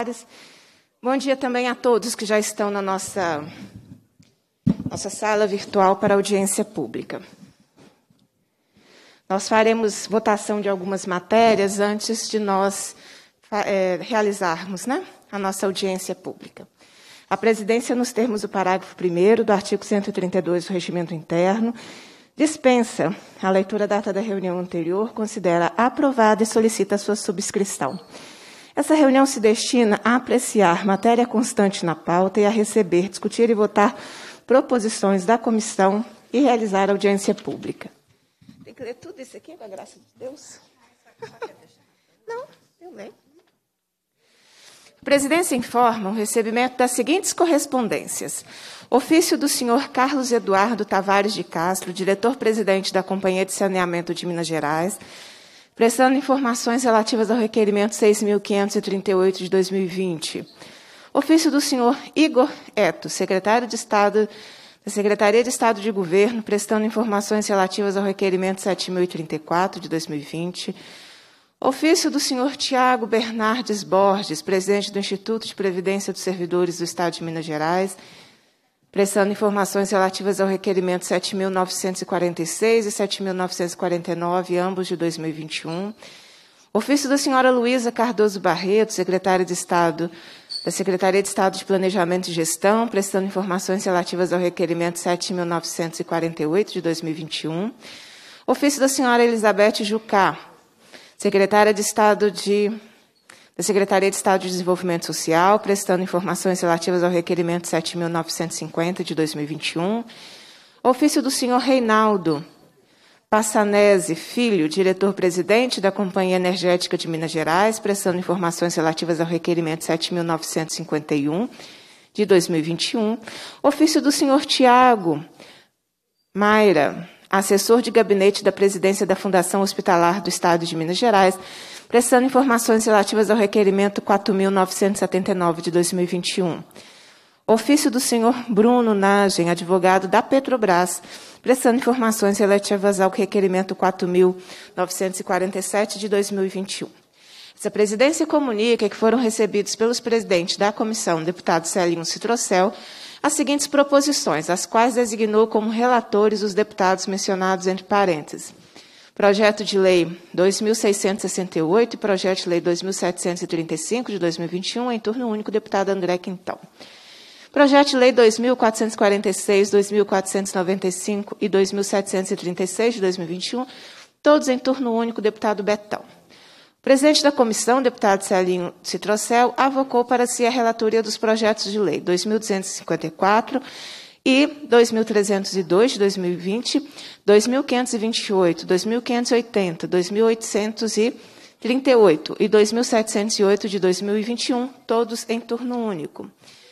parlamentares. Bom dia também a todos que já estão na nossa sala virtual para audiência pública. Nós faremos votação de algumas matérias antes de nós realizarmos, a nossa audiência pública. A presidência, nos termos do parágrafo 1º do artigo 132 do Regimento Interno, dispensa a leitura da ata da reunião anterior, considera aprovada e solicita a sua subscrição. Essa reunião se destina a apreciar matéria constante na pauta e a receber, discutir e votar proposições da comissão e realizar audiência pública. Tem que ler tudo isso aqui, com a graça de Deus? Não, eu leio. A presidência informa o recebimento das seguintes correspondências. Ofício do senhor Carlos Eduardo Tavares de Castro, diretor-presidente da Companhia de Saneamento de Minas Gerais, prestando informações relativas ao requerimento 6.538 de 2020. Ofício do senhor Igor Eto, secretário de Estado da Secretaria de Estado de Governo, prestando informações relativas ao requerimento 7.034 de 2020. Ofício do senhor Tiago Bernardes Borges, presidente do Instituto de Previdência dos Servidores do Estado de Minas Gerais, prestando informações relativas ao requerimento 7.946 e 7.949, ambos de 2021. Ofício da senhora Luísa Cardoso Barreto, secretária de Estado da Secretaria de Estado de Planejamento e Gestão, prestando informações relativas ao requerimento 7.948 de 2021. Ofício da senhora Elizabeth Jucá, secretária de Estado da Secretaria de Estado de Desenvolvimento Social, prestando informações relativas ao requerimento 7.950 de 2021. Ofício do senhor Reinaldo Passanese Filho, diretor-presidente da Companhia Energética de Minas Gerais, prestando informações relativas ao requerimento 7.951 de 2021. Ofício do senhor Tiago Mayra, assessor de gabinete da presidência da Fundação Hospitalar do Estado de Minas Gerais, prestando informações relativas ao requerimento 4.979 de 2021. Ofício do senhor Bruno Nagem, advogado da Petrobras, prestando informações relativas ao requerimento 4.947 de 2021. Essa presidência comunica que foram recebidos pelos presidentes da comissão, deputado Celinho Citrocel, as seguintes proposições, as quais designou como relatores os deputados mencionados entre parênteses. Projeto de Lei 2.668 e Projeto de Lei 2.735 de 2021, em turno único, deputado André Quintão. Projeto de Lei 2.446, 2.495 e 2.736 de 2021, todos em turno único, deputado Betão. O presidente da comissão, deputado Celinho Citrocel, avocou para si a relatoria dos projetos de lei 2.254 e 2.302 de 2020, 2.528, 2.580, 2.838 e 2.708 de 2021, todos em turno único.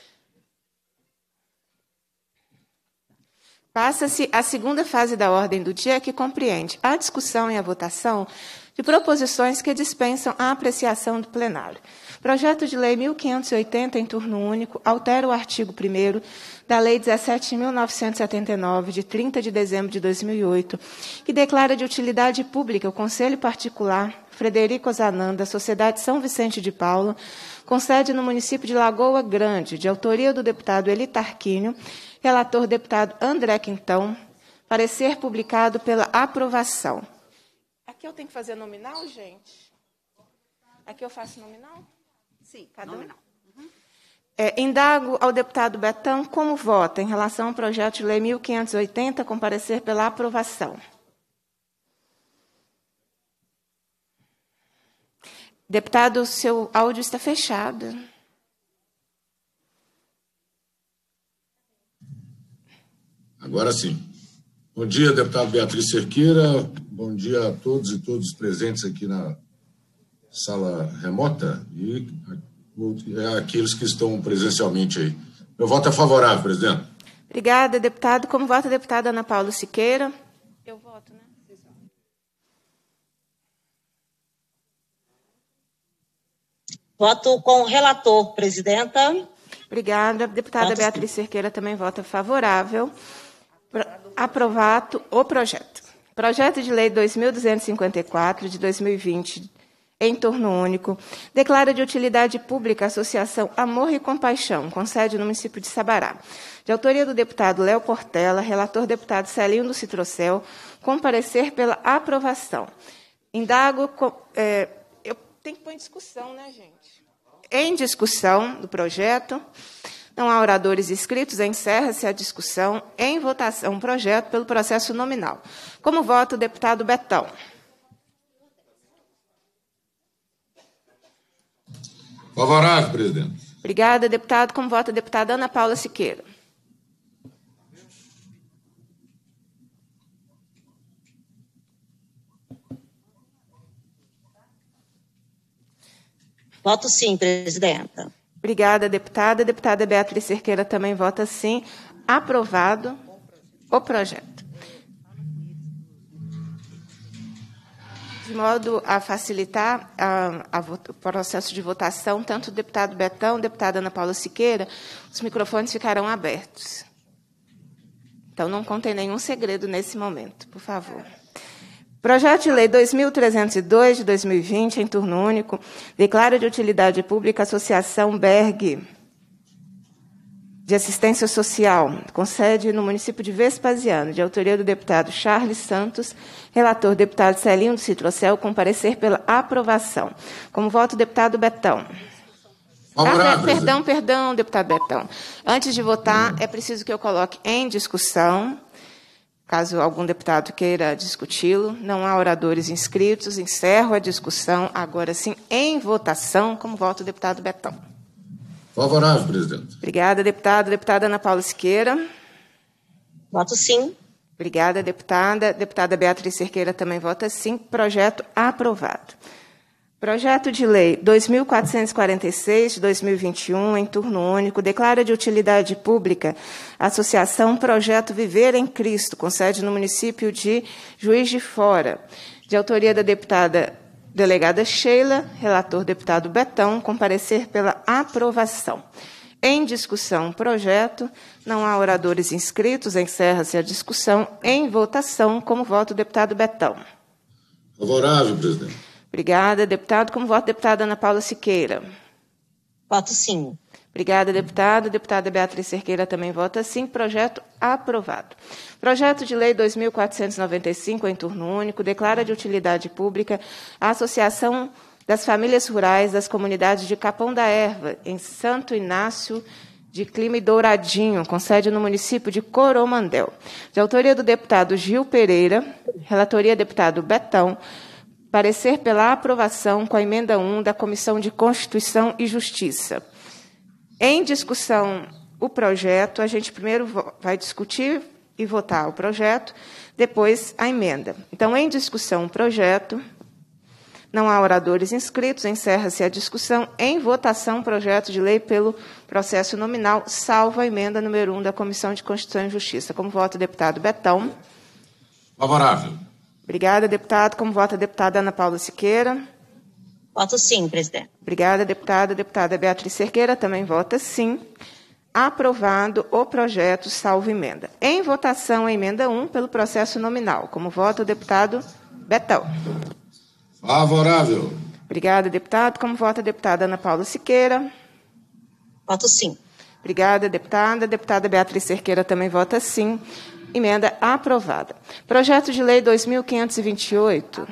Passa-se a segunda fase da ordem do dia, que compreende a discussão e a votação de proposições que dispensam a apreciação do plenário. Projeto de Lei 1580, em turno único, altera o artigo 1º da Lei 17.979, de 30 de dezembro de 2008, que declara de utilidade pública o Conselho Particular Frederico Zananda, Sociedade São Vicente de Paulo, com sede no município de Lagoa Grande, de autoria do deputado Eli Tarquínio, relator deputado André Quintão, parecer publicado pela aprovação. Aqui eu tenho que fazer nominal, gente? Aqui eu faço nominal? Sim, cada nominal. Indago ao deputado Betão como vota em relação ao projeto de lei 1580, com parecer pela aprovação. Deputado, seu áudio está fechado. Agora sim. Bom dia, deputado Beatriz Cerqueira. Bom dia a todos e todos presentes aqui na sala remota e aqueles que estão presencialmente aí. Meu voto é favorável, presidente. Obrigada, deputado. Como vota a deputada Ana Paula Siqueira? Eu voto, né? Voto com o relator, presidenta. Obrigada. Deputada Beatriz Cerqueira também vota favorável. Aprovado o projeto. Projeto de Lei 2.254, de 2020, em turno único, declara de utilidade pública a Associação Amor e Compaixão, com sede no município de Sabará. De autoria do deputado Léo Portela, relator deputado Celinho do Citrocel, com parecer pela aprovação. Indago... eu tenho que pôr em discussão, né, gente? Em discussão do projeto... Não há oradores inscritos, encerra-se a discussão. Em votação, o projeto pelo processo nominal. Como vota o deputado Betão? Favorável, presidente. Obrigada, deputado. Como vota a deputada Ana Paula Siqueira? Voto sim, presidenta. Obrigada, deputada. A deputada Beatriz Cerqueira também vota sim. Aprovado o projeto. De modo a facilitar o processo de votação, tanto o deputado Betão, a deputada Ana Paula Siqueira, os microfones ficarão abertos. Então, não contém nenhum segredo nesse momento, por favor. Projeto de Lei 2.302, de 2020, em turno único, declara de utilidade pública a Associação Berg de Assistência Social, com sede no município de Vespasiano, de autoria do deputado Charles Santos, relator deputado Celinho do Citrocel, com parecer pela aprovação. Como voto, deputado Betão. Perdão, deputado Betão. Antes de votar, é preciso que eu coloque em discussão. Caso algum deputado queira discuti-lo, não há oradores inscritos, encerro a discussão, agora sim, em votação, como voto o deputado Betão. Favorável, presidente. Obrigada, deputada. Deputada Ana Paula Siqueira. Voto sim. Obrigada, deputada. Deputada Beatriz Cerqueira também vota sim. Projeto aprovado. Projeto de Lei 2.446, de 2021, em turno único, declara de utilidade pública a Associação Projeto Viver em Cristo, com sede no município de Juiz de Fora, de autoria da deputada delegada Sheila, relator deputado Betão, com parecer pela aprovação. Em discussão, projeto. Não há oradores inscritos, encerra-se a discussão. Em votação, como voto o deputado Betão. Favorável, presidente. Obrigada, deputado. Como voto, deputada Ana Paula Siqueira. Voto sim. Obrigada, deputada. Deputada Beatriz Cerqueira também vota sim. Projeto aprovado. Projeto de Lei 2.495, em turno único, declara de utilidade pública a Associação das Famílias Rurais das Comunidades de Capão da Erva, em Santo Inácio de Clima e Douradinho, com sede no município de Coromandel. De autoria do deputado Gil Pereira, relatoria deputado Betão, parecer pela aprovação com a emenda 1 da Comissão de Constituição e Justiça. Em discussão, o projeto, a gente primeiro vai discutir e votar o projeto, depois a emenda. Então, em discussão, o projeto, não há oradores inscritos, encerra-se a discussão. Em votação, projeto de lei pelo processo nominal, salvo a emenda número 1 da Comissão de Constituição e Justiça. Como vota o deputado Betão? Favorável. Obrigada, deputado. Como vota a deputada Ana Paula Siqueira? Voto sim, presidente. Obrigada, deputada. Deputada Beatriz Cerqueira também vota sim. Aprovado o projeto, salvo emenda. Em votação, a emenda 1 pelo processo nominal. Como vota o deputado Betão? Favorável. Obrigada, deputado. Como vota a deputada Ana Paula Siqueira? Voto sim. Obrigada, deputada. Deputada Beatriz Cerqueira também vota sim. Emenda aprovada. Projeto de Lei 2.528.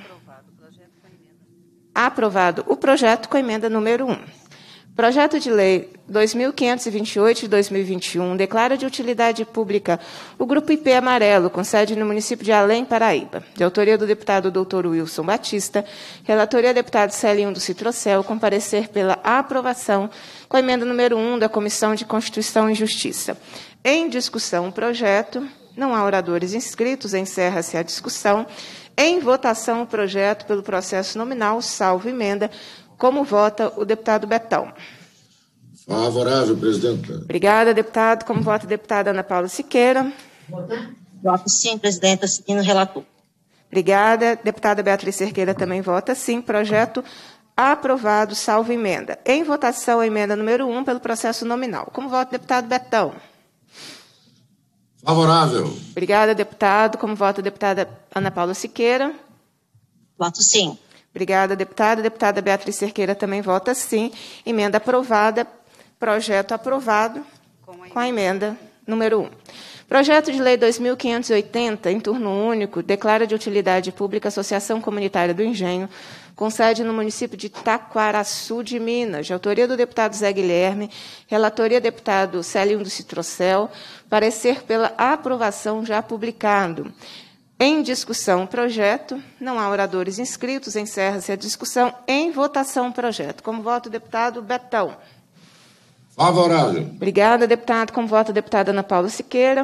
Aprovado o projeto com a emenda número 1. Projeto de Lei 2.528 de 2021 declara de utilidade pública o Grupo IP Amarelo, com sede no município de Além, Paraíba. De autoria do deputado Dr. Wilson Batista, relatoria deputado Celinho do Citrocel, com parecer pela aprovação com a emenda número 1 da Comissão de Constituição e Justiça. Em discussão, o projeto. Não há oradores inscritos, encerra-se a discussão. Em votação, o projeto pelo processo nominal, salvo emenda. Como vota o deputado Betão? Favorável, presidenta. Obrigada, deputado. Como vota a deputada Ana Paula Siqueira? Voto sim, presidenta, seguindo o relator. Obrigada. Deputada Beatriz Cerqueira também vota sim. Projeto aprovado, salvo emenda. Em votação, a emenda número 1 pelo processo nominal. Como vota o deputado Betão? Favorável. Obrigada, deputado. Como vota a deputada Ana Paula Siqueira? Voto sim. Obrigada, deputada. Deputada Beatriz Cerqueira também vota sim. Emenda aprovada. Projeto aprovado com a emenda número 1. Projeto de Lei 2.580, em turno único, declara de utilidade pública a Associação Comunitária do Engenho, com sede no município de Taquaraçu de Minas, de autoria do deputado Zé Guilherme, relatoria deputado Célindo do Citrocel, parecer pela aprovação já publicado. Em discussão, projeto. Não há oradores inscritos. Encerra-se a discussão. Em votação, projeto. Como voto, deputado Betão. Favorável. Obrigada, deputado. Como voto, deputada Ana Paula Siqueira.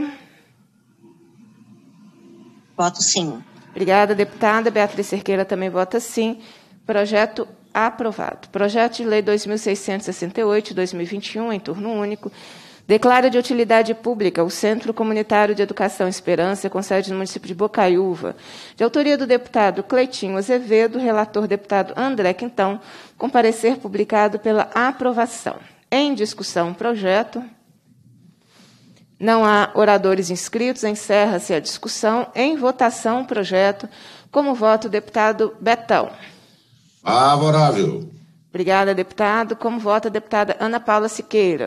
Voto sim. Obrigada, deputada. Beatriz Cerqueira também vota sim. Projeto aprovado. Projeto de Lei 2.668, de 2021, em turno único, declara de utilidade pública o Centro Comunitário de Educação Esperança, com sede no município de Bocaiúva, de autoria do deputado Cleitinho Azevedo, relator deputado André Quintão, com parecer publicado pela aprovação. Em discussão, projeto. Não há oradores inscritos. Encerra-se a discussão. Em votação, projeto. Como voto, deputado Betão. Favorável. Obrigada, deputado. Como vota a deputada Ana Paula Siqueira.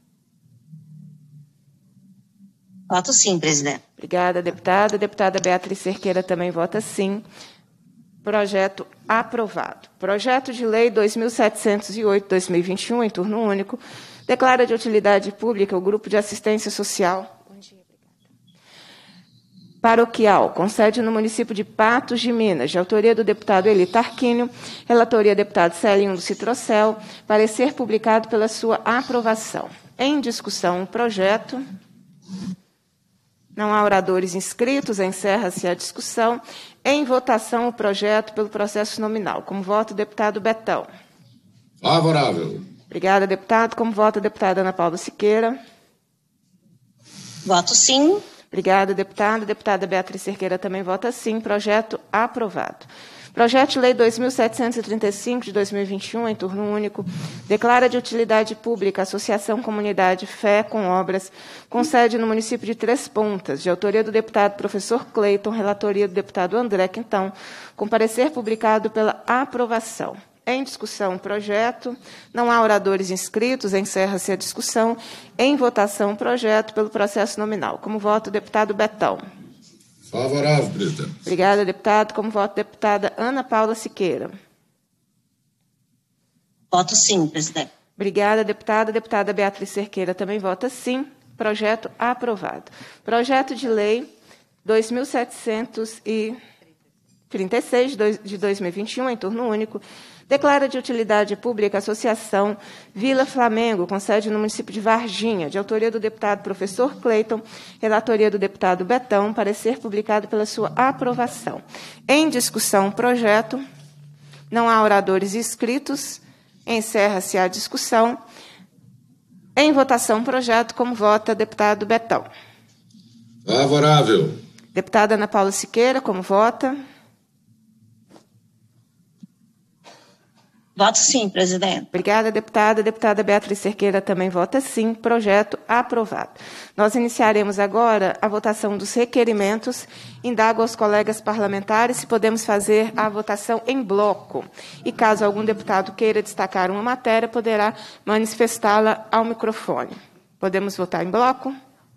Voto sim, presidente. Obrigada, deputada. Deputada Beatriz Cerqueira também vota sim. Projeto aprovado. Projeto de Lei 2.708, 2021, em turno único, declara de utilidade pública o Grupo de Assistência Social Paroquial, com sede no município de Patos de Minas, de autoria do deputado Eli Tarquínio, relatoria deputado Célindo do Citrocel, parecer publicado pela sua aprovação. Em discussão, o projeto. Não há oradores inscritos. Encerra-se a discussão. Em votação, o projeto pelo processo nominal. Como voto, deputado Betão. Favorável. Obrigada, deputado. Como voto, a deputada Ana Paula Siqueira. Voto sim. Obrigada, deputada. Deputada Beatriz Cerqueira também vota sim. Projeto aprovado. Projeto de Lei 2.735, de 2021, em turno único, declara de utilidade pública a Associação Comunidade Fé com Obras, com sede no município de Três Pontas, de autoria do deputado professor Cleiton, relatoria do deputado André Quintão, com parecer publicado pela aprovação. Em discussão, projeto. Não há oradores inscritos. Encerra-se a discussão. Em votação, projeto pelo processo nominal. Como voto, deputado Betão. Favorável, presidente. Obrigada, deputado. Como voto, deputada Ana Paula Siqueira. Voto sim, presidente. Obrigada, deputada. Deputada Beatriz Cerqueira também vota sim. Projeto aprovado. Projeto de Lei 2.736, de 2021, em turno único, declara de utilidade pública a Associação Vila Flamengo, com sede no município de Varginha, de autoria do deputado professor Cleiton, relatoria do deputado Betão, parecer publicado pela sua aprovação. Em discussão, projeto. Não há oradores inscritos. Encerra-se a discussão. Em votação, projeto. Como vota, deputado Betão. Favorável. Deputada Ana Paula Siqueira, como vota? Voto sim, presidente. Obrigada, deputada. Deputada Beatriz Cerqueira também vota sim. Projeto aprovado. Nós iniciaremos agora a votação dos requerimentos. Indago aos colegas parlamentares se podemos fazer a votação em bloco. E caso algum deputado queira destacar uma matéria, poderá manifestá-la ao microfone. Podemos votar em bloco?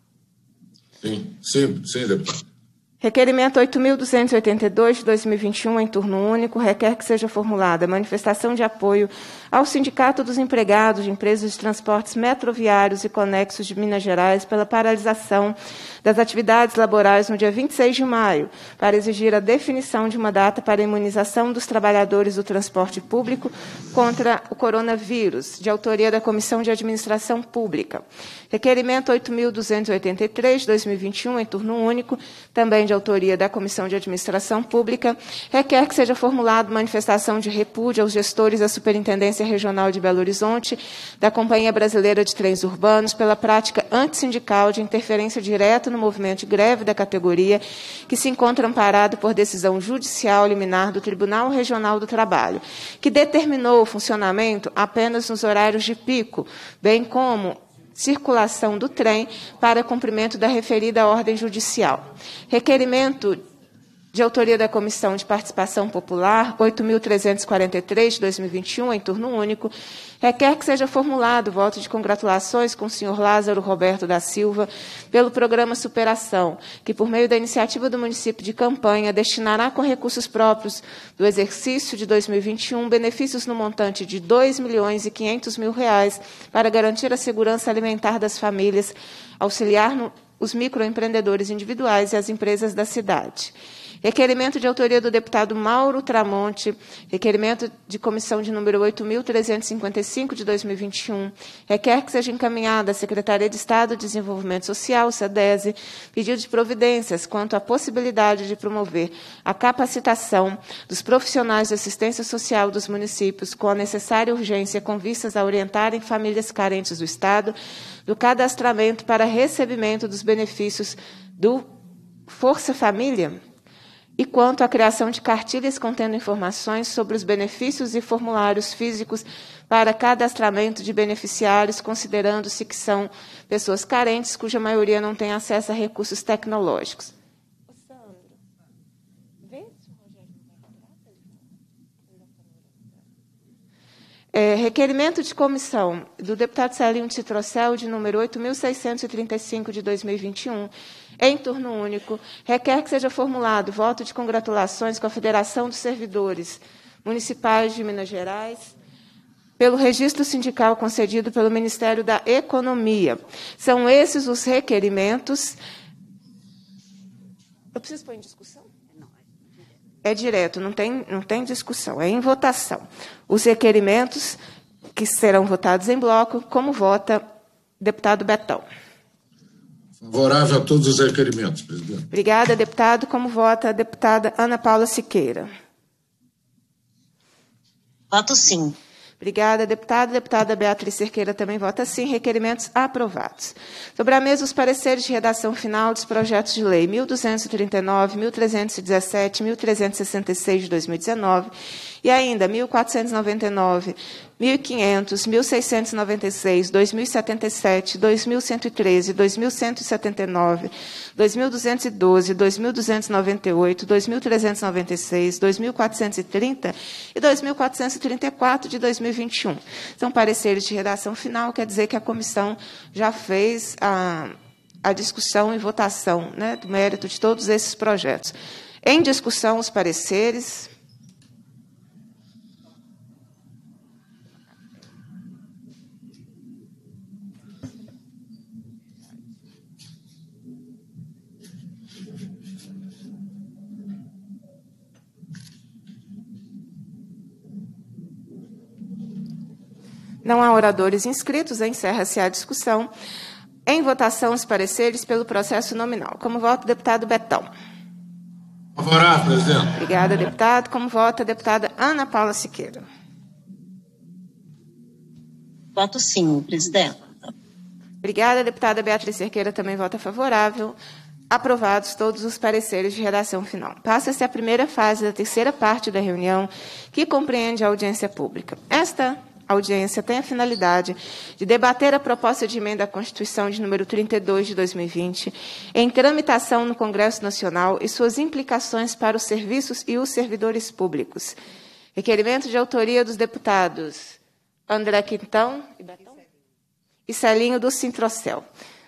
Sim, deputado. Requerimento 8.282, de 2021, em turno único, requer que seja formulada manifestação de apoio ao Sindicato dos Empregados de Empresas de Transportes Metroviários e Conexos de Minas Gerais pela paralisação das atividades laborais no dia 26 de maio, para exigir a definição de uma data para a imunização dos trabalhadores do transporte público contra o coronavírus, de autoria da Comissão de Administração Pública. Requerimento 8.283, de 2021, em turno único, também de autoria da Comissão de Administração Pública, requer que seja formulada manifestação de repúdio aos gestores da Superintendência Regional de Belo Horizonte, da Companhia Brasileira de Trens Urbanos, pela prática antissindical de interferência direta no movimento de greve da categoria, que se encontra amparado por decisão judicial liminar do Tribunal Regional do Trabalho, que determinou o funcionamento apenas nos horários de pico, bem como circulação do trem para cumprimento da referida ordem judicial. Requerimento de autoria da Comissão de Participação Popular, 8.343, de 2021, em turno único, requer que seja formulado voto de congratulações com o senhor Lázaro Roberto da Silva pelo programa Superação, que, por meio da iniciativa do município de Campanha, destinará com recursos próprios do exercício de 2021 benefícios no montante de R$ 2.500.000 para garantir a segurança alimentar das famílias, auxiliar os microempreendedores individuais e as empresas da cidade. Requerimento de autoria do deputado Mauro Tramonte, requerimento de comissão de número 8.355, de 2021, requer que seja encaminhada à Secretaria de Estado de Desenvolvimento Social, SEDESE, pedido de providências quanto à possibilidade de promover a capacitação dos profissionais de assistência social dos municípios com a necessária urgência com vistas a orientarem famílias carentes do Estado do cadastramento para recebimento dos benefícios do Força Família, e quanto à criação de cartilhas contendo informações sobre os benefícios e formulários físicos para cadastramento de beneficiários, considerando-se que são pessoas carentes, cuja maioria não tem acesso a recursos tecnológicos. Requerimento de comissão do deputado Celinho Titrocel, de número 8.635, de 2021, em turno único, requer que seja formulado voto de congratulações com a Federação dos Servidores Municipais de Minas Gerais pelo registro sindical concedido pelo Ministério da Economia. São esses os requerimentos. Eu preciso pôr em discussão? É direto, não tem discussão, é em votação. Os requerimentos que serão votados em bloco, como vota deputado Betão. Favorável a todos os requerimentos, presidente. Obrigada, deputado. Como vota a deputada Ana Paula Siqueira? Voto sim. Obrigada, deputada. Deputada Beatriz Cerqueira também vota sim. Requerimentos aprovados. Sobre a mesa, os pareceres de redação final dos projetos de lei 1.239, 1.317, 1.366 de 2019 e ainda 1.499, 1.500, 1.696, 2.077, 2.113, 2.179, 2.212, 2.298, 2.396, 2.430 e 2.434 de 2021. São pareceres de redação final, quer dizer que a comissão já fez a discussão e votação, né, do mérito de todos esses projetos. Em discussão, os pareceres. Não há oradores inscritos, encerra-se a discussão. Em votação, os pareceres pelo processo nominal. Como vota o deputado Betão? Favorável, presidente. Obrigada, deputado. Como vota a deputada Ana Paula Siqueira? Voto sim, presidente. Obrigada, deputada Beatriz Cerqueira também vota favorável. Aprovados todos os pareceres de redação final. Passa-se a primeira fase da terceira parte da reunião, que compreende a audiência pública. Esta audiência tem a finalidade de debater a proposta de emenda à Constituição de número 32 de 2020, em tramitação no Congresso Nacional e suas implicações para os serviços e os servidores públicos. Requerimento de autoria dos deputados André Quintão e Celinho do Sintrocel.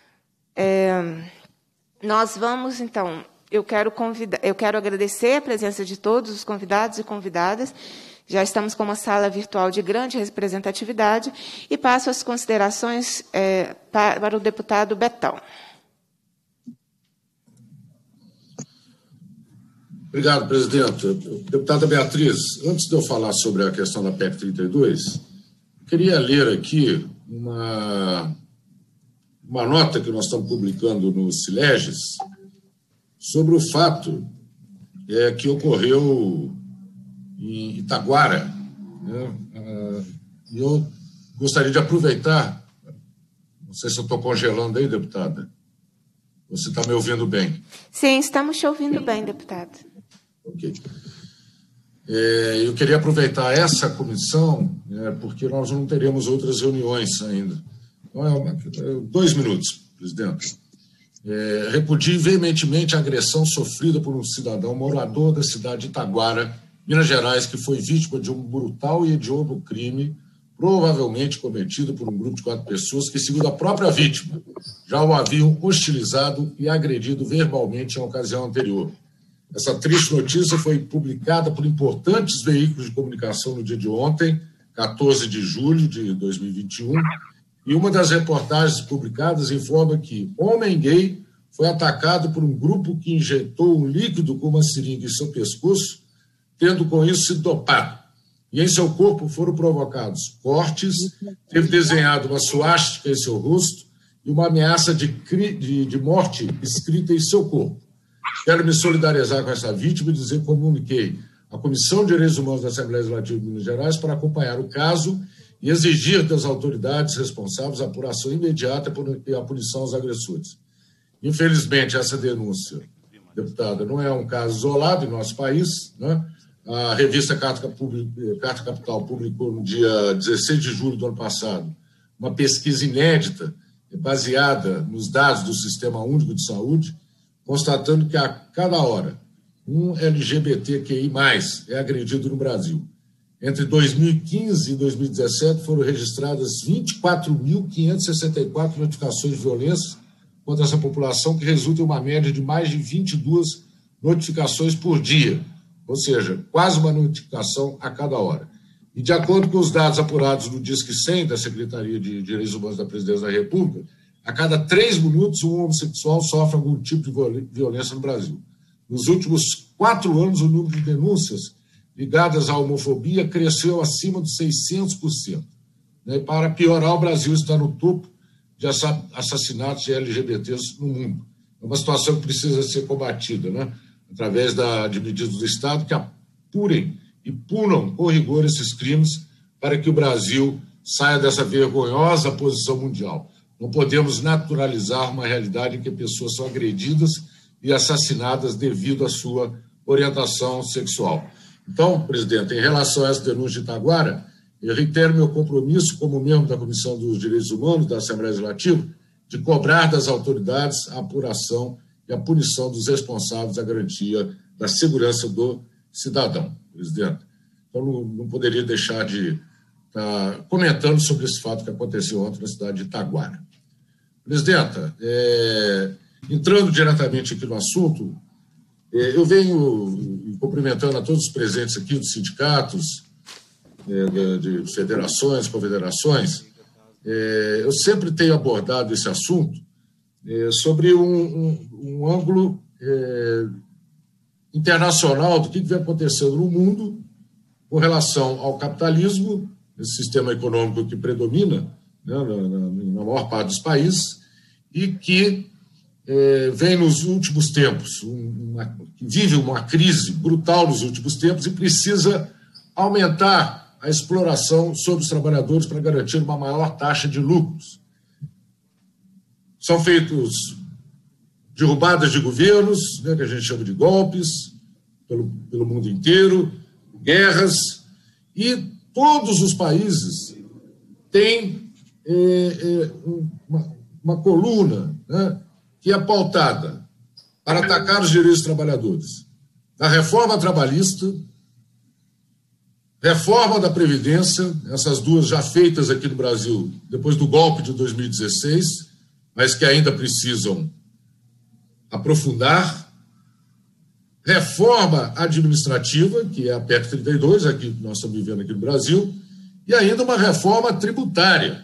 Nós vamos, então, eu quero agradecer a presença de todos os convidados e convidadas. Já estamos com uma sala virtual de grande representatividade e passo as considerações para o deputado Betão. Obrigado, presidente. Deputada Beatriz, antes de eu falar sobre a questão da PEC 32, queria ler aqui uma nota que nós estamos publicando no Sileges sobre o fato que ocorreu em Itaguara, né? E eu gostaria de aproveitar, não sei se eu estou congelando aí, deputada, você está me ouvindo bem? Sim, estamos te ouvindo bem, deputado. Ok. Eu queria aproveitar essa comissão, porque nós não teremos outras reuniões ainda. Então, 2 minutos, presidente. Repudio veementemente a agressão sofrida por um cidadão morador da cidade de Itaguara, Minas Gerais, que foi vítima de um brutal e hediondo crime, provavelmente cometido por um grupo de 4 pessoas que, segundo a própria vítima, já o haviam hostilizado e agredido verbalmente em ocasião anterior. Essa triste notícia foi publicada por importantes veículos de comunicação no dia de ontem, 14 de julho de 2021, e uma das reportagens publicadas informa que homem gay foi atacado por um grupo que injetou um líquido com uma seringa em seu pescoço, tendo com isso sido dopado. E em seu corpo foram provocados cortes, teve desenhado uma suástica em seu rosto e uma ameaça de morte escrita em seu corpo. Quero me solidarizar com essa vítima e dizer que comuniquei à Comissão de Direitos Humanos da Assembleia Legislativa de Minas Gerais para acompanhar o caso e exigir das autoridades responsáveis a apuração imediata e a punição aos agressores. Infelizmente, essa denúncia, deputada, não é um caso isolado em nosso país, né? A revista Carta Capital publicou no dia 16 de julho do ano passado uma pesquisa inédita baseada nos dados do Sistema Único de Saúde, constatando que a cada hora um LGBTQI+, é agredido no Brasil. Entre 2015 e 2017 foram registradas 24.564 notificações de violência contra essa população, que resulta em uma média de mais de 22 notificações por dia, ou seja, quase uma notificação a cada hora. E de acordo com os dados apurados no Disque 100 da Secretaria de Direitos Humanos da Presidência da República, a cada 3 minutos um homossexual sofre algum tipo de violência no Brasil. Nos últimos 4 anos, o número de denúncias ligadas à homofobia cresceu acima de 600%. Né? Para piorar, o Brasil está no topo de assassinatos de LGBTs no mundo. É uma situação que precisa ser combatida, né? Através de medidas do Estado que apurem e punam com rigor esses crimes para que o Brasil saia dessa vergonhosa posição mundial. Não podemos naturalizar uma realidade em que pessoas são agredidas e assassinadas devido à sua orientação sexual. Então, presidente, em relação a essa denúncia de Itaguara, eu reitero meu compromisso como membro da Comissão dos Direitos Humanos da Assembleia Legislativa de cobrar das autoridades a apuração e a punição dos responsáveis da garantia da segurança do cidadão, presidente. Então, não poderia deixar de estar comentando sobre esse fato que aconteceu ontem na cidade de Itaguara. Presidenta, entrando diretamente aqui no assunto, eu venho cumprimentando a todos os presentes aqui dos sindicatos, de federações, confederações. Eu sempre tenho abordado esse assunto sobre um ângulo internacional do que vem acontecendo no mundo com relação ao capitalismo, esse sistema econômico que predomina, né, na maior parte dos países, e que vem nos últimos tempos, que vive uma crise brutal nos últimos tempos e precisa aumentar a exploração sobre os trabalhadores para garantir uma maior taxa de lucros. São feitos derrubadas de governos, né, que a gente chama de golpes, pelo mundo inteiro, guerras, e todos os países têm uma coluna, né, que é pautada para atacar os direitos dos trabalhadores. A reforma trabalhista, reforma da Previdência, essas duas já feitas aqui no Brasil depois do golpe de 2016, mas que ainda precisam aprofundar, reforma administrativa, que é a PEC 32, aqui que nós estamos vivendo aqui no Brasil, e ainda uma reforma tributária.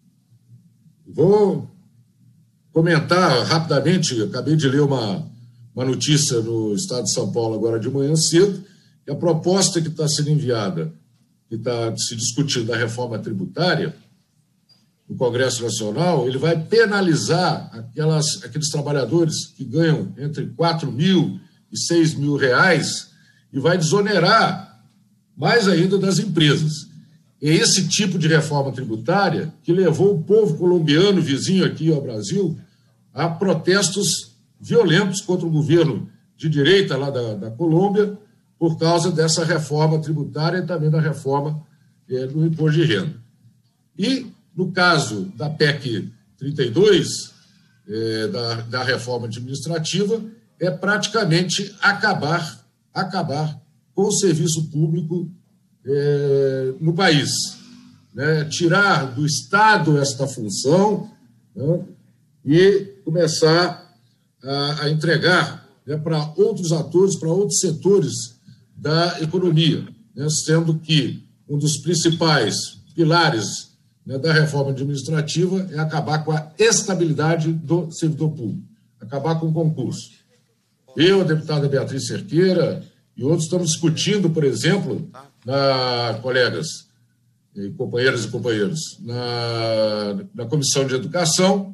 Vou comentar rapidamente, acabei de ler uma notícia no Estado de São Paulo agora de manhã cedo, que a proposta que está sendo enviada, que está se discutindo da reforma tributária no Congresso Nacional, ele vai penalizar aqueles trabalhadores que ganham entre 4 mil e 6 mil reais e vai desonerar mais ainda das empresas. É esse tipo de reforma tributária que levou o povo colombiano vizinho aqui ao Brasil a protestos violentos contra o governo de direita lá da Colômbia por causa dessa reforma tributária e também da reforma do imposto de renda. E, no caso da PEC 32, da reforma administrativa é praticamente acabar com o serviço público no país, né? Tirar do Estado esta função, né? E começar a entregar, né, para outros atores, para outros setores da economia, né? Sendo que um dos principais pilares, né, da reforma administrativa é acabar com a estabilidade do servidor público, acabar com o concurso. Eu, a deputada Beatriz Cerqueira e outros estamos discutindo, por exemplo, colegas, companheiras e companheiros, na Comissão de Educação,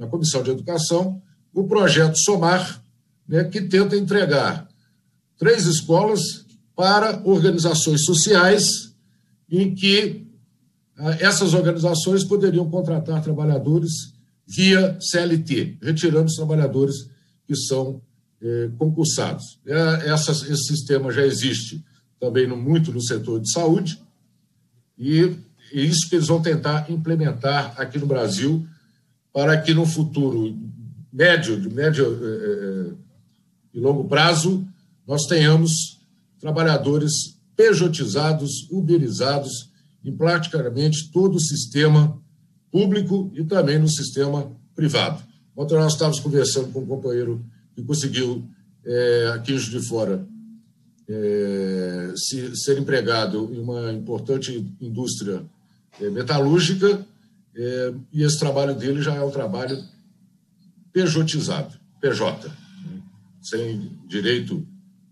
o projeto Somar, né, que tenta entregar 3 escolas para organizações sociais em que essas organizações poderiam contratar trabalhadores via CLT, retirando os trabalhadores que são concursados. Esse sistema já existe também muito no setor de saúde, e isso que eles vão tentar implementar aqui no Brasil, para que no futuro médio e longo prazo nós tenhamos trabalhadores pejotizados, uberizados em praticamente todo o sistema público e também no sistema privado. Ontem nós estávamos conversando com um companheiro que conseguiu, aqui em Juiz de Fora, ser empregado em uma importante indústria metalúrgica, e esse trabalho dele já é um trabalho pejotizado, PJ, né? Sem direito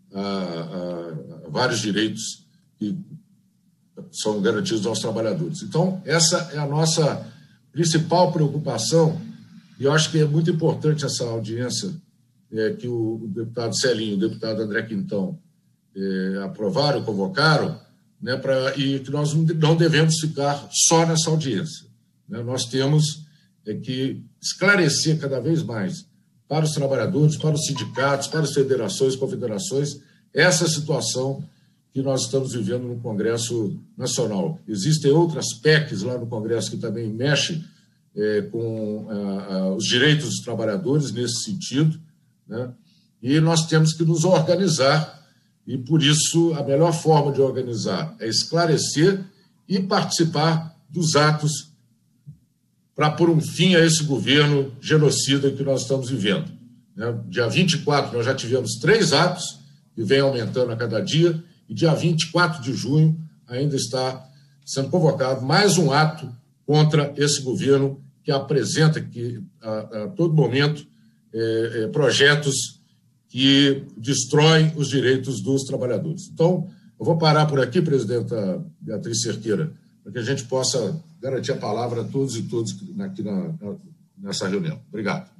a vários direitos que são garantidos aos trabalhadores. Então, essa é a nossa principal preocupação, e eu acho que é muito importante essa audiência que o deputado Celinho e o deputado André Quintão aprovaram, convocaram, né, e que nós não devemos ficar só nessa audiência, né? Nós temos que esclarecer cada vez mais para os trabalhadores, para os sindicatos, para as federações, confederações, essa situação que nós estamos vivendo no Congresso Nacional. Existem outras PECs lá no Congresso que também mexem com os direitos dos trabalhadores nesse sentido, né? E nós temos que nos organizar, e por isso a melhor forma de organizar é esclarecer e participar dos atos para pôr um fim a esse governo genocida que nós estamos vivendo, né? Dia 24 nós já tivemos 3 atos, que vem aumentando a cada dia, e dia 24 de junho ainda está sendo convocado mais um ato contra esse governo que apresenta que, a todo momento projetos que destroem os direitos dos trabalhadores. Então, eu vou parar por aqui, presidenta Beatriz Cerqueira, para que a gente possa garantir a palavra a todos e todas aqui nessa reunião. Obrigado.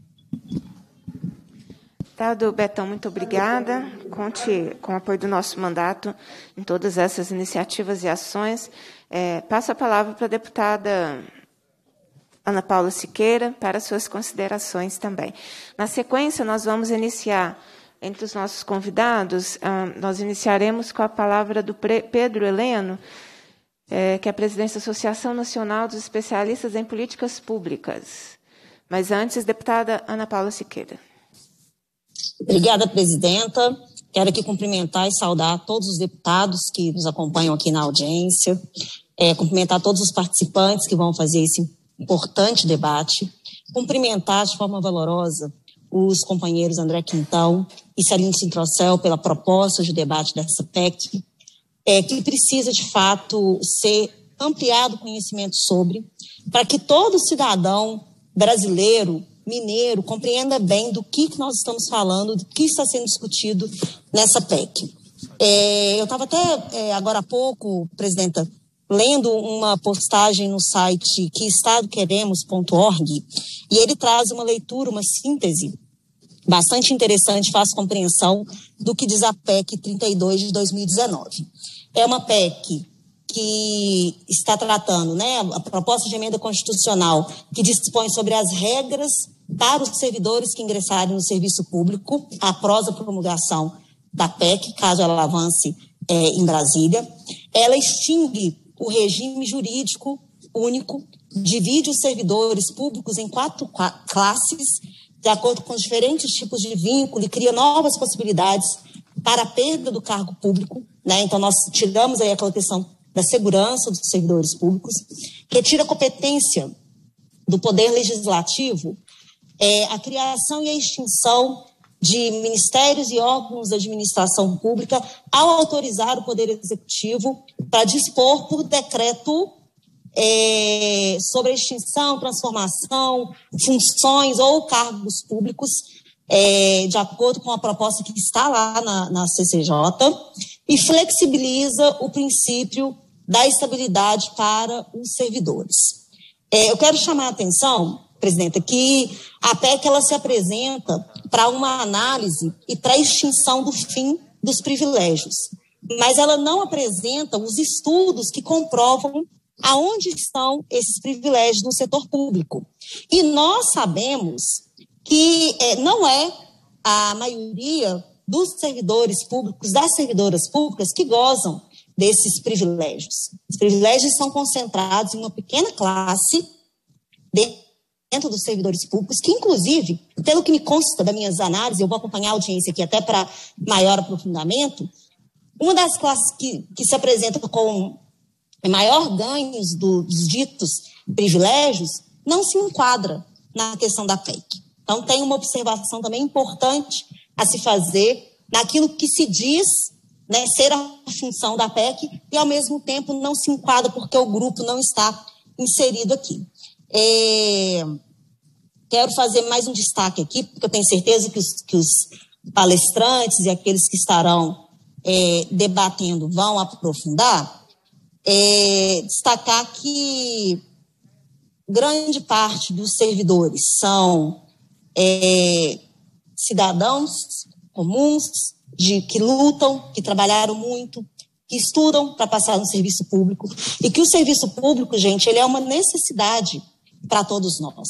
Deputado Betão, muito obrigada. Conte com o apoio do nosso mandato em todas essas iniciativas e ações. Passo a palavra para a deputada Ana Paula Siqueira para suas considerações também. Na sequência, nós vamos iniciar, entre os nossos convidados, nós iniciaremos com a palavra do Pedro Heleno, que é presidente da Associação Nacional dos Especialistas em Políticas Públicas. Mas antes, deputada Ana Paula Siqueira. Obrigada, presidenta. Quero aqui cumprimentar e saudar todos os deputados que nos acompanham aqui na audiência, cumprimentar todos os participantes que vão fazer esse importante debate, cumprimentar de forma valorosa os companheiros André Quintão e Celinho Sintrocel pela proposta de debate dessa PEC, que precisa, de fato, ser ampliado o conhecimento sobre, para que todo cidadão brasileiro, mineiro, compreenda bem do que nós estamos falando, do que está sendo discutido nessa PEC. Eu estava até, agora há pouco, presidenta, lendo uma postagem no site queestadoqueremos.org, e ele traz uma leitura, uma síntese bastante interessante, faz compreensão do que diz a PEC 32 de 2019. É uma PEC que está tratando, né, a proposta de emenda constitucional que dispõe sobre as regras para os servidores que ingressarem no serviço público, após a promulgação da PEC, caso ela avance em Brasília. Ela extingue o regime jurídico único, divide os servidores públicos em 4 classes de acordo com os diferentes tipos de vínculo, e cria novas possibilidades para a perda do cargo público, né? Então, nós tiramos aí aquela questão da segurança dos servidores públicos, retira a competência do Poder Legislativo, a criação e a extinção de ministérios e órgãos da administração pública ao autorizar o Poder Executivo para dispor por decreto sobre a extinção, transformação, funções ou cargos públicos, de acordo com a proposta que está lá na CCJ, e flexibiliza o princípio da estabilidade para os servidores. Eu quero chamar a atenção, presidenta, que a PEC ela se apresenta para uma análise e para a extinção do fim dos privilégios, mas ela não apresenta os estudos que comprovam aonde estão esses privilégios no setor público. E nós sabemos que não é a maioria dos servidores públicos, das servidoras públicas, que gozam desses privilégios. Os privilégios são concentrados em uma pequena classe dentro dos servidores públicos, que, inclusive, pelo que me consta das minhas análises, eu vou acompanhar a audiência aqui até para maior aprofundamento, uma das classes que se apresenta com maior ganhos dos ditos privilégios não se enquadra na questão da PEC. Então, tem uma observação também importante a se fazer naquilo que se diz, né, ser a função da PEC e, ao mesmo tempo, não se enquadra porque o grupo não está inserido aqui. Quero fazer mais um destaque aqui, porque eu tenho certeza que os palestrantes e aqueles que estarão debatendo vão aprofundar. Destacar que grande parte dos servidores são cidadãos comuns, que lutam, que trabalharam muito, que estudam para passar no serviço público, e que o serviço público, gente, ele é uma necessidade para todos nós.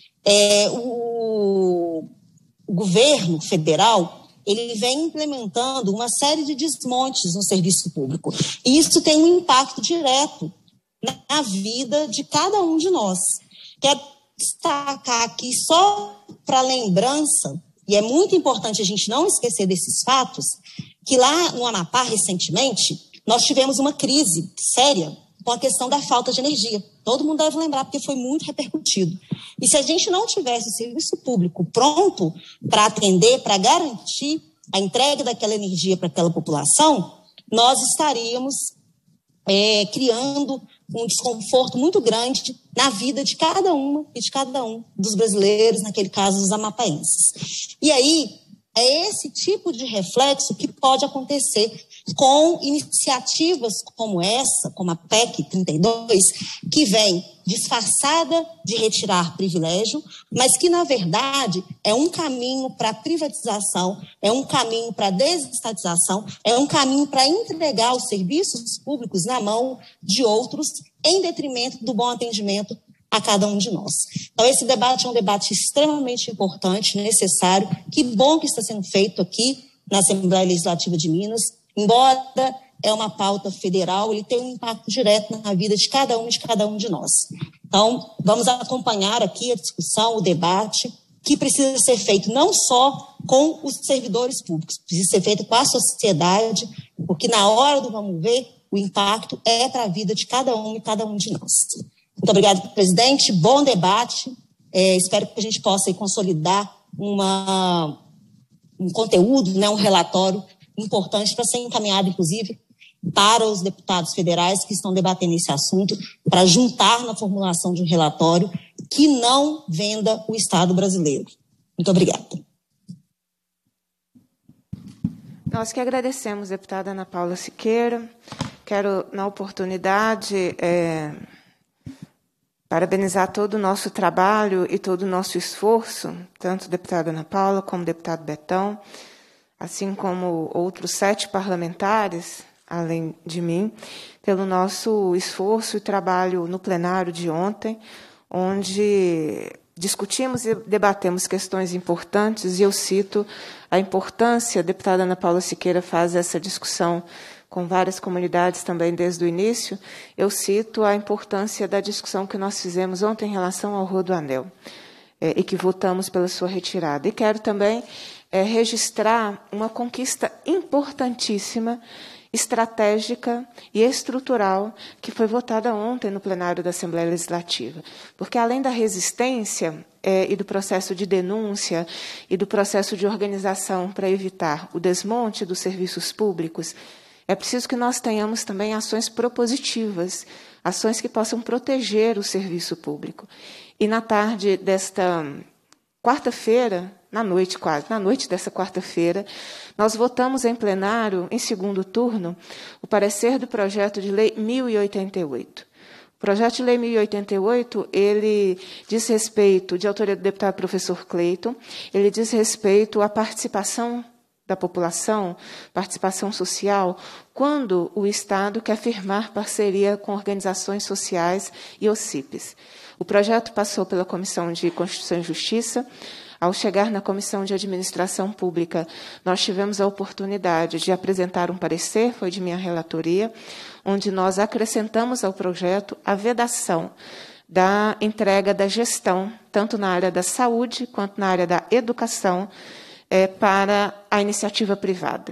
O governo federal, ele vem implementando uma série de desmontes no serviço público, e isso tem um impacto direto na vida de cada um de nós. Quero destacar aqui, só para lembrança, e é muito importante a gente não esquecer desses fatos, que lá no Amapá, recentemente, nós tivemos uma crise séria com a questão da falta de energia. Todo mundo deve lembrar, porque foi muito repercutido. E se a gente não tivesse o serviço público pronto para atender, para garantir a entrega daquela energia para aquela população, nós estaríamos criando um desconforto muito grande na vida de cada uma e de cada um dos brasileiros, naquele caso, dos amapaenses. E aí, é esse tipo de reflexo que pode acontecer com iniciativas como essa, como a PEC 32, que vem disfarçada de retirar privilégio, mas que, na verdade, é um caminho para a privatização, é um caminho para a desestatização, é um caminho para entregar os serviços públicos na mão de outros, em detrimento do bom atendimento a cada um de nós. Então, esse debate é um debate extremamente importante, necessário. Que bom que está sendo feito aqui na Assembleia Legislativa de Minas. Embora é uma pauta federal, ele tem um impacto direto na vida de cada um de nós. Então, vamos acompanhar aqui a discussão, o debate, que precisa ser feito não só com os servidores públicos, precisa ser feito com a sociedade, porque na hora do vamos ver, o impacto é para a vida de cada um e cada um de nós. Muito obrigada, presidente. Bom debate. Espero que a gente possa consolidar um conteúdo, né, um relatório importante para ser encaminhado, inclusive, para os deputados federais que estão debatendo esse assunto, para juntar na formulação de um relatório que não venda o Estado brasileiro. Muito obrigada. Nós que agradecemos, deputada Ana Paula Siqueira. Quero, na oportunidade, parabenizar todo o nosso trabalho e todo o nosso esforço, tanto o deputado Ana Paula como o deputado Betão, assim como outros 7 parlamentares, além de mim, pelo nosso esforço e trabalho no plenário de ontem, onde discutimos e debatemos questões importantes, e eu cito a importância, a deputada Ana Paula Siqueira faz essa discussão com várias comunidades também desde o início, eu cito a importância da discussão que nós fizemos ontem em relação ao Rodoanel. e que votamos pela sua retirada. E quero também registrar uma conquista importantíssima, estratégica e estrutural, que foi votada ontem no plenário da Assembleia Legislativa. Porque, além da resistência e do processo de denúncia e do processo de organização para evitar o desmonte dos serviços públicos, é preciso que nós tenhamos também ações propositivas, ações que possam proteger o serviço público. E na tarde desta quarta-feira, na noite dessa quarta-feira, nós votamos em plenário, em segundo turno, o parecer do projeto de lei 1088. O projeto de lei 1088, ele diz respeito, de autoria do deputado professor Cleiton, ele diz respeito à participação da população, participação social, quando o Estado quer firmar parceria com organizações sociais e OCIPs. O projeto passou pela Comissão de Constituição e Justiça. Ao chegar na Comissão de Administração Pública, nós tivemos a oportunidade de apresentar um parecer, foi de minha relatoria, onde nós acrescentamos ao projeto a vedação da entrega da gestão, tanto na área da saúde quanto na área da educação, para a iniciativa privada.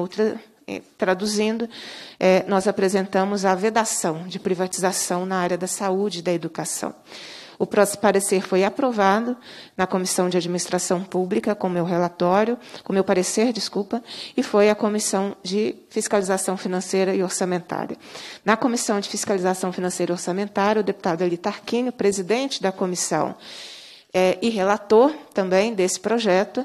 Traduzindo, nós apresentamos a vedação de privatização na área da saúde e da educação. O parecer foi aprovado na Comissão de Administração Pública com meu parecer, e foi à Comissão de Fiscalização Financeira e Orçamentária. Na Comissão de Fiscalização Financeira e Orçamentária, o deputado Eli Tarquínio, presidente da comissão, e relator também desse projeto,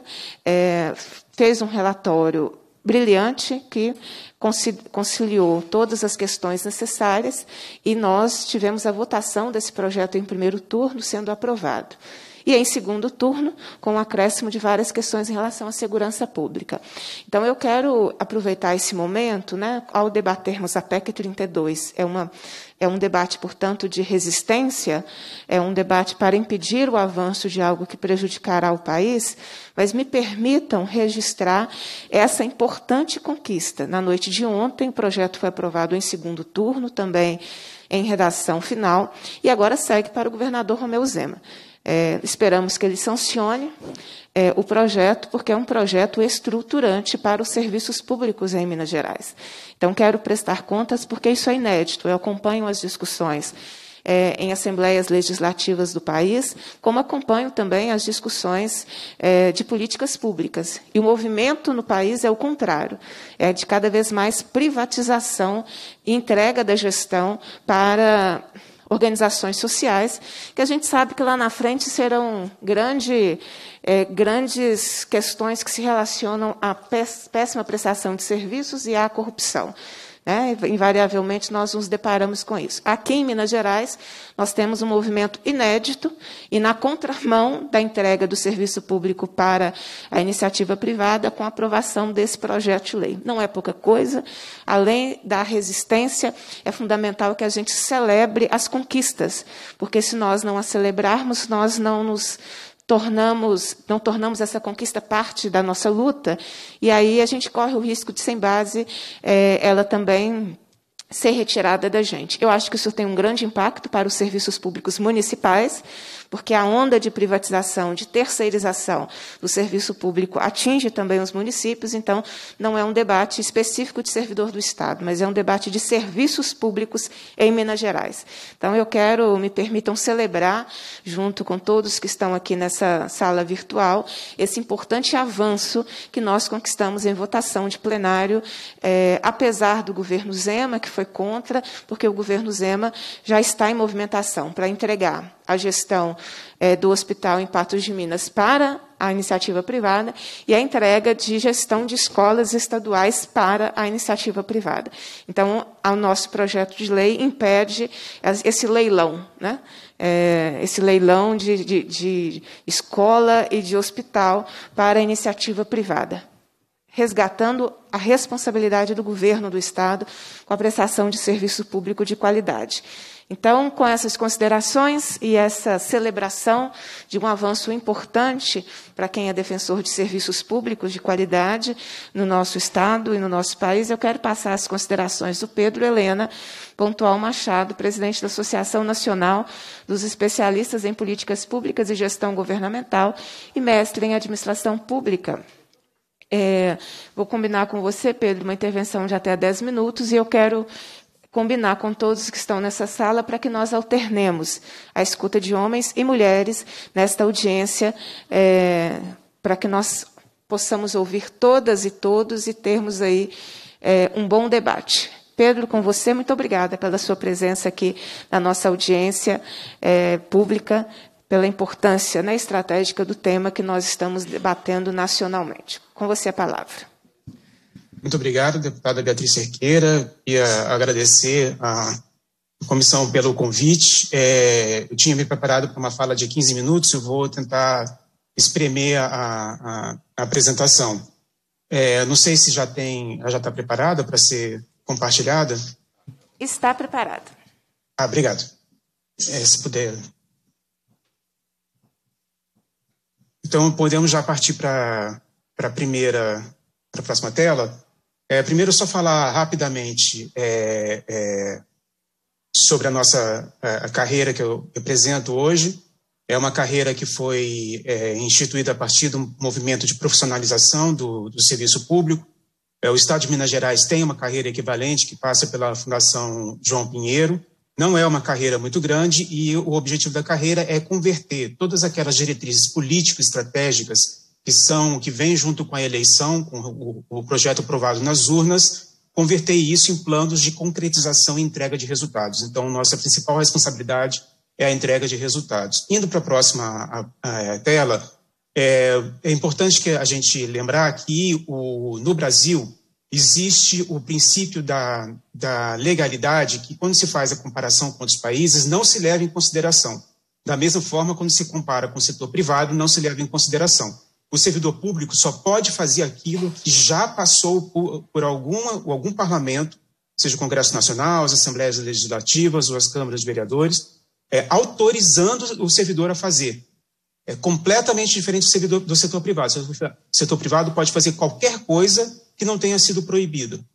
fez um relatório brilhante que conciliou todas as questões necessárias e nós tivemos a votação desse projeto em primeiro turno sendo aprovado. E, em segundo turno, com o acréscimo de várias questões em relação à segurança pública. Então, eu quero aproveitar esse momento, ao debatermos a PEC 32, é um debate, portanto, de resistência, é um debate para impedir o avanço de algo que prejudicará o país, mas me permitam registrar essa importante conquista. Na noite de ontem, o projeto foi aprovado em segundo turno, também em redação final, e agora segue para o governador Romeu Zema. Esperamos que ele sancione o projeto, porque é um projeto estruturante para os serviços públicos em Minas Gerais. Então, quero prestar contas, porque isso é inédito. Eu acompanho as discussões em assembleias legislativas do país, como acompanho também as discussões de políticas públicas. E o movimento no país é o contrário, é de cada vez mais privatização e entrega da gestão para organizações sociais, que a gente sabe que lá na frente serão grandes questões que se relacionam à péssima prestação de serviços e à corrupção. Invariavelmente, nós nos deparamos com isso. Aqui em Minas Gerais, nós temos um movimento inédito e na contramão da entrega do serviço público para a iniciativa privada com a aprovação desse projeto de lei. Não é pouca coisa. Além da resistência, é fundamental que a gente celebre as conquistas, porque se nós não as celebrarmos, nós não tornamos essa conquista parte da nossa luta, e aí a gente corre o risco de, sem base, ela também ser retirada da gente. Eu acho que isso tem um grande impacto para os serviços públicos municipais, porque a onda de privatização, de terceirização do serviço público atinge também os municípios, então não é um debate específico de servidor do Estado, mas é um debate de serviços públicos em Minas Gerais. Então, me permitam celebrar, junto com todos que estão aqui nessa sala virtual, esse importante avanço que nós conquistamos em votação de plenário, apesar do governo Zema, que foi contra, porque o governo Zema já está em movimentação para entregar a gestão do hospital em Patos de Minas para a iniciativa privada e a entrega de gestão de escolas estaduais para a iniciativa privada. Então, o nosso projeto de lei impede esse leilão, esse leilão de escola e de hospital para a iniciativa privada, resgatando a responsabilidade do governo do Estado com a prestação de serviço público de qualidade. Então, com essas considerações e essa celebração de um avanço importante para quem é defensor de serviços públicos de qualidade no nosso Estado e no nosso país, eu quero passar as considerações do Pedro Helena Pontual Machado, presidente da Associação Nacional dos Especialistas em Políticas Públicas e Gestão Governamental e mestre em Administração Pública. Vou combinar com você, Pedro, uma intervenção de até 10 minutos, e eu quero combinar com todos que estão nessa sala para que nós alternemos a escuta de homens e mulheres nesta audiência, para que nós possamos ouvir todas e todos e termos aí um bom debate. Pedro, com você, muito obrigada pela sua presença aqui na nossa audiência pública, pela importância, né, estratégica do tema que nós estamos debatendo nacionalmente. Com você a palavra. Muito obrigado, deputada Beatriz Cerqueira. Queria agradecer à comissão pelo convite. Eu tinha me preparado para uma fala de 15 minutos, eu vou tentar espremer a apresentação. Não sei se já está preparada para ser compartilhada. Está preparada. Obrigado. Se puder. Então, podemos já partir para a próxima tela. Primeiro, só falar rapidamente sobre a nossa carreira que eu represento hoje. É uma carreira que foi instituída a partir do movimento de profissionalização do serviço público. O Estado de Minas Gerais tem uma carreira equivalente que passa pela Fundação João Pinheiro. Não é uma carreira muito grande e o objetivo da carreira é converter todas aquelas diretrizes político-estratégicas que vem junto com a eleição, com o projeto aprovado nas urnas, converter isso em planos de concretização e entrega de resultados. Então, nossa principal responsabilidade é a entrega de resultados. Indo para a próxima tela, é importante que a gente lembrar que no Brasil existe o princípio da legalidade, que quando se faz a comparação com outros países, não se leva em consideração. Da mesma forma, quando se compara com o setor privado, não se leva em consideração. O servidor público só pode fazer aquilo que já passou por algum parlamento, seja o Congresso Nacional, as Assembleias Legislativas ou as Câmaras de Vereadores, autorizando o servidor a fazer. É completamente diferente do setor privado. O setor privado pode fazer qualquer coisa que não tenha sido proibido.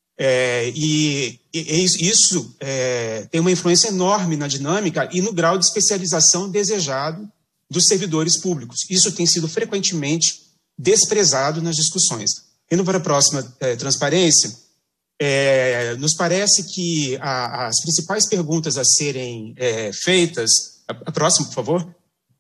Isso tem uma influência enorme na dinâmica e no grau de especialização desejado dos servidores públicos. Isso tem sido frequentemente desprezado nas discussões. Indo para a próxima transparência, nos parece que as principais perguntas a serem feitas, a próxima, por favor,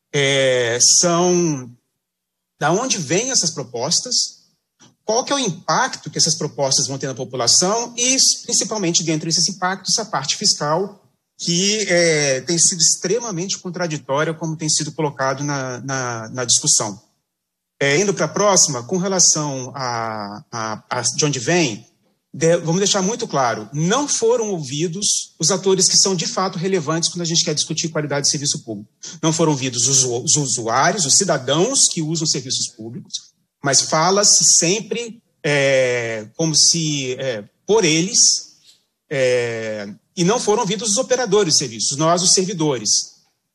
são: da onde vêm essas propostas, qual que é o impacto que essas propostas vão ter na população e, principalmente, dentro desses impactos, a parte fiscal, que tem sido extremamente contraditória, como tem sido colocado na discussão. Indo para a próxima, com relação a de onde vem, vamos deixar muito claro, não foram ouvidos os atores que são de fato relevantes quando a gente quer discutir qualidade de serviço público. Não foram ouvidos os usuários, os cidadãos que usam serviços públicos, mas fala-se sempre como se por eles, e não foram ouvidos os operadores de serviços, nós, os servidores.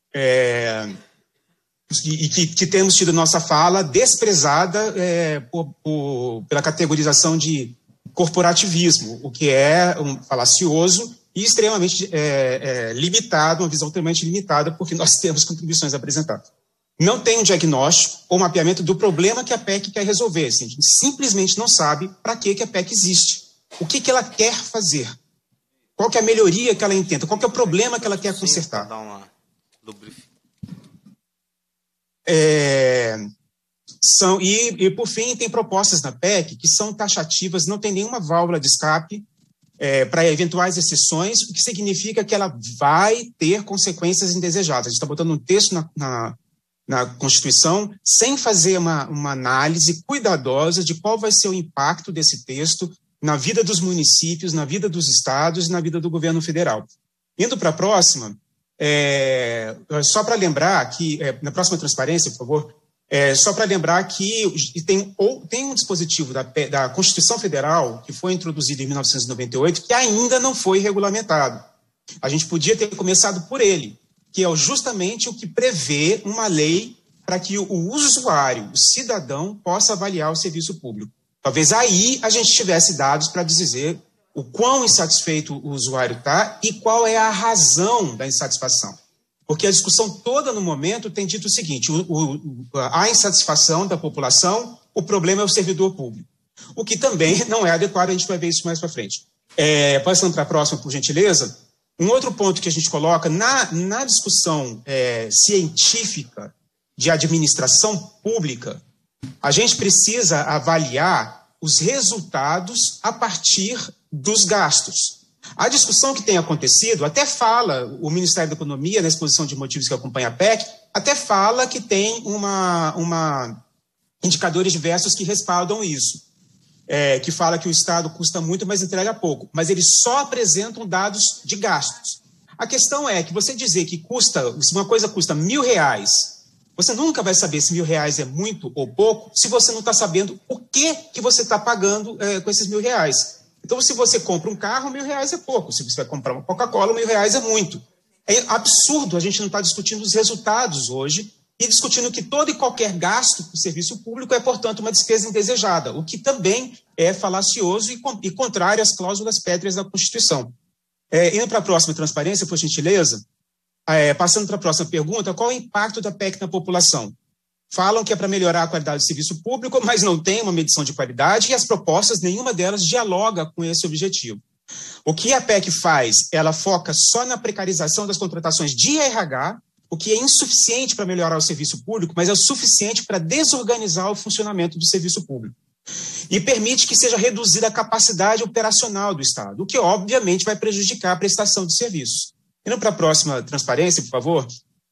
E que temos tido nossa fala desprezada pela categorização de corporativismo, o que é falacioso e extremamente limitado, uma visão extremamente limitada, porque nós temos contribuições a apresentar. Não tem um diagnóstico ou mapeamento do problema que a PEC quer resolver. Assim, a gente simplesmente não sabe para que a PEC existe. O que ela quer fazer? Qual que é a melhoria que ela intenta? Qual que é o problema que ela quer consertar? E, por fim, tem propostas na PEC que são taxativas, não tem nenhuma válvula de escape para eventuais exceções, o que significa que ela vai ter consequências indesejadas. A gente está botando um texto na Constituição sem fazer uma análise cuidadosa de qual vai ser o impacto desse texto na vida dos municípios, na vida dos estados e na vida do governo federal. Indo para a próxima, só para lembrar que, na próxima transparência, por favor, só para lembrar que tem um dispositivo da Constituição Federal que foi introduzido em 1998 que ainda não foi regulamentado. A gente podia ter começado por ele, que é justamente o que prevê uma lei para que o usuário, o cidadão, possa avaliar o serviço público. Talvez aí a gente tivesse dados para dizer o quão insatisfeito o usuário está e qual é a razão da insatisfação. Porque a discussão toda no momento tem dito o seguinte, a insatisfação da população, o problema é o servidor público. O que também não é adequado, a gente vai ver isso mais para frente. Passando para a próxima, por gentileza, um outro ponto que a gente coloca na discussão científica de administração pública, a gente precisa avaliar os resultados a partir dos gastos. A discussão que tem acontecido, até fala, o Ministério da Economia, na exposição de motivos que acompanha a PEC, até fala que tem indicadores diversos que respaldam isso, que fala que o Estado custa muito, mas entrega pouco, mas eles só apresentam dados de gastos. A questão é que você dizer que se uma coisa custa R$1.000, você nunca vai saber se R$1.000 é muito ou pouco se você não está sabendo o que você está pagando com esses R$1.000. Então, se você compra um carro, R$1.000 é pouco. Se você vai comprar uma Coca-Cola, R$1.000 é muito. É absurdo a gente não estar discutindo os resultados hoje e discutindo que todo e qualquer gasto com o serviço público é, portanto, uma despesa indesejada, o que também é falacioso e contrário às cláusulas pétreas da Constituição. Indo para a próxima transparência, por gentileza, passando para a próxima pergunta, qual é o impacto da PEC na população? Falam que é para melhorar a qualidade do serviço público, mas não tem uma medição de qualidade e as propostas, nenhuma delas dialoga com esse objetivo. O que a PEC faz? Ela foca só na precarização das contratações de RH, o que é insuficiente para melhorar o serviço público, mas é suficiente para desorganizar o funcionamento do serviço público. E permite que seja reduzida a capacidade operacional do Estado, o que obviamente vai prejudicar a prestação de serviços. Indo para a próxima transparência, por favor.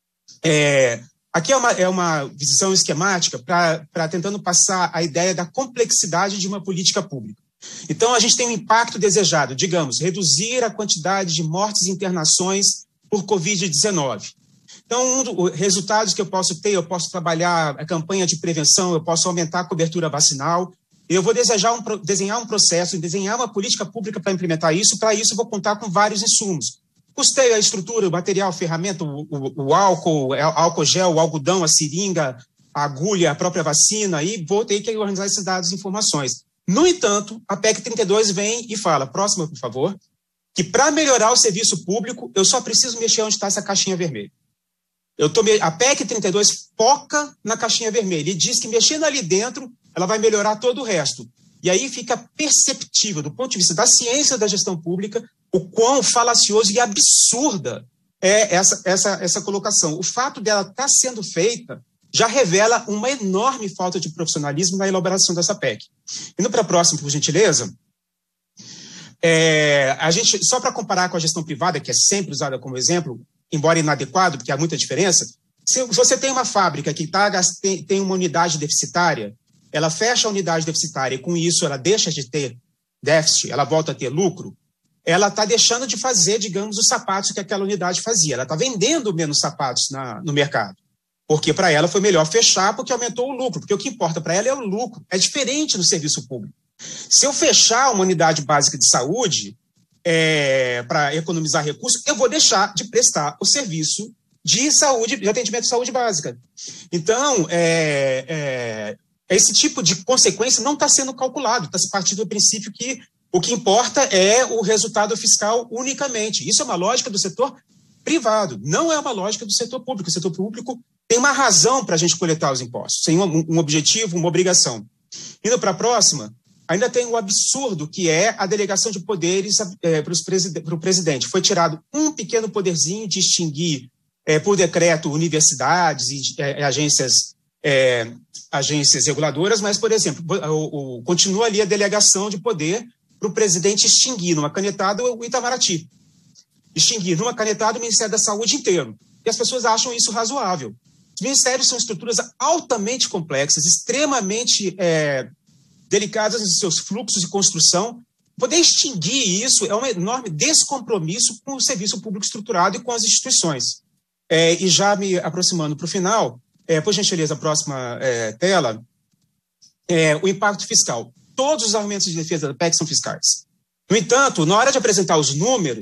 Aqui é uma visão esquemática para tentando passar a ideia da complexidade de uma política pública. Então, a gente tem um impacto desejado, digamos, reduzir a quantidade de mortes e internações por Covid-19. Então, resultados que eu posso ter, eu posso trabalhar a campanha de prevenção, eu posso aumentar a cobertura vacinal, eu vou desenhar um processo, desenhar uma política pública para implementar isso, para isso eu vou contar com vários insumos. Custeio a estrutura, o material, a ferramenta, o álcool gel, o algodão, a seringa, a agulha, a própria vacina, e vou ter que organizar esses dados e informações. No entanto, a PEC 32 vem e fala, próxima, por favor, que para melhorar o serviço público, eu só preciso mexer onde está essa caixinha vermelha. A PEC 32 foca na caixinha vermelha e diz que mexendo ali dentro, ela vai melhorar todo o resto. E aí fica perceptível, do ponto de vista da ciência da gestão pública, o quão falacioso e absurda é essa colocação. O fato dela estar sendo feita já revela uma enorme falta de profissionalismo na elaboração dessa PEC. Indo para a próxima, por gentileza, a gente, só para comparar com a gestão privada, que é sempre usada como exemplo, embora inadequado, porque há muita diferença, se você tem uma fábrica que tem uma unidade deficitária, ela fecha a unidade deficitária e com isso ela deixa de ter déficit, ela volta a ter lucro, ela está deixando de fazer, digamos, os sapatos que aquela unidade fazia. Ela está vendendo menos sapatos no mercado, porque para ela foi melhor fechar porque aumentou o lucro, porque o que importa para ela é o lucro. É diferente no serviço público. Se eu fechar uma unidade básica de saúde para economizar recursos, eu vou deixar de prestar o serviço de saúde, de atendimento de saúde básica. Então, esse tipo de consequência não está sendo calculado, está se partindo do princípio que o que importa é o resultado fiscal unicamente. Isso é uma lógica do setor privado, não é uma lógica do setor público. O setor público tem uma razão para a gente coletar os impostos, tem um objetivo, uma obrigação. Indo para a próxima, ainda tem o absurdo que é a delegação de poderes para o presidente. Foi tirado um pequeno poderzinho de extinguir, por decreto, universidades e agências reguladoras, mas, por exemplo, continua ali a delegação de poder para o presidente extinguir numa canetada o Itamaraty, extinguir numa canetada o Ministério da Saúde inteiro. E as pessoas acham isso razoável. Os ministérios são estruturas altamente complexas, extremamente delicadas nos seus fluxos de construção. Poder extinguir isso é um enorme descompromisso com o serviço público estruturado e com as instituições. E já me aproximando para o final, por gentileza, a próxima tela, o impacto fiscal. Todos os argumentos de defesa da PEC são fiscais. No entanto, na hora de apresentar os números,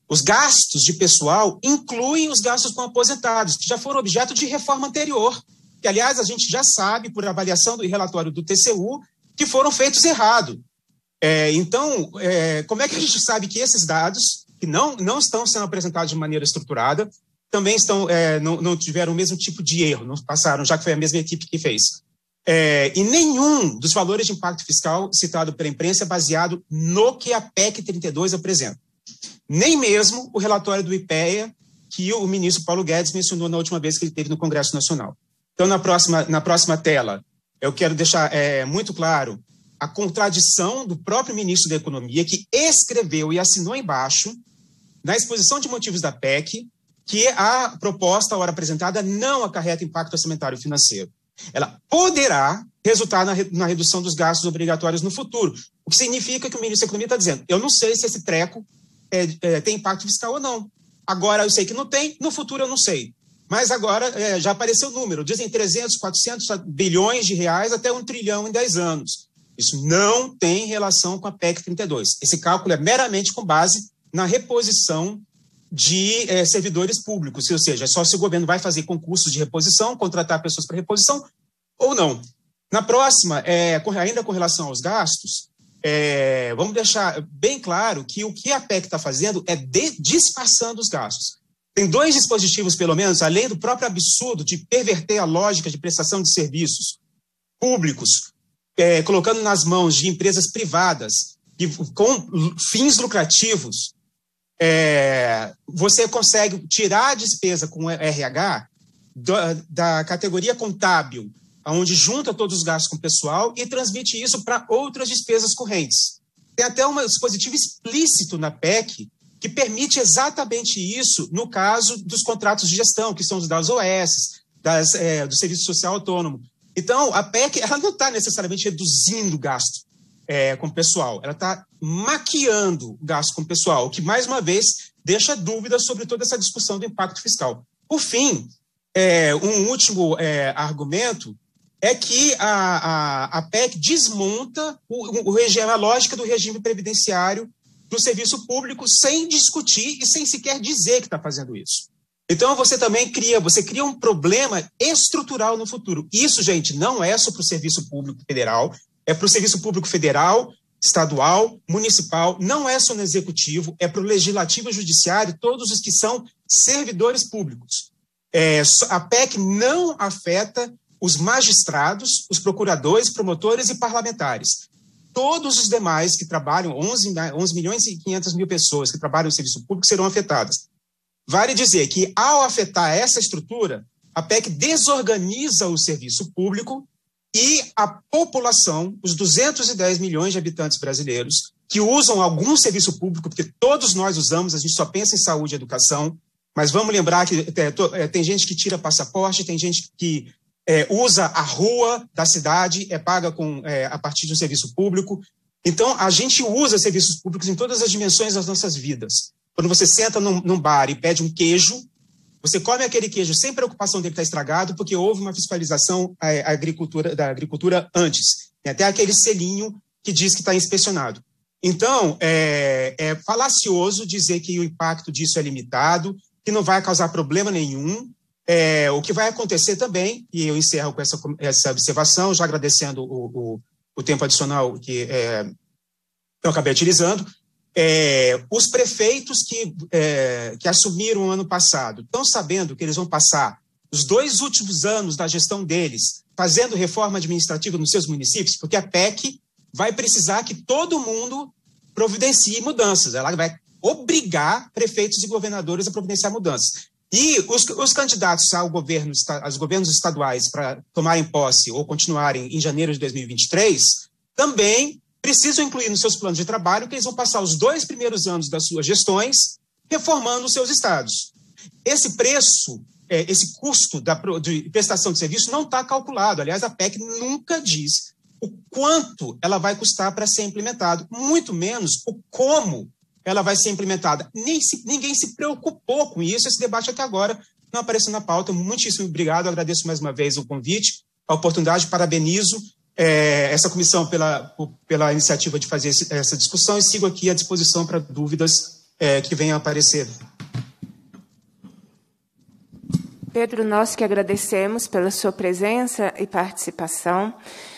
Os gastos de pessoal incluem os gastos com aposentados, que já foram objeto de reforma anterior, que, aliás, a gente já sabe, por avaliação do relatório do TCU, que foram feitos errado. Então, como é que a gente sabe que esses dados, que não estão sendo apresentados de maneira estruturada, também não tiveram o mesmo tipo de erro, não passaram, já que foi a mesma equipe que fez? E nenhum dos valores de impacto fiscal citado pela imprensa é baseado no que a PEC 32 apresenta. Nem mesmo o relatório do IPEA, que o ministro Paulo Guedes mencionou na última vez que ele esteve no Congresso Nacional. Então, na próxima tela, eu quero deixar muito claro a contradição do próprio ministro da Economia, que escreveu e assinou embaixo, na exposição de motivos da PEC, que a proposta, a hora apresentada, não acarreta impacto orçamentário e financeiro. Ela poderá resultar na redução dos gastos obrigatórios no futuro, o que significa que o ministro da Economia está dizendo, eu não sei se esse treco tem impacto fiscal ou não. Agora eu sei que não tem, no futuro eu não sei. Mas agora já apareceu o número, dizem 300, 400 bilhões de reais até 1 trilhão em 10 anos. Isso não tem relação com a PEC 32. Esse cálculo é meramente com base na reposição de servidores públicos, ou seja, é só se o governo vai fazer concursos de reposição, contratar pessoas para reposição ou não. Na próxima, ainda com relação aos gastos, vamos deixar bem claro que o que a PEC está fazendo é disfarçando os gastos. Tem 2 dispositivos, pelo menos, além do próprio absurdo de perverter a lógica de prestação de serviços públicos, colocando nas mãos de empresas privadas e com fins lucrativos, você consegue tirar a despesa com o RH da categoria contábil, onde junta todos os gastos com o pessoal e transmite isso para outras despesas correntes. Tem até um dispositivo explícito na PEC que permite exatamente isso no caso dos contratos de gestão, que são os das OS, do Serviço Social Autônomo. Então, a PEC ela não está necessariamente reduzindo o gasto com o pessoal, ela está maquiando o gasto com o pessoal, o que, mais uma vez, deixa dúvidas sobre toda essa discussão do impacto fiscal. Por fim, um último argumento é que a PEC desmonta a lógica do regime previdenciário do serviço público sem discutir e sem sequer dizer que está fazendo isso. Então, você também cria um problema estrutural no futuro. Isso, gente, não é só para o serviço público federal, é para o serviço público federal, estadual, municipal, não é só no executivo, é para o legislativo e judiciário, todos os que são servidores públicos. A PEC não afeta os magistrados, os procuradores, promotores e parlamentares. Todos os demais que trabalham, 11 milhões e 500 mil pessoas que trabalham no serviço público serão afetadas. Vale dizer que, ao afetar essa estrutura, a PEC desorganiza o serviço público e a população, os 210 milhões de habitantes brasileiros, que usam algum serviço público, porque todos nós usamos, a gente só pensa em saúde e educação, mas vamos lembrar que tem gente que tira passaporte, tem gente que usa a rua da cidade, paga a partir de um serviço público. Então, a gente usa serviços públicos em todas as dimensões das nossas vidas. Quando você senta num bar e pede um queijo, você come aquele queijo sem preocupação dele estar estragado, porque houve uma fiscalização da agricultura antes. Tem até aquele selinho que diz que está inspecionado. Então, é falacioso dizer que o impacto disso é limitado, que não vai causar problema nenhum. O que vai acontecer também, e eu encerro com essa observação, já agradecendo o tempo adicional que eu acabei utilizando, os prefeitos que assumiram ano passado estão sabendo que eles vão passar os 2 últimos anos da gestão deles fazendo reforma administrativa nos seus municípios, porque a PEC vai precisar que todo mundo providencie mudanças. Ela vai obrigar prefeitos e governadores a providenciar mudanças. E os candidatos aos governos estaduais para tomarem posse ou continuarem em janeiro de 2023 também precisam incluir nos seus planos de trabalho que eles vão passar os 2 primeiros anos das suas gestões reformando os seus estados. Esse preço, esse custo de prestação de serviço não está calculado. Aliás, a PEC nunca diz o quanto ela vai custar para ser implementado, muito menos o como ela vai ser implementada. Ninguém se preocupou com isso. Esse debate até agora não apareceu na pauta. Muitíssimo obrigado. Agradeço mais uma vez o convite, a oportunidade. Parabenizo essa comissão pela iniciativa de fazer essa discussão e sigo aqui à disposição para dúvidas que venham a aparecer. Pedro, nós que agradecemos pela sua presença e participação.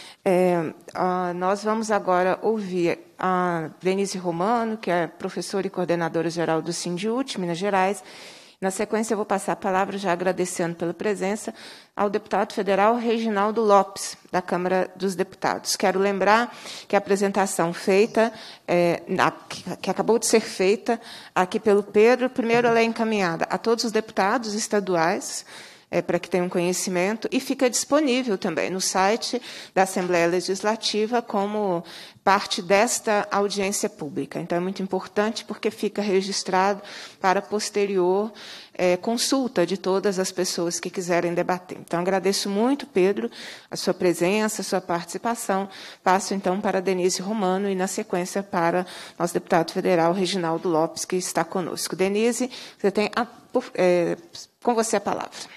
Nós vamos agora ouvir a Denise Romano, que é professora e coordenadora geral do Sindiúti, Minas Gerais. Na sequência, eu vou passar a palavra, já agradecendo pela presença, ao deputado federal Reginaldo Lopes, da Câmara dos Deputados. Quero lembrar que a apresentação feita, que acabou de ser feita aqui pelo Pedro, primeiro ela é encaminhada a todos os deputados estaduais, para que tenham conhecimento, e fica disponível também no site da Assembleia Legislativa como parte desta audiência pública. Então, é muito importante porque fica registrado para posterior consulta de todas as pessoas que quiserem debater. Então, agradeço muito, Pedro, a sua presença, a sua participação. Passo, então, para a Denise Romano e, na sequência, para nosso deputado federal, Reginaldo Lopes, que está conosco. Denise, você tem com você a palavra.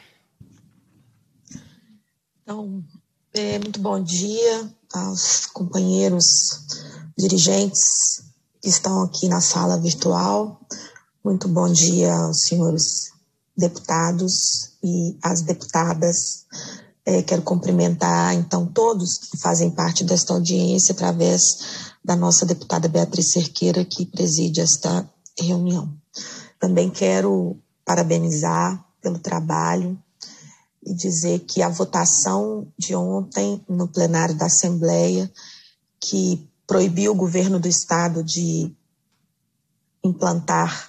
Então, muito bom dia aos companheiros dirigentes que estão aqui na sala virtual. Muito bom dia aos senhores deputados e às deputadas. Quero cumprimentar, então, todos que fazem parte desta audiência através da nossa deputada Beatriz Cerqueira, que preside esta reunião. Também quero parabenizar pelo trabalho e dizer que a votação de ontem no plenário da Assembleia, que proibiu o governo do Estado de implantar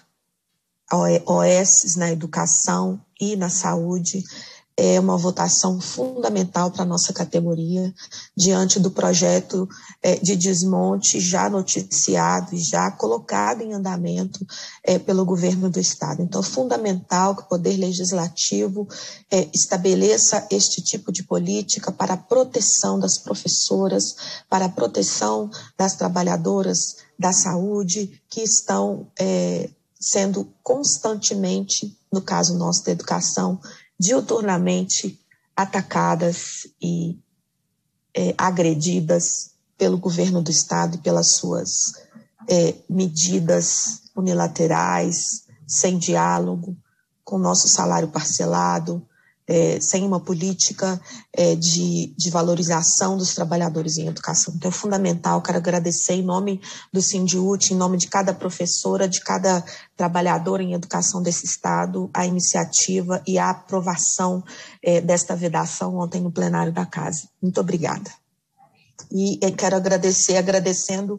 OS na educação e na saúde, é uma votação fundamental para a nossa categoria, diante do projeto de desmonte já noticiado e já colocado em andamento pelo governo do Estado. Então, é fundamental que o Poder Legislativo estabeleça este tipo de política para a proteção das professoras, para a proteção das trabalhadoras da saúde, que estão sendo constantemente, no caso nosso da educação, diuturnamente atacadas e agredidas pelo governo do Estado e pelas suas medidas unilaterais, sem diálogo, com o nosso salário parcelado, sem uma política de valorização dos trabalhadores em educação. Então, é fundamental, quero agradecer em nome do Sindiúti, em nome de cada professora, de cada trabalhadora em educação desse Estado, a iniciativa e a aprovação desta vedação ontem no plenário da Casa. Muito obrigada. E quero agradecer, agradecendo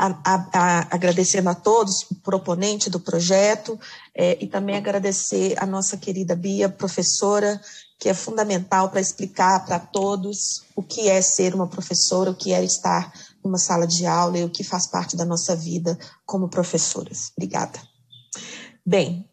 a todos, o proponente do projeto, e também agradecer a nossa querida Bia, professora, que é fundamental para explicar para todos o que é ser uma professora, o que é estar numa sala de aula e o que faz parte da nossa vida como professoras. Obrigada. Bem,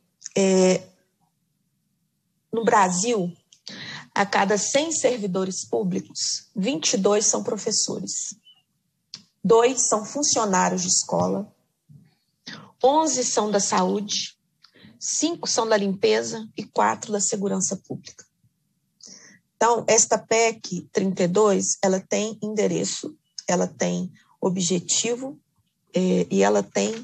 no Brasil, a cada 100 servidores públicos, 22 são professores, 2 são funcionários de escola, 11 são da saúde, 5 são da limpeza e 4 da segurança pública. Então, esta PEC 32, ela tem endereço, ela tem objetivo e ela tem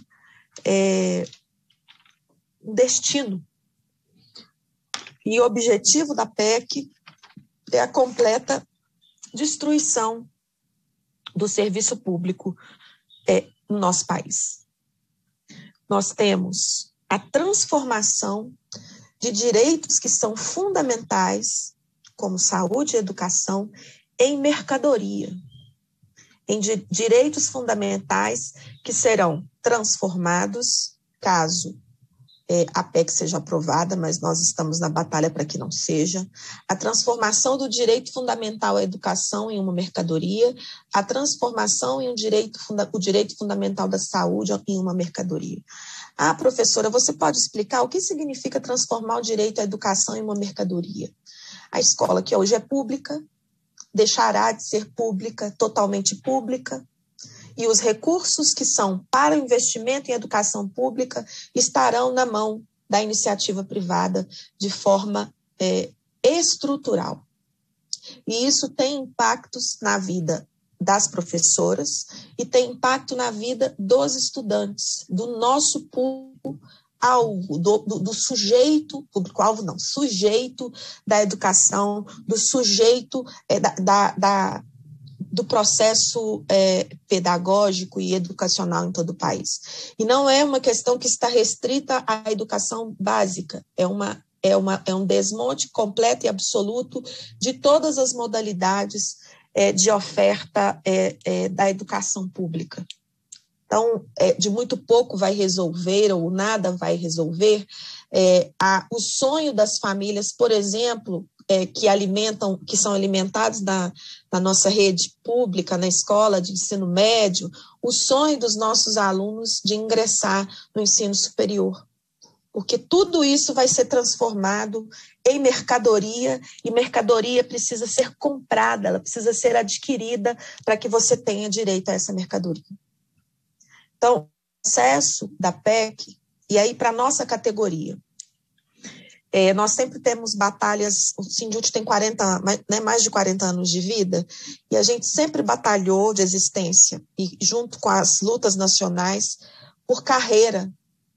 um destino. E o objetivo da PEC é a completa destruição do serviço público no nosso país. Nós temos a transformação de direitos que são fundamentais, como saúde e educação, em mercadoria, em direitos fundamentais que serão transformados caso a PEC seja aprovada, mas nós estamos na batalha para que não seja, a transformação do direito fundamental à educação em uma mercadoria, a transformação em o direito fundamental da saúde em uma mercadoria. Ah, professora, você pode explicar o que significa transformar o direito à educação em uma mercadoria? A escola, que hoje é pública, deixará de ser pública, totalmente pública, e os recursos que são para o investimento em educação pública estarão na mão da iniciativa privada de forma estrutural. E isso tem impactos na vida das professoras e tem impacto na vida dos estudantes, do nosso público do sujeito, público-alvo não, sujeito da educação, do sujeito do processo pedagógico e educacional em todo o país. E não é uma questão que está restrita à educação básica, é um desmonte completo e absoluto de todas as modalidades de oferta da educação pública. Então, de muito pouco vai resolver, ou nada vai resolver, o sonho das famílias, por exemplo, que são alimentados na nossa rede pública, na escola de ensino médio, o sonho dos nossos alunos de ingressar no ensino superior. Porque tudo isso vai ser transformado em mercadoria, e mercadoria precisa ser comprada, ela precisa ser adquirida para que você tenha direito a essa mercadoria. Então, o processo da PEC, e aí para a nossa categoria, nós sempre temos batalhas, o Sindut tem mais de 40 anos de vida, e a gente sempre batalhou de existência, e junto com as lutas nacionais, por carreira.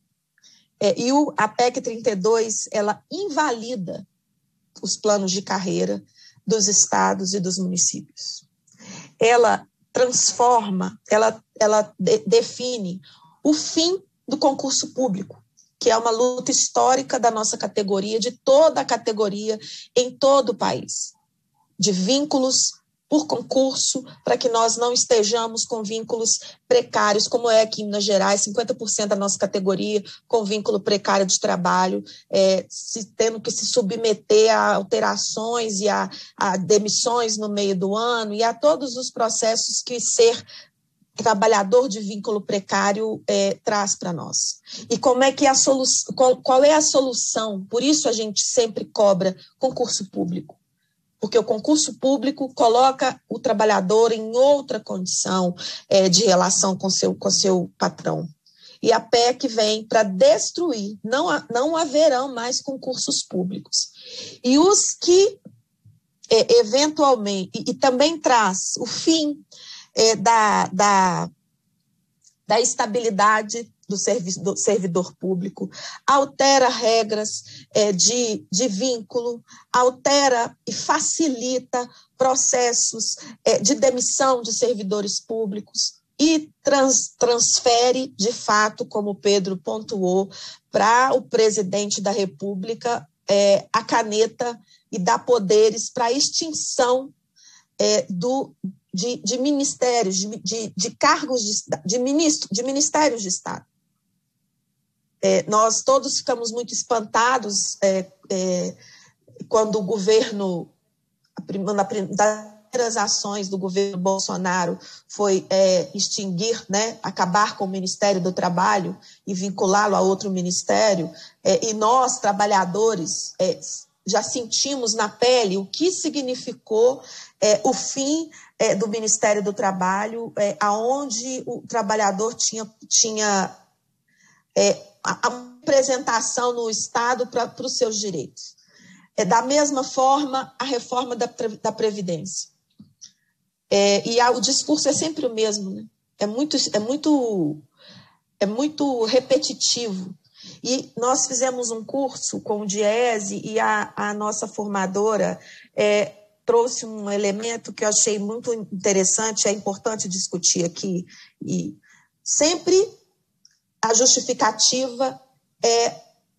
A PEC 32, ela invalida os planos de carreira dos estados e dos municípios. Ela transforma, ela define o fim do concurso público, que é uma luta histórica da nossa categoria, de toda a categoria em todo o país, de vínculos por concurso, para que nós não estejamos com vínculos precários, como é aqui em Minas Gerais, 50% da nossa categoria com vínculo precário de trabalho, tendo que se submeter a alterações e a demissões no meio do ano, e a todos os processos que ser trabalhador de vínculo precário traz para nós. E como é que qual é a solução? Por isso a gente sempre cobra concurso público. Porque o concurso público coloca o trabalhador em outra condição de relação com seu patrão. E a PEC vem para destruir, não haverão mais concursos públicos. E os que, eventualmente, e também traz o fim da estabilidade do servidor público, altera regras de vínculo, altera e facilita processos de demissão de servidores públicos e transfere, de fato, como o Pedro pontuou, para o presidente da República a caneta e dá poderes para a extinção de ministérios, de cargos de ministérios de Estado. Nós todos ficamos muito espantados quando o governo, das primeiras ações do governo Bolsonaro foi extinguir, acabar com o Ministério do Trabalho e vinculá-lo a outro ministério, e nós, trabalhadores, já sentimos na pele o que significou o fim do Ministério do Trabalho, aonde o trabalhador tinha a apresentação no Estado para os seus direitos. Da mesma forma, a reforma da Previdência. O discurso é sempre o mesmo, né? É muito repetitivo. E nós fizemos um curso com o Diese e a nossa formadora trouxe um elemento que eu achei muito interessante, é importante discutir aqui. E sempre a justificativa é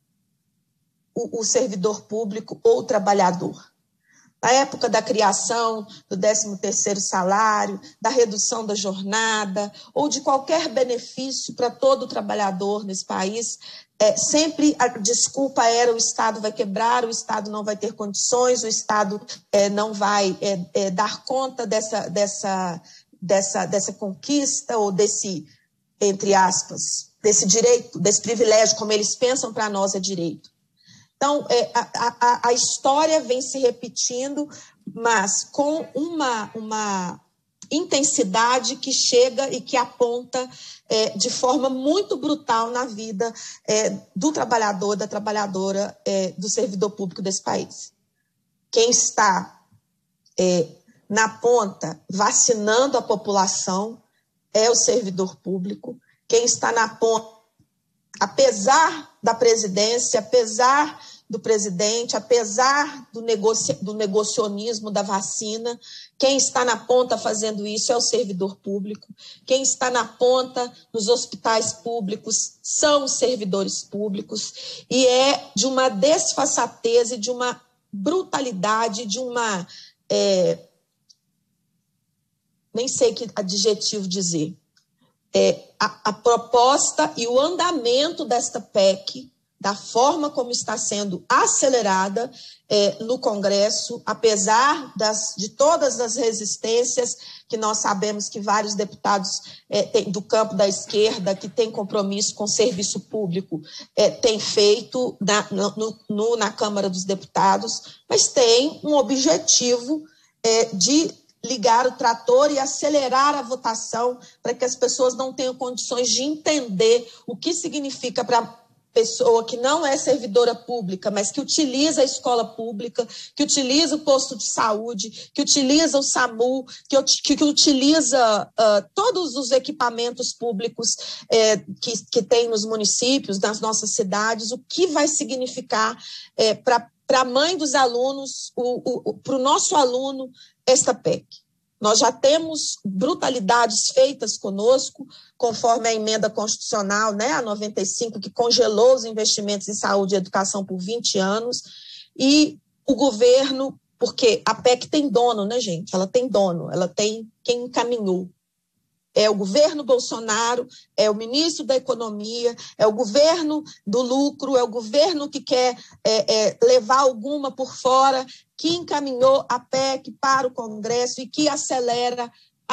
o servidor público ou o trabalhador. Na época da criação do 13º salário, da redução da jornada, ou de qualquer benefício para todo trabalhador nesse país, sempre a desculpa era: o Estado vai quebrar, o Estado não vai ter condições, o Estado não vai dar conta dessa conquista ou desse, entre aspas, desse direito, desse privilégio, como eles pensam para nós é direito. Então, a história vem se repetindo, mas com uma intensidade que chega e que aponta de forma muito brutal na vida do trabalhador, da trabalhadora, do servidor público desse país. Quem está na ponta vacinando a população é o servidor público. Quem está na ponta apesar da presidência, apesar do presidente, apesar do negocionismo da vacina, quem está na ponta fazendo isso é o servidor público. Quem está na ponta nos hospitais públicos são os servidores públicos. E é de uma desfaçatez e de uma brutalidade, de uma... nem sei que adjetivo dizer. A proposta e o andamento desta PEC, da forma como está sendo acelerada no Congresso, apesar de todas as resistências que nós sabemos que vários deputados do campo da esquerda, que têm compromisso com o serviço público, têm feito na Câmara dos Deputados, mas tem um objetivo de ligar o trator e acelerar a votação para que as pessoas não tenham condições de entender o que significa para pessoa que não é servidora pública, mas que utiliza a escola pública, que utiliza o posto de saúde, que utiliza o SAMU, que utiliza todos os equipamentos públicos que tem nos municípios, nas nossas cidades, o que vai significar para a mãe dos alunos, para o nosso aluno, esta PEC. Nós já temos brutalidades feitas conosco, conforme a emenda constitucional, né, a 95, que congelou os investimentos em saúde e educação por 20 anos, e o governo, porque a PEC tem dono, né, gente? Ela tem dono, ela tem quem encaminhou. É o governo Bolsonaro, é o ministro da Economia, é o governo do lucro, é o governo que quer levar alguma por fora, que encaminhou a PEC para o Congresso e que acelera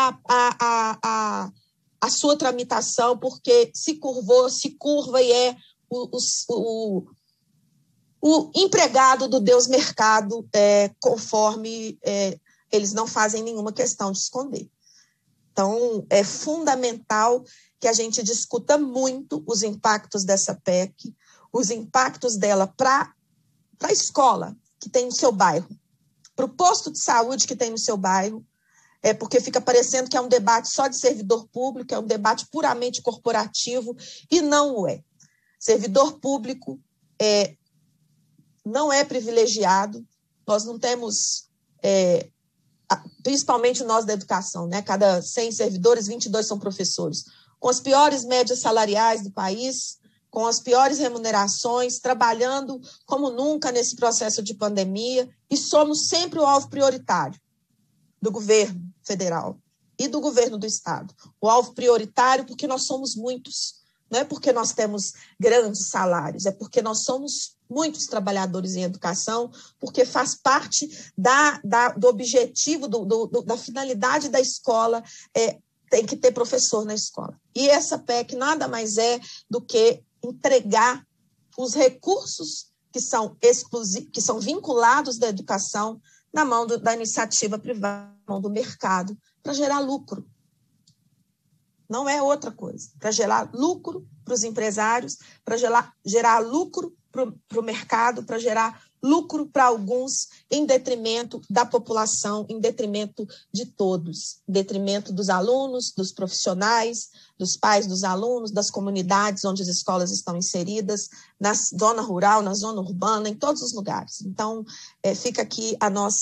a sua tramitação, porque se curva e é o empregado do Deus mercado, conforme eles não fazem nenhuma questão de esconder. Então, é fundamental que a gente discuta muito os impactos dessa PEC, os impactos dela para a escola que tem no seu bairro, para o posto de saúde que tem no seu bairro, porque fica parecendo que é um debate só de servidor público, é um debate puramente corporativo, e não o é. Servidor público não é privilegiado, nós não temos... principalmente nós da educação, né? Cada 100 servidores, 22 são professores, com as piores médias salariais do país, com as piores remunerações, trabalhando como nunca nesse processo de pandemia, e somos sempre o alvo prioritário do governo federal e do governo do estado. O alvo prioritário porque nós somos muitos, não é porque nós temos grandes salários, é porque nós somos muitos trabalhadores em educação, porque faz parte do objetivo, da finalidade da escola, tem que ter professor na escola. E essa PEC nada mais é do que entregar os recursos que são vinculados da educação na mão da iniciativa privada, na mão do mercado, para gerar lucro. Não é outra coisa. Para gerar lucro para os empresários, para gerar lucro para o mercado, para gerar lucro para alguns, em detrimento da população, em detrimento de todos, em detrimento dos alunos, dos profissionais, dos pais dos alunos, das comunidades onde as escolas estão inseridas, na zona rural, na zona urbana, em todos os lugares. Então, fica aqui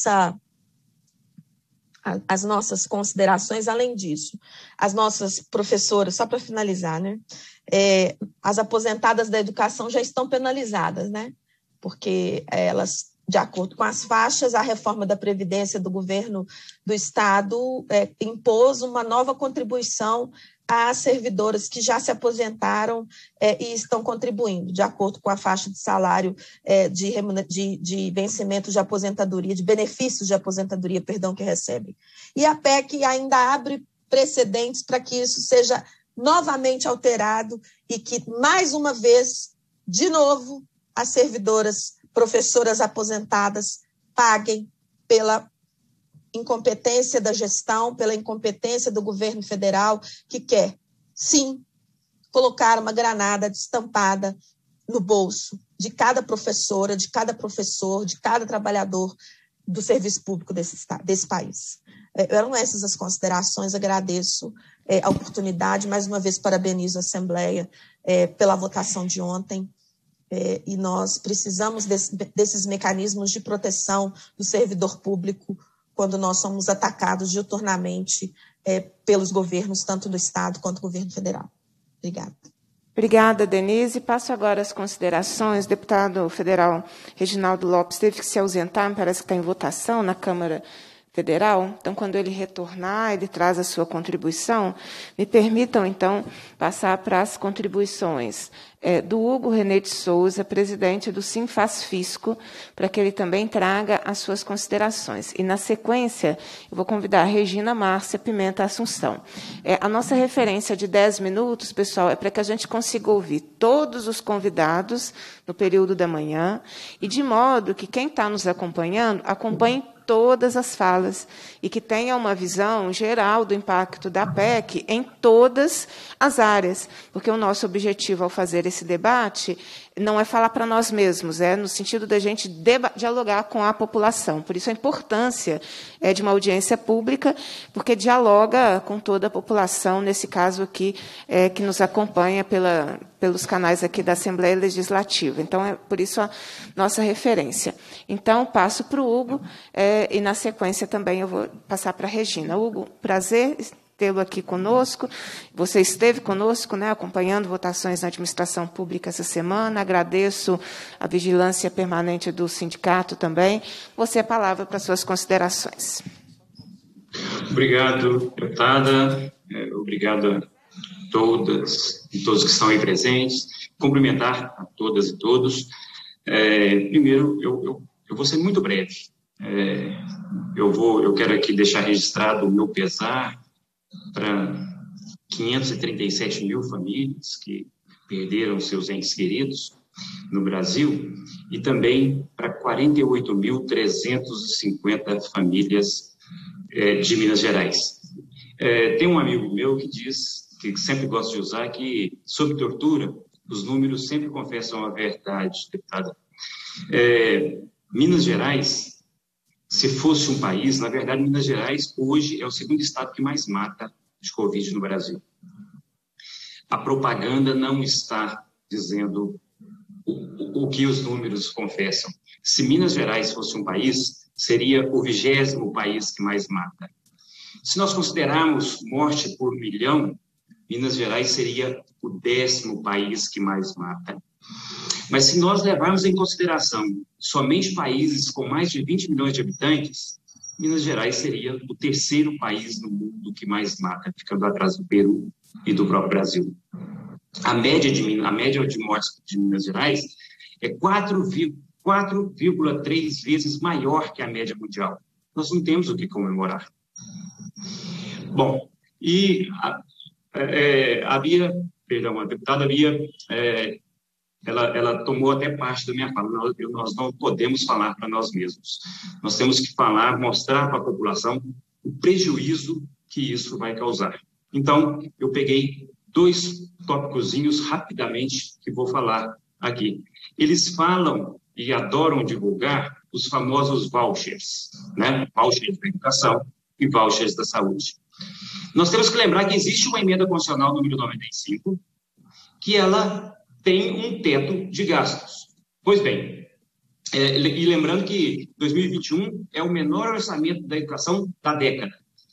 as nossas considerações. Além disso, as nossas professoras, só para finalizar, né? As aposentadas da educação já estão penalizadas, né? Porque elas, de acordo com as faixas, a reforma da Previdência do governo do Estado impôs uma nova contribuição às servidoras que já se aposentaram e estão contribuindo, de acordo com a faixa de salário de vencimento de aposentadoria, de benefícios de aposentadoria, que recebem. E a PEC ainda abre precedentes para que isso seja novamente alterado e que, mais uma vez, de novo, as servidoras, professoras aposentadas, paguem pela incompetência da gestão, pela incompetência do governo federal, que quer, sim, colocar uma granada destampada no bolso de cada professora, de cada professor, de cada trabalhador do serviço público desse país. Eram essas as considerações. Agradeço a oportunidade, mais uma vez parabenizo a Assembleia pela votação de ontem, e nós precisamos desses mecanismos de proteção do servidor público quando nós somos atacados diuturnamente pelos governos, tanto do Estado quanto do governo federal. Obrigada. Obrigada, Denise. Passo agora as considerações. O deputado federal Reginaldo Lopes teve que se ausentar, me parece que está em votação na Câmara Federal. Então, quando ele retornar, ele traz a sua contribuição. Me permitam, então, passar para as contribuições do Hugo René de Souza, presidente do Sinfasfisco, para que ele também traga as suas considerações. E, na sequência, eu vou convidar a Regina Márcia Pimenta Assunção. A nossa referência de 10 minutos, pessoal, é para que a gente consiga ouvir todos os convidados no período da manhã, e de modo que quem está nos acompanhando acompanhe todas as falas e que tenha uma visão geral do impacto da PEC em todas as áreas, porque o nosso objetivo ao fazer esse debate não é falar para nós mesmos, é no sentido da gente dialogar com a população. Por isso a importância de uma audiência pública, porque dialoga com toda a população, nesse caso aqui, que nos acompanha pelos canais aqui da Assembleia Legislativa. Então, é por isso a nossa referência. Então, passo para o Hugo, e, na sequência, também eu vou passar para a Regina. Hugo, prazer tê-lo aqui conosco. Você esteve conosco, né, acompanhando votações na administração pública essa semana. Agradeço a vigilância permanente do sindicato também. Você, a palavra para suas considerações. Obrigado, deputada. Obrigado a todas e todos que estão aí presentes. Cumprimentar a todas e todos. Primeiro, eu vou ser muito breve. Eu quero aqui deixar registrado o meu pesar para 537 mil famílias que perderam seus entes queridos no Brasil e também para 48.350 famílias de Minas Gerais. Tem um amigo meu que diz, que sempre gosta de usar, que, sob tortura, os números sempre confessam a verdade, deputada. Minas Gerais, se fosse um país, na verdade, Minas Gerais hoje é o segundo estado que mais mata de Covid no Brasil. A propaganda não está dizendo o que os números confessam. Se Minas Gerais fosse um país, seria o 20º país que mais mata. Se nós considerarmos morte por milhão, Minas Gerais seria o 10º país que mais mata. Mas se nós levarmos em consideração somente países com mais de 20 milhões de habitantes, Minas Gerais seria o 3º país no mundo que mais mata, ficando atrás do Peru e do próprio Brasil. A média de mortes de Minas Gerais é 4,3 vezes maior que a média mundial. Nós não temos o que comemorar. Bom, e a deputada Bia, ela tomou até parte da minha fala. Nós não podemos falar para nós mesmos. Nós temos que mostrar para a população o prejuízo que isso vai causar. Então, eu peguei 2 tópicozinhos rapidamente que vou falar aqui. Eles falam e adoram divulgar os famosos vouchers, né? Vouchers da educação e vouchers da saúde. Nós temos que lembrar que existe uma emenda constitucional número 95, que ela tem um teto de gastos. Pois bem, e lembrando que 2021 é o menor orçamento da educação da década.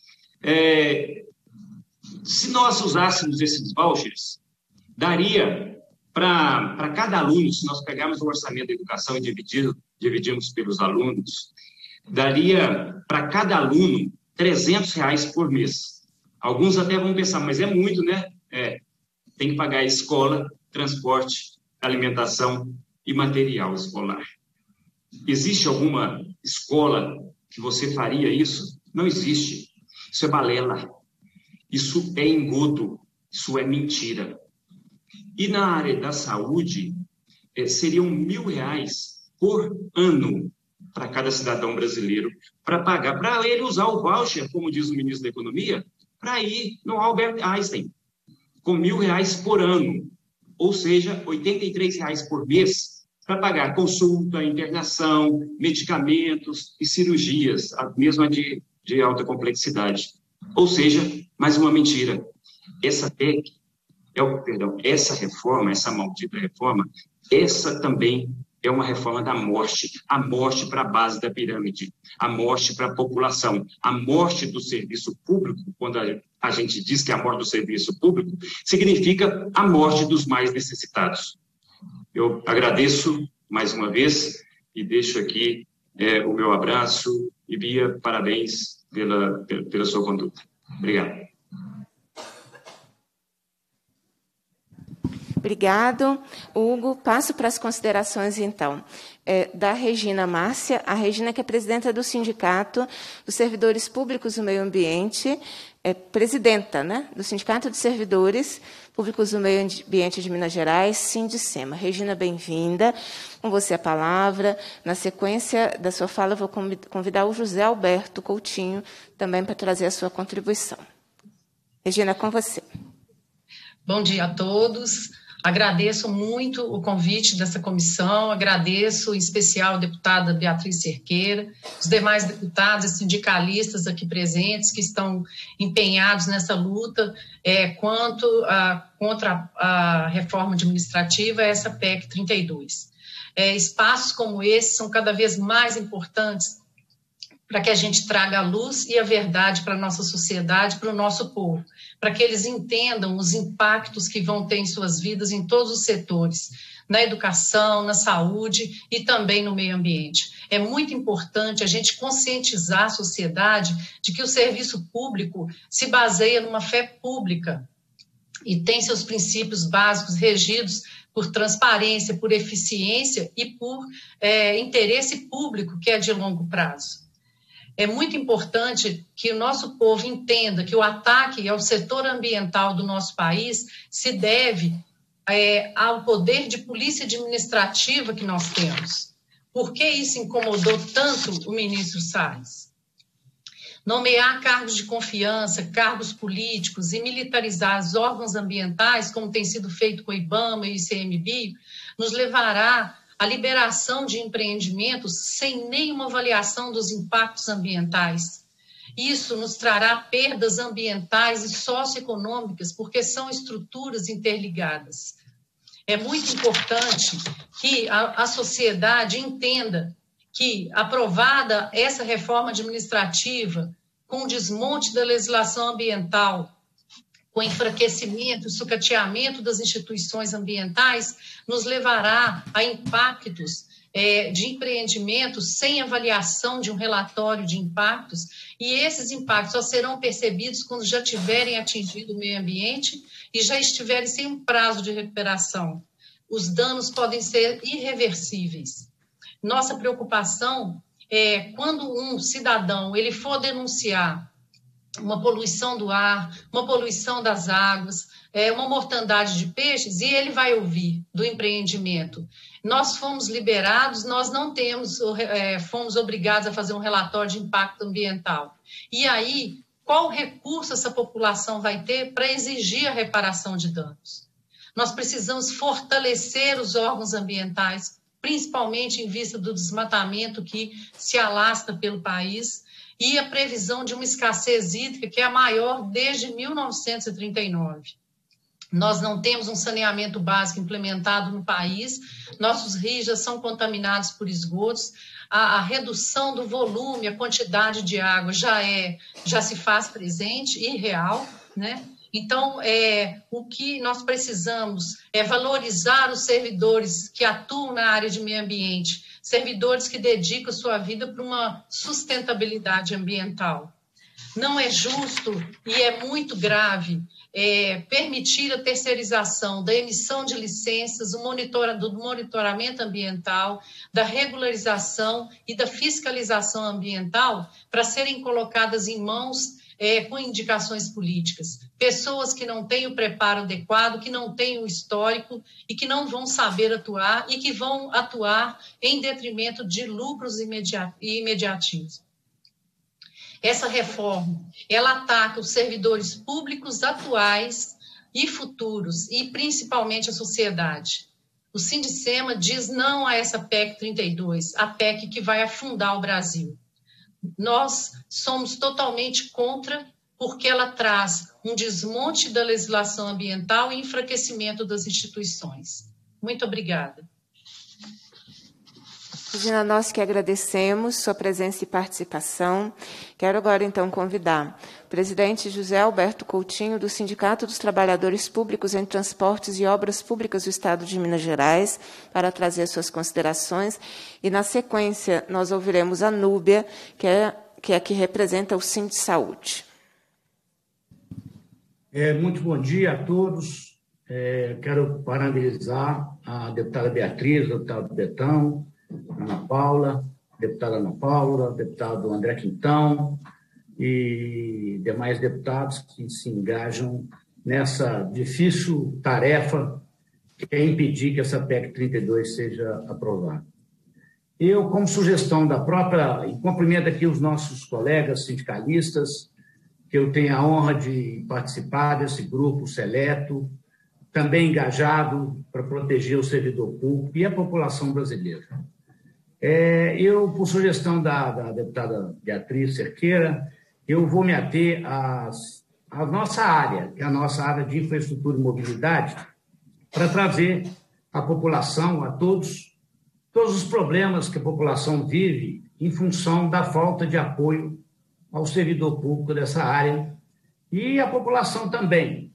Se nós usássemos esses vouchers, daria para cada aluno, se nós pegarmos o orçamento da educação e dividirmos pelos alunos, daria para cada aluno R$300 por mês. Alguns até vão pensar, mas é muito, né? Tem que pagar a escola, transporte, alimentação e material escolar. Existe alguma escola que você faria isso? Não existe. Isso é balela. Isso é engodo. Isso é mentira. E na área da saúde, seriam R$1.000 por ano para cada cidadão brasileiro, para pagar, para ele usar o voucher, como diz o ministro da Economia, para ir no Albert Einstein, com R$1.000 por ano. Ou seja, R$83 por mês, para pagar consulta, internação, medicamentos e cirurgias, mesmo de alta complexidade. Ou seja, mais uma mentira. Essa PEC, essa reforma, essa maldita reforma, essa também é uma reforma da morte, a morte para a base da pirâmide, a morte para a população, a morte do serviço público. Quando a gente diz que a morte do serviço público, significa a morte dos mais necessitados. Eu agradeço mais uma vez e deixo aqui o meu abraço. E, Bia, parabéns pela sua conduta. Obrigado. Obrigado, Hugo. Passo para as considerações, então, da Regina Márcia. A Regina, que é presidenta do Sindicato dos Servidores Públicos do Meio Ambiente, presidenta, né, do Sindicato de Servidores Públicos do Meio Ambiente de Minas Gerais, Sindicema. Regina, bem-vinda. Com você a palavra. Na sequência da sua fala, eu vou convidar o José Alberto Coutinho também para trazer a sua contribuição. Regina, com você. Bom dia a todos. Agradeço muito o convite dessa comissão, agradeço em especial a deputada Beatriz Cerqueira, os demais deputados e sindicalistas aqui presentes que estão empenhados nessa luta contra a reforma administrativa, essa PEC 32. Espaços como esse são cada vez mais importantes para que a gente traga a luz e a verdade para a nossa sociedade, para o nosso povo, para que eles entendam os impactos que vão ter em suas vidas em todos os setores, na educação, na saúde e também no meio ambiente. É muito importante a gente conscientizar a sociedade de que o serviço público se baseia numa fé pública e tem seus princípios básicos regidos por transparência, por eficiência e por interesse público, que é de longo prazo. É muito importante que o nosso povo entenda que o ataque ao setor ambiental do nosso país se deve ao poder de polícia administrativa que nós temos. Por que isso incomodou tanto o ministro Salles? Nomear cargos de confiança, cargos políticos e militarizar os órgãos ambientais, como tem sido feito com o IBAMA e o ICMBio, nos levará a liberação de empreendimentos sem nenhuma avaliação dos impactos ambientais. Isso nos trará perdas ambientais e socioeconômicas, porque são estruturas interligadas. É muito importante que a sociedade entenda que, aprovada essa reforma administrativa, com o desmonte da legislação ambiental, com enfraquecimento e sucateamento das instituições ambientais, nos levará a impactos de empreendimentos sem avaliação de um relatório de impactos, e esses impactos só serão percebidos quando já tiverem atingido o meio ambiente e já estiverem sem um prazo de recuperação. Os danos podem ser irreversíveis. Nossa preocupação é quando um cidadão ele for denunciar uma poluição do ar, uma poluição das águas, uma mortandade de peixes, e ele vai ouvir do empreendimento: nós fomos liberados, nós não temos, fomos obrigados a fazer um relatório de impacto ambiental. E aí, qual recurso essa população vai ter para exigir a reparação de danos? Nós precisamos fortalecer os órgãos ambientais, principalmente em vista do desmatamento que se alastra pelo país, e a previsão de uma escassez hídrica que é a maior desde 1939. Nós não temos um saneamento básico implementado no país, nossos rios já são contaminados por esgotos, a redução do volume, a quantidade de água já se faz presente e real, né? Então, o que nós precisamos é valorizar os servidores que atuam na área de meio ambiente, servidores que dedicam sua vida para uma sustentabilidade ambiental. Não é justo e é muito grave permitir a terceirização da emissão de licenças, do monitoramento ambiental, da regularização e da fiscalização ambiental para serem colocadas em mãos com indicações políticas. Pessoas que não têm o preparo adequado, que não têm o histórico e que não vão saber atuar e que vão atuar em detrimento de lucros e imediatismo. Essa reforma, ela ataca os servidores públicos atuais e futuros e principalmente a sociedade. O Sindicema diz não a essa PEC 32, a PEC que vai afundar o Brasil. Nós somos totalmente contra, porque ela traz um desmonte da legislação ambiental e enfraquecimento das instituições. Muito obrigada. Regina, nós que agradecemos sua presença e participação. Quero agora, então, convidar o presidente José Alberto Coutinho, do Sindicato dos Trabalhadores Públicos em Transportes e Obras Públicas do Estado de Minas Gerais, para trazer suas considerações. E, na sequência, nós ouviremos a Núbia, que é que representa o Sindisaúde. Muito bom dia a todos. Quero parabenizar a deputada Beatriz, o deputado Betão, Ana Paula, deputado André Quintão e demais deputados que se engajam nessa difícil tarefa que é impedir que essa PEC 32 seja aprovada. Eu, como sugestão da própria, e cumprimento aqui os nossos colegas sindicalistas, que eu tenho a honra de participar desse grupo seleto, também engajado para proteger o servidor público e a população brasileira. Eu, por sugestão da deputada Beatriz Cerqueira, eu vou me ater à nossa área, que é a nossa área de infraestrutura e mobilidade, para trazer à população, a todos os problemas que a população vive em função da falta de apoio ao servidor público dessa área e a população também.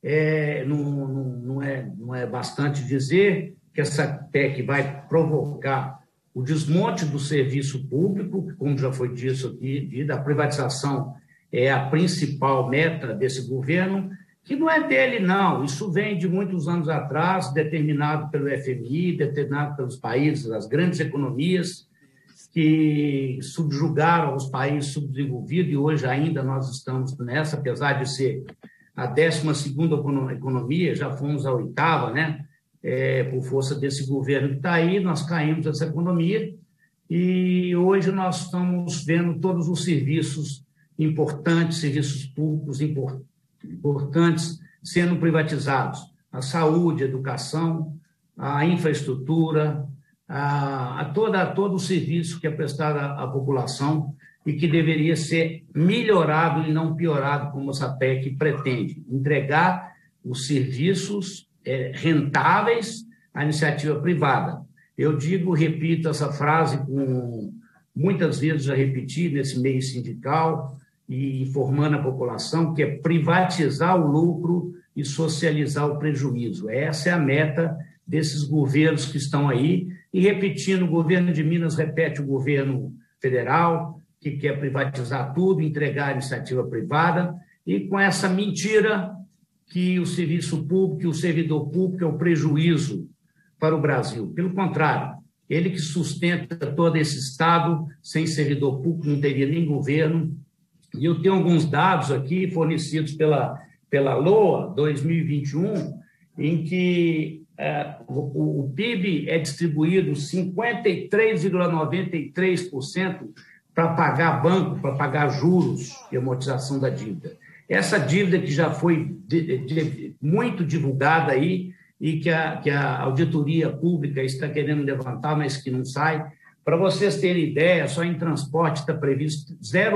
Não é bastante dizer que essa PEC vai provocar o desmonte do serviço público, como já foi dito aqui, da privatização é a principal meta desse governo, que não é dele, não. Isso vem de muitos anos atrás, determinado pelo FMI, determinado pelos países, as grandes economias, que subjugaram os países subdesenvolvidos, e hoje ainda nós estamos nessa, apesar de ser a 12ª economia, já fomos a 8ª, né? Por força desse governo que está aí, nós caímos nessa economia e hoje nós estamos vendo todos os serviços importantes, serviços públicos importantes sendo privatizados. A saúde, a educação, a infraestrutura, todo o serviço que é prestado à população e que deveria ser melhorado e não piorado, como essa PEC pretende, entregar os serviços rentáveis à iniciativa privada. Eu repito essa frase muitas vezes já repeti nesse meio sindical e informando a população, que é privatizar o lucro e socializar o prejuízo. Essa é a meta desses governos que estão aí. E repetindo, o governo de Minas repete o governo federal, que quer privatizar tudo, entregar à iniciativa privada, e com essa mentira que o serviço público e o servidor público é um prejuízo para o Brasil. Pelo contrário, ele que sustenta todo esse Estado, sem servidor público não teria nem governo. E eu tenho alguns dados aqui fornecidos pela LOA 2021, em que o PIB é distribuído 53,93% para pagar banco, para pagar juros e amortização da dívida. Essa dívida que já foi muito divulgada aí e que a auditoria pública está querendo levantar, mas que não sai. Para vocês terem ideia, só em transporte está previsto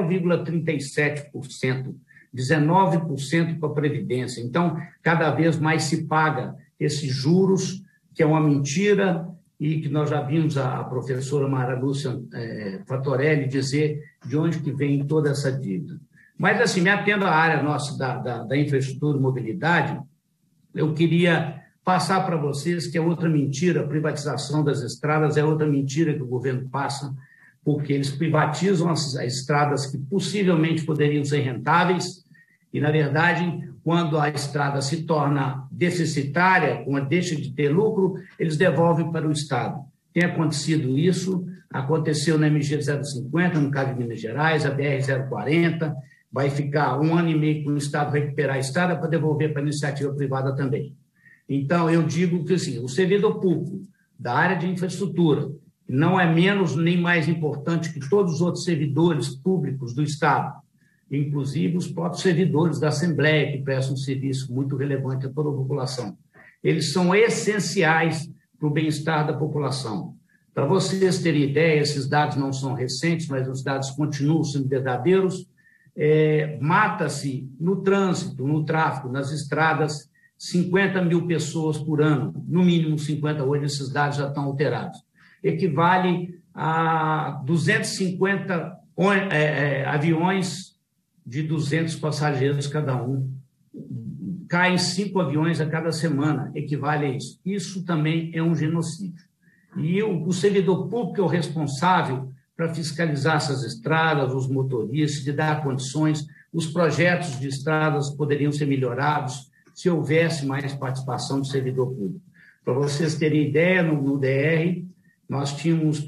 0,37%, 19% para a Previdência. Então, cada vez mais se paga esses juros, que é uma mentira, e que nós já vimos a professora Mara Lúcia Fatorelli dizer de onde que vem toda essa dívida. Mas, assim, me atendo à área nossa da infraestrutura e mobilidade, eu queria passar para vocês que é outra mentira, a privatização das estradas é outra mentira que o governo passa, porque eles privatizam as estradas que possivelmente poderiam ser rentáveis e, na verdade, quando a estrada se torna deficitária, quando deixa de ter lucro, eles devolvem para o Estado. Tem acontecido isso, aconteceu na MG 050, no caso de Minas Gerais, a BR 040, vai ficar 1 ano e meio com o Estado recuperar a estrada para devolver para a iniciativa privada também. Então, eu digo que assim, o servidor público da área de infraestrutura não é menos nem mais importante que todos os outros servidores públicos do Estado, inclusive os próprios servidores da Assembleia, que prestam um serviço muito relevante a toda a população. Eles são essenciais para o bem-estar da população. Para vocês terem ideia, esses dados não são recentes, mas os dados continuam sendo verdadeiros. Mata-se no trânsito, no tráfego, nas estradas, 50 mil pessoas por ano, no mínimo 50, hoje esses dados já estão alterados. Equivale a 250 aviões de 200 passageiros cada um. Caem 5 aviões a cada semana, equivale a isso. Isso também é um genocídio. E o servidor público é o responsável para fiscalizar essas estradas, os motoristas, de dar condições. Os projetos de estradas poderiam ser melhorados se houvesse mais participação do servidor público. Para vocês terem ideia, no DR, nós temos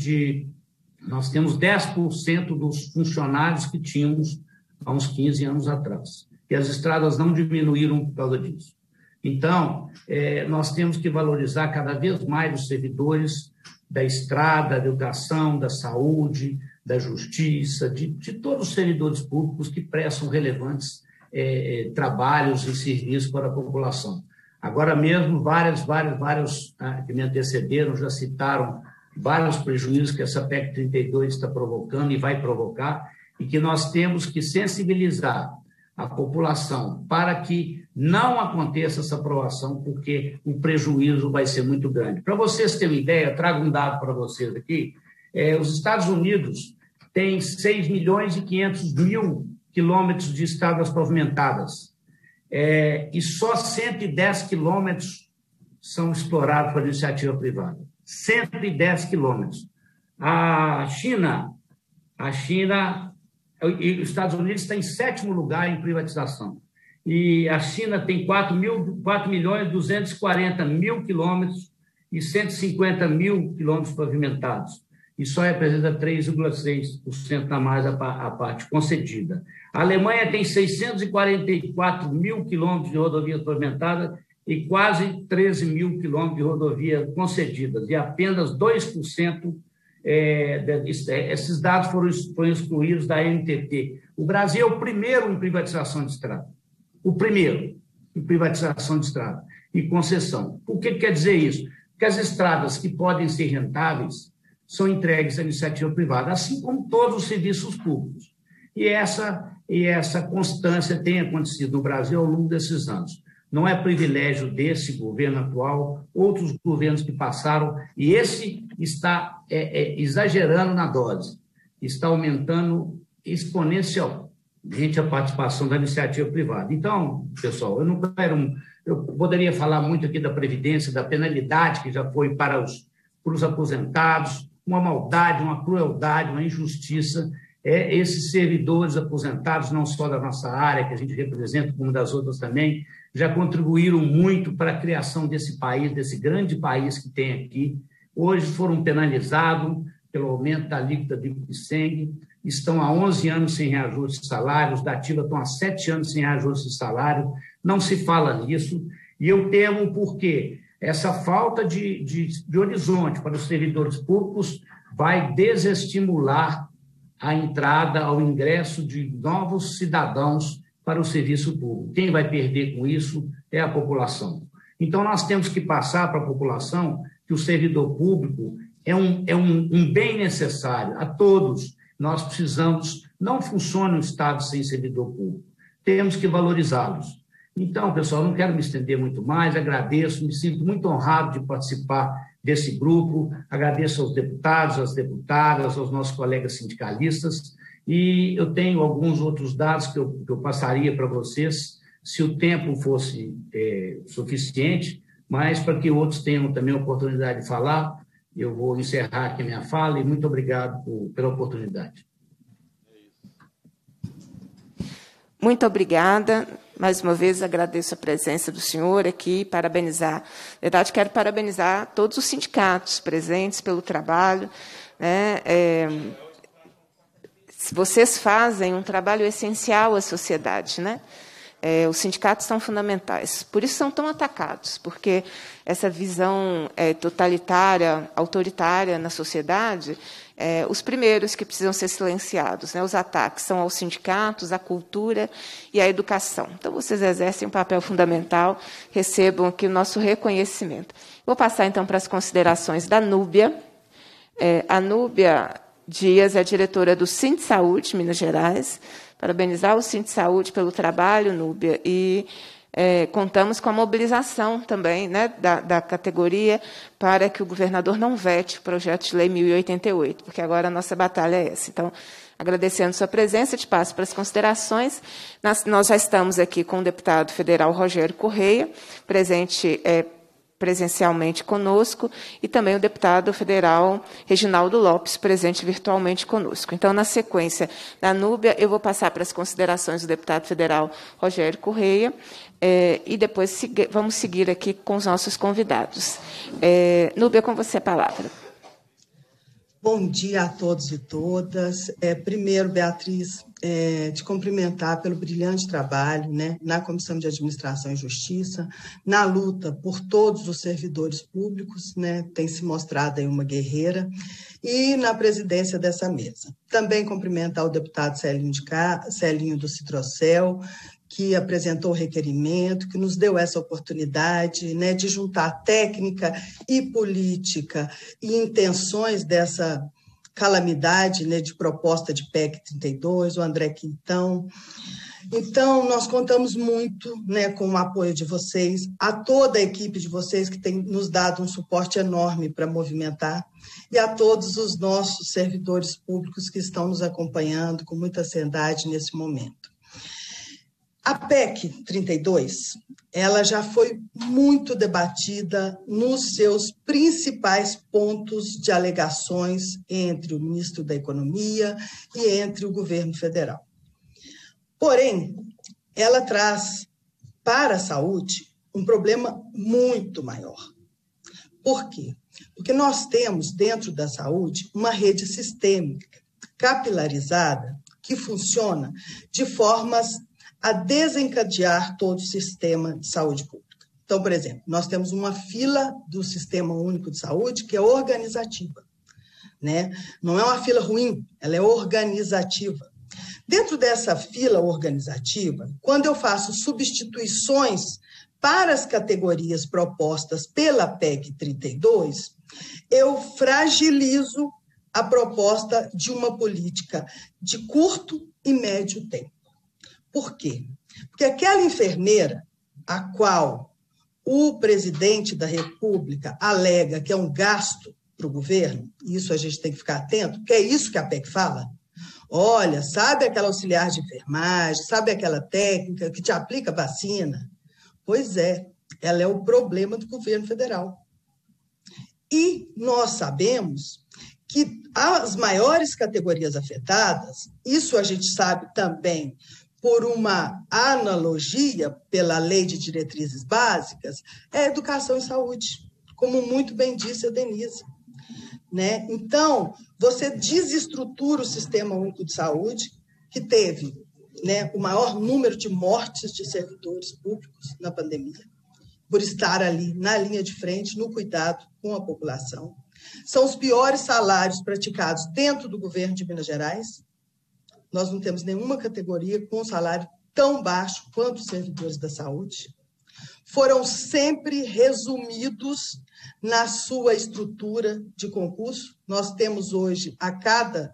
10% dos funcionários que tínhamos há uns 15 anos atrás. E as estradas não diminuíram por causa disso. Então, nós temos que valorizar cada vez mais os servidores da estrada, da educação, da saúde, da justiça, de todos os servidores públicos que prestam relevantes trabalhos e serviços para a população. Agora mesmo, vários que me antecederam já citaram vários prejuízos que essa PEC 32 está provocando e vai provocar, e que nós temos que sensibilizar a população para que não aconteça essa aprovação, porque o prejuízo vai ser muito grande. Para vocês terem uma ideia, eu trago um dado para vocês aqui, os Estados Unidos têm 6 milhões e 500 mil quilômetros de estradas pavimentadas, e só 110 quilômetros são explorados por iniciativa privada. 110 quilômetros. A China e os Estados Unidos está em 7º lugar em privatização. E a China tem 4.240.000 quilômetros e 150 mil quilômetros pavimentados. E só representa 3,6% a mais a parte concedida. A Alemanha tem 644 mil quilômetros de rodovias pavimentadas e quase 13 mil quilômetros de rodovias concedidas. E apenas 2%. Esses dados foram excluídos da NTT. O Brasil é o primeiro em privatização de estrada. O primeiro em privatização de estrada e concessão. O que quer dizer isso? Que as estradas que podem ser rentáveis são entregues à iniciativa privada, assim como todos os serviços públicos. E essa constância tem acontecido no Brasil ao longo desses anos. Não é privilégio desse governo atual, outros governos que passaram, e esse está exagerando na dose, está aumentando exponencialmente a participação da iniciativa privada. Então, pessoal, eu poderia falar muito aqui da Previdência, da penalidade que já foi para os aposentados, uma maldade, uma crueldade, uma injustiça. Esses servidores aposentados, não só da nossa área, que a gente representa, como das outras também, já contribuíram muito para a criação desse país, desse grande país que tem aqui. Hoje foram penalizados pelo aumento da alíquota de IPSENG, estão há 11 anos sem reajuste de salário, os da ativa estão há 7 anos sem reajuste de salário, não se fala nisso, e eu temo porque essa falta de horizonte para os servidores públicos vai desestimular a entrada, ao ingresso de novos cidadãos para o serviço público. Quem vai perder com isso é a população. Então, nós temos que passar para a população que o servidor público é um bem necessário a todos. Nós precisamos, não funciona um Estado sem servidor público. Temos que valorizá-los. Então, pessoal, não quero me estender muito mais, agradeço, me sinto muito honrado de participar desse grupo, agradeço aos deputados, às deputadas, aos nossos colegas sindicalistas, e eu tenho alguns outros dados que eu passaria para vocês, se o tempo fosse suficiente, mas para que outros tenham também a oportunidade de falar, eu vou encerrar aqui a minha fala, e muito obrigado pela oportunidade. Muito obrigada. Mais uma vez, agradeço a presença do senhor aqui, parabenizar. Na verdade, quero parabenizar todos os sindicatos presentes pelo trabalho. Né? Vocês fazem um trabalho essencial à sociedade, né? Os sindicatos são fundamentais. Por isso são tão atacados, porque essa visão totalitária, autoritária na sociedade, os primeiros que precisam ser silenciados, né? Os ataques são aos sindicatos, à cultura e à educação. Então, vocês exercem um papel fundamental, recebam aqui o nosso reconhecimento. Vou passar, então, para as considerações da Núbia. A Núbia Dias é diretora do Sint Saúde, Minas Gerais. Parabenizar o Sint Saúde pelo trabalho, Núbia, e contamos com a mobilização também, né, da categoria para que o governador não vete o projeto de lei 1088, porque agora a nossa batalha é essa. Então, agradecendo sua presença, te passo para as considerações. Nós já estamos aqui com o deputado federal Rogério Correia, presente presencialmente conosco, e também o deputado federal Reginaldo Lopes, presente virtualmente conosco. Então, na sequência da Núbia, eu vou passar para as considerações do deputado federal Rogério Correia, e depois vamos seguir aqui com os nossos convidados. Núbia, com você a palavra. Bom dia a todos e todas. Primeiro, Beatriz, te cumprimentar pelo brilhante trabalho, né, na Comissão de Administração e Justiça, na luta por todos os servidores públicos, né, tem se mostrado aí uma guerreira, e na presidência dessa mesa. Também cumprimentar o deputado Celinho do Citrocel, que apresentou o requerimento, que nos deu essa oportunidade, né, de juntar técnica e política e intenções dessa calamidade, né, de proposta de PEC 32, o André Quintão. Então, nós contamos muito, né, com o apoio de vocês, a toda a equipe de vocês que tem nos dado um suporte enorme para movimentar, e a todos os nossos servidores públicos que estão nos acompanhando com muita seriedade nesse momento. A PEC 32, ela já foi muito debatida nos seus principais pontos de alegações entre o ministro da Economia e entre o governo federal. Porém, ela traz para a saúde um problema muito maior. Por quê? Porque nós temos dentro da saúde uma rede sistêmica, capilarizada, que funciona de formas a desencadear todo o sistema de saúde pública. Então, por exemplo, nós temos uma fila do Sistema Único de Saúde que é organizativa, né? Não é uma fila ruim, ela é organizativa. Dentro dessa fila organizativa, quando eu faço substituições para as categorias propostas pela PEC 32, eu fragilizo a proposta de uma política de curto e médio tempo. Por quê? Porque aquela enfermeira a qual o presidente da República alega que é um gasto para o governo, isso a gente tem que ficar atento, porque é isso que a PEC fala. Olha, sabe aquela auxiliar de enfermagem, sabe aquela técnica que te aplica vacina? Pois é, ela é o problema do governo federal. E nós sabemos que as maiores categorias afetadas, isso a gente sabe também por uma analogia pela Lei de Diretrizes Básicas, é educação e saúde, como muito bem disse a Denise. Né? Então, você desestrutura o Sistema Único de Saúde, que teve, né, o maior número de mortes de servidores públicos na pandemia, por estar ali na linha de frente, no cuidado com a população. São os piores salários praticados dentro do governo de Minas Gerais. Nós não temos nenhuma categoria com um salário tão baixo quanto os servidores da saúde. Foram sempre resumidos na sua estrutura de concurso. Nós temos hoje, a cada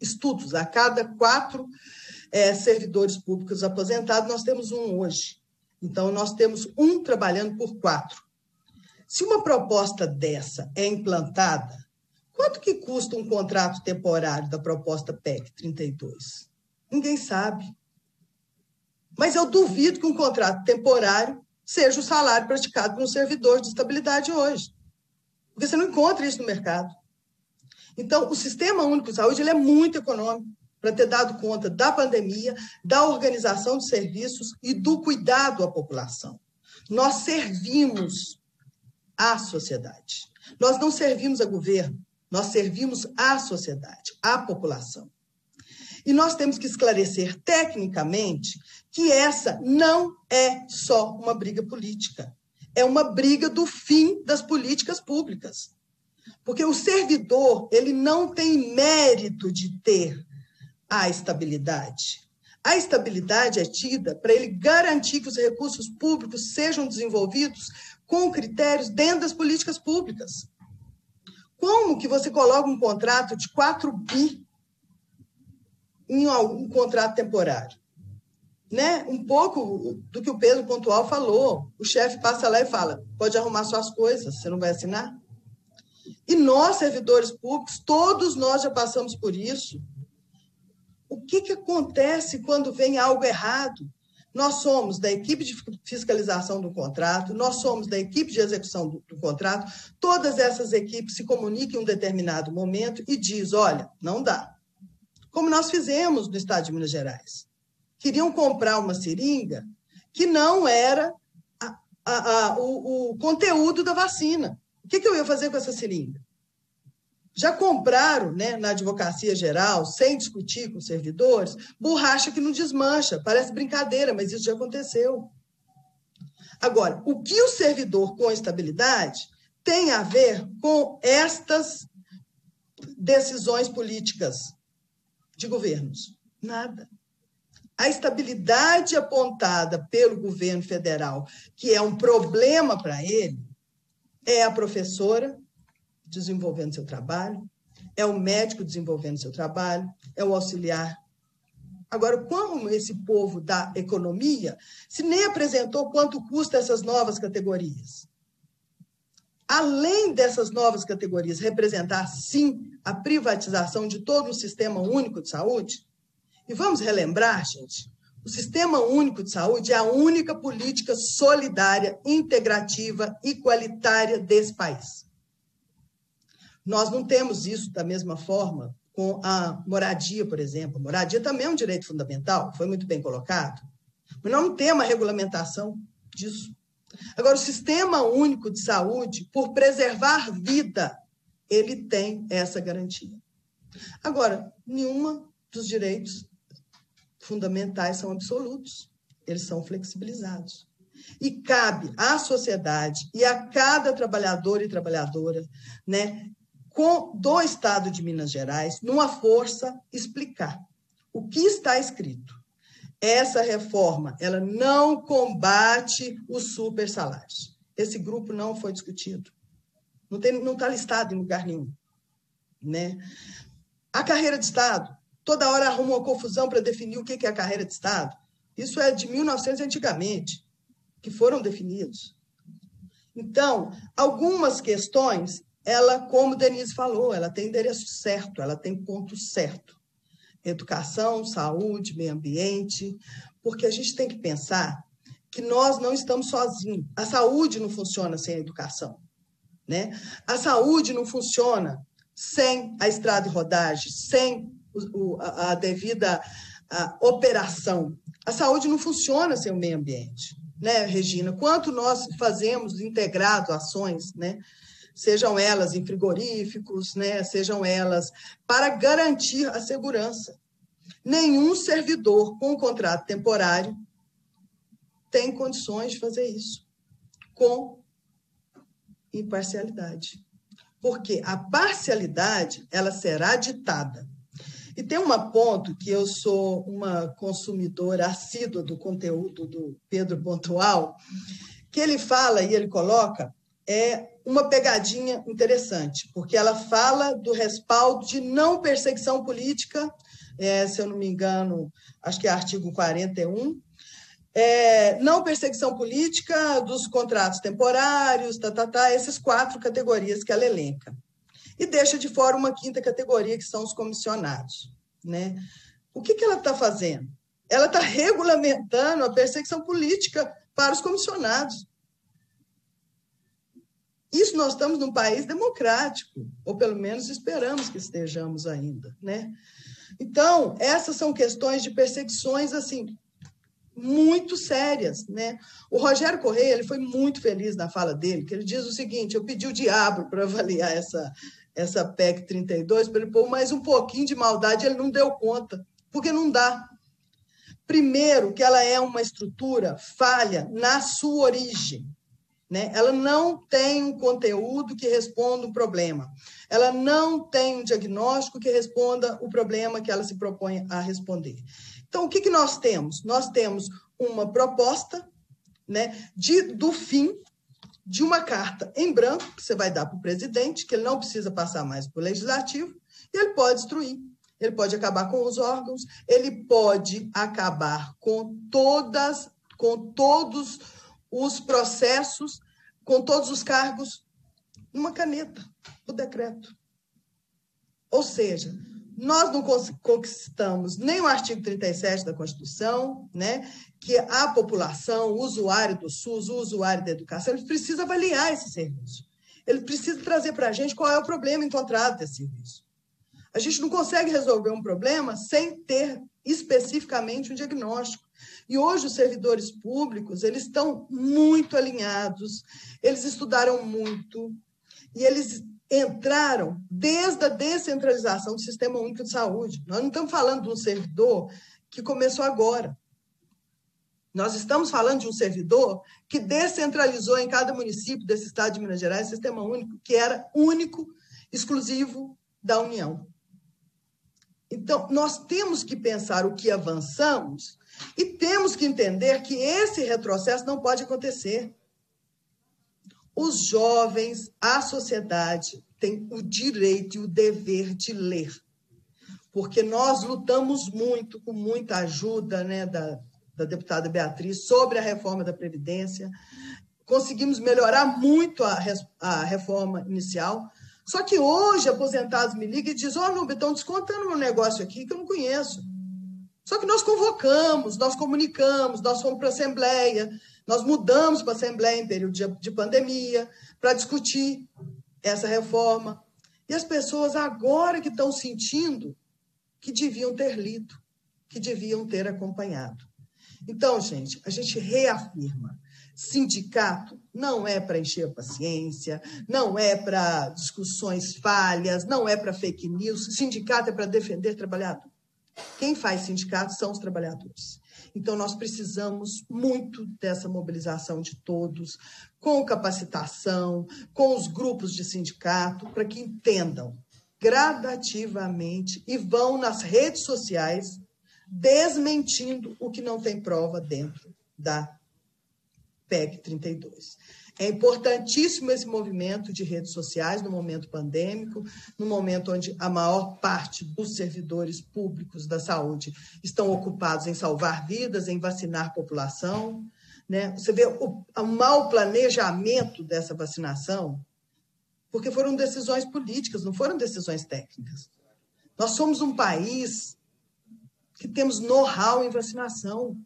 4 servidores públicos aposentados, nós temos um hoje. Então, nós temos um trabalhando por 4. Se uma proposta dessa é implantada, quanto que custa um contrato temporário da proposta PEC 32? Ninguém sabe. Mas eu duvido que um contrato temporário seja o salário praticado por um servidor de estabilidade hoje. Porque você não encontra isso no mercado. Então, o Sistema Único de Saúde ele é muito econômico para ter dado conta da pandemia, da organização de serviços e do cuidado à população. Nós servimos à sociedade. Nós não servimos a governo, nós servimos à sociedade, à população. E nós temos que esclarecer tecnicamente que essa não é só uma briga política. É uma briga do fim das políticas públicas. Porque o servidor, ele não tem mérito de ter a estabilidade. A estabilidade é tida para ele garantir que os recursos públicos sejam desenvolvidos com critérios dentro das políticas públicas. Como que você coloca um contrato de 4 bi em um contrato temporário? Né? Um pouco do que o Pedro Pontual falou. O chefe passa lá e fala, pode arrumar suas coisas, você não vai assinar? E nós, servidores públicos, todos nós já passamos por isso. O que acontece quando vem algo errado? Nós somos da equipe de fiscalização do contrato, nós somos da equipe de execução do contrato, todas essas equipes se comunicam em um determinado momento e diz, olha, não dá. Como nós fizemos no estado de Minas Gerais. Queriam comprar uma seringa que não era o conteúdo da vacina. O que eu ia fazer com essa seringa? Já compraram, né, na advocacia geral, sem discutir com os servidores, borracha que não desmancha. Parece brincadeira, mas isso já aconteceu. Agora, o que o servidor com estabilidade tem a ver com estas decisões políticas de governos? Nada. A estabilidade apontada pelo governo federal, que é um problema para ele, é a professora desenvolvendo seu trabalho, é o médico desenvolvendo seu trabalho, é o auxiliar. Agora, como esse povo da economia se nem apresentou quanto custa essas novas categorias? Além dessas novas categorias representar, sim, a privatização de todo o Sistema Único de Saúde, e vamos relembrar, gente, o Sistema Único de Saúde é a única política solidária, integrativa e igualitária desse país. Nós não temos isso da mesma forma com a moradia, por exemplo. A moradia também é um direito fundamental, foi muito bem colocado, mas nós não temos uma regulamentação disso. Agora, o Sistema Único de Saúde, por preservar vida, ele tem essa garantia. Agora, nenhuma dos direitos fundamentais são absolutos, eles são flexibilizados. E cabe à sociedade e a cada trabalhador e trabalhadora, né, do Estado de Minas Gerais, numa força, explicar o que está escrito. Essa reforma, ela não combate os supersalários. Esse grupo não foi discutido. Não está listado em lugar nenhum. Né? A carreira de Estado, toda hora arruma uma confusão para definir o que é a carreira de Estado. Isso é de 1900 antigamente, que foram definidos. Então, algumas questões, ela, como Denise falou, ela tem endereço certo, ela tem ponto certo. Educação, saúde, meio ambiente, porque a gente tem que pensar que nós não estamos sozinhos. A saúde não funciona sem a educação. Né? A saúde não funciona sem a estrada de rodagem, sem a devida operação. A saúde não funciona sem o meio ambiente. Né, Regina? Quanto nós fazemos integrado ações, né? Sejam elas em frigoríficos, né? Sejam elas para garantir a segurança. Nenhum servidor com contrato temporário tem condições de fazer isso com imparcialidade. Porque a parcialidade, ela será ditada. E tem um ponto que eu sou uma consumidora assídua do conteúdo do Pedro Pontual, que ele fala e ele coloca uma pegadinha interessante, porque ela fala do respaldo de não perseguição política, se eu não me engano, acho que é artigo 41, não perseguição política dos contratos temporários, essas 4 categorias que ela elenca. E deixa de fora uma 5ª categoria, que são os comissionados. Né? O que ela está fazendo? Ela está regulamentando a perseguição política para os comissionados. Isso nós estamos num país democrático, ou pelo menos esperamos que estejamos ainda. Né? Então, essas são questões de perseguições assim, muito sérias. Né? O Rogério Correia, ele foi muito feliz na fala dele, que ele diz o seguinte: eu pedi o diabo para avaliar essa PEC 32, para ele pôr mais um pouquinho de maldade, ele não deu conta, porque não dá. Primeiro, que ela é uma estrutura falha na sua origem. né? Ela não tem um conteúdo que responda um problema. Ela não tem um diagnóstico que responda o problema que ela se propõe a responder. Então, o que nós temos? Nós temos uma proposta, né, do fim de uma carta em branco, que você vai dar para o presidente, que ele não precisa passar mais para o legislativo, e ele pode destruir, ele pode acabar com os órgãos, ele pode acabar com todos os processos, com todos os cargos, numa caneta, o decreto. Ou seja, nós não conquistamos nem o artigo 37 da Constituição, né, que a população, o usuário do SUS, o usuário da educação, ele precisa avaliar esse serviço. Ele precisa trazer para a gente qual é o problema encontrado desse serviço. A gente não consegue resolver um problema sem ter especificamente um diagnóstico. E hoje os servidores públicos, eles estão muito alinhados, eles estudaram muito, e eles entraram desde a descentralização do Sistema Único de Saúde. Nós não estamos falando de um servidor que começou agora. Nós estamos falando de um servidor que descentralizou em cada município desse estado de Minas Gerais, Sistema Único, que era único, exclusivo da União. Então, nós temos que pensar o que avançamos e temos que entender que esse retrocesso não pode acontecer. Os jovens, a sociedade, têm o direito e o dever de ler, porque nós lutamos muito, com muita ajuda, né, da deputada Beatriz, sobre a reforma da Previdência, conseguimos melhorar muito a reforma inicial, só que hoje aposentados me ligam e dizem, Nubia, estão descontando um negócio aqui que eu não conheço. Só que nós convocamos, nós comunicamos, nós fomos para a Assembleia, nós mudamos para a Assembleia em período de pandemia para discutir essa reforma. E as pessoas agora que estão sentindo que deviam ter lido, que deviam ter acompanhado. Então, gente, a gente reafirma, sindicato não é para encher a paciência, não é para discussões falhas, não é para fake news, sindicato é para defender trabalhador. Quem faz sindicato são os trabalhadores. Então, nós precisamos muito dessa mobilização de todos, com capacitação, com os grupos de sindicato, para que entendam gradativamente e vão nas redes sociais desmentindo o que não tem prova dentro da PEC 32. É importantíssimo esse movimento de redes sociais no momento pandêmico, no momento onde a maior parte dos servidores públicos da saúde estão ocupados em salvar vidas, em vacinar a população, né? Você vê o mau planejamento dessa vacinação, porque foram decisões políticas, não foram decisões técnicas. Nós somos um país que temos know-how em vacinação.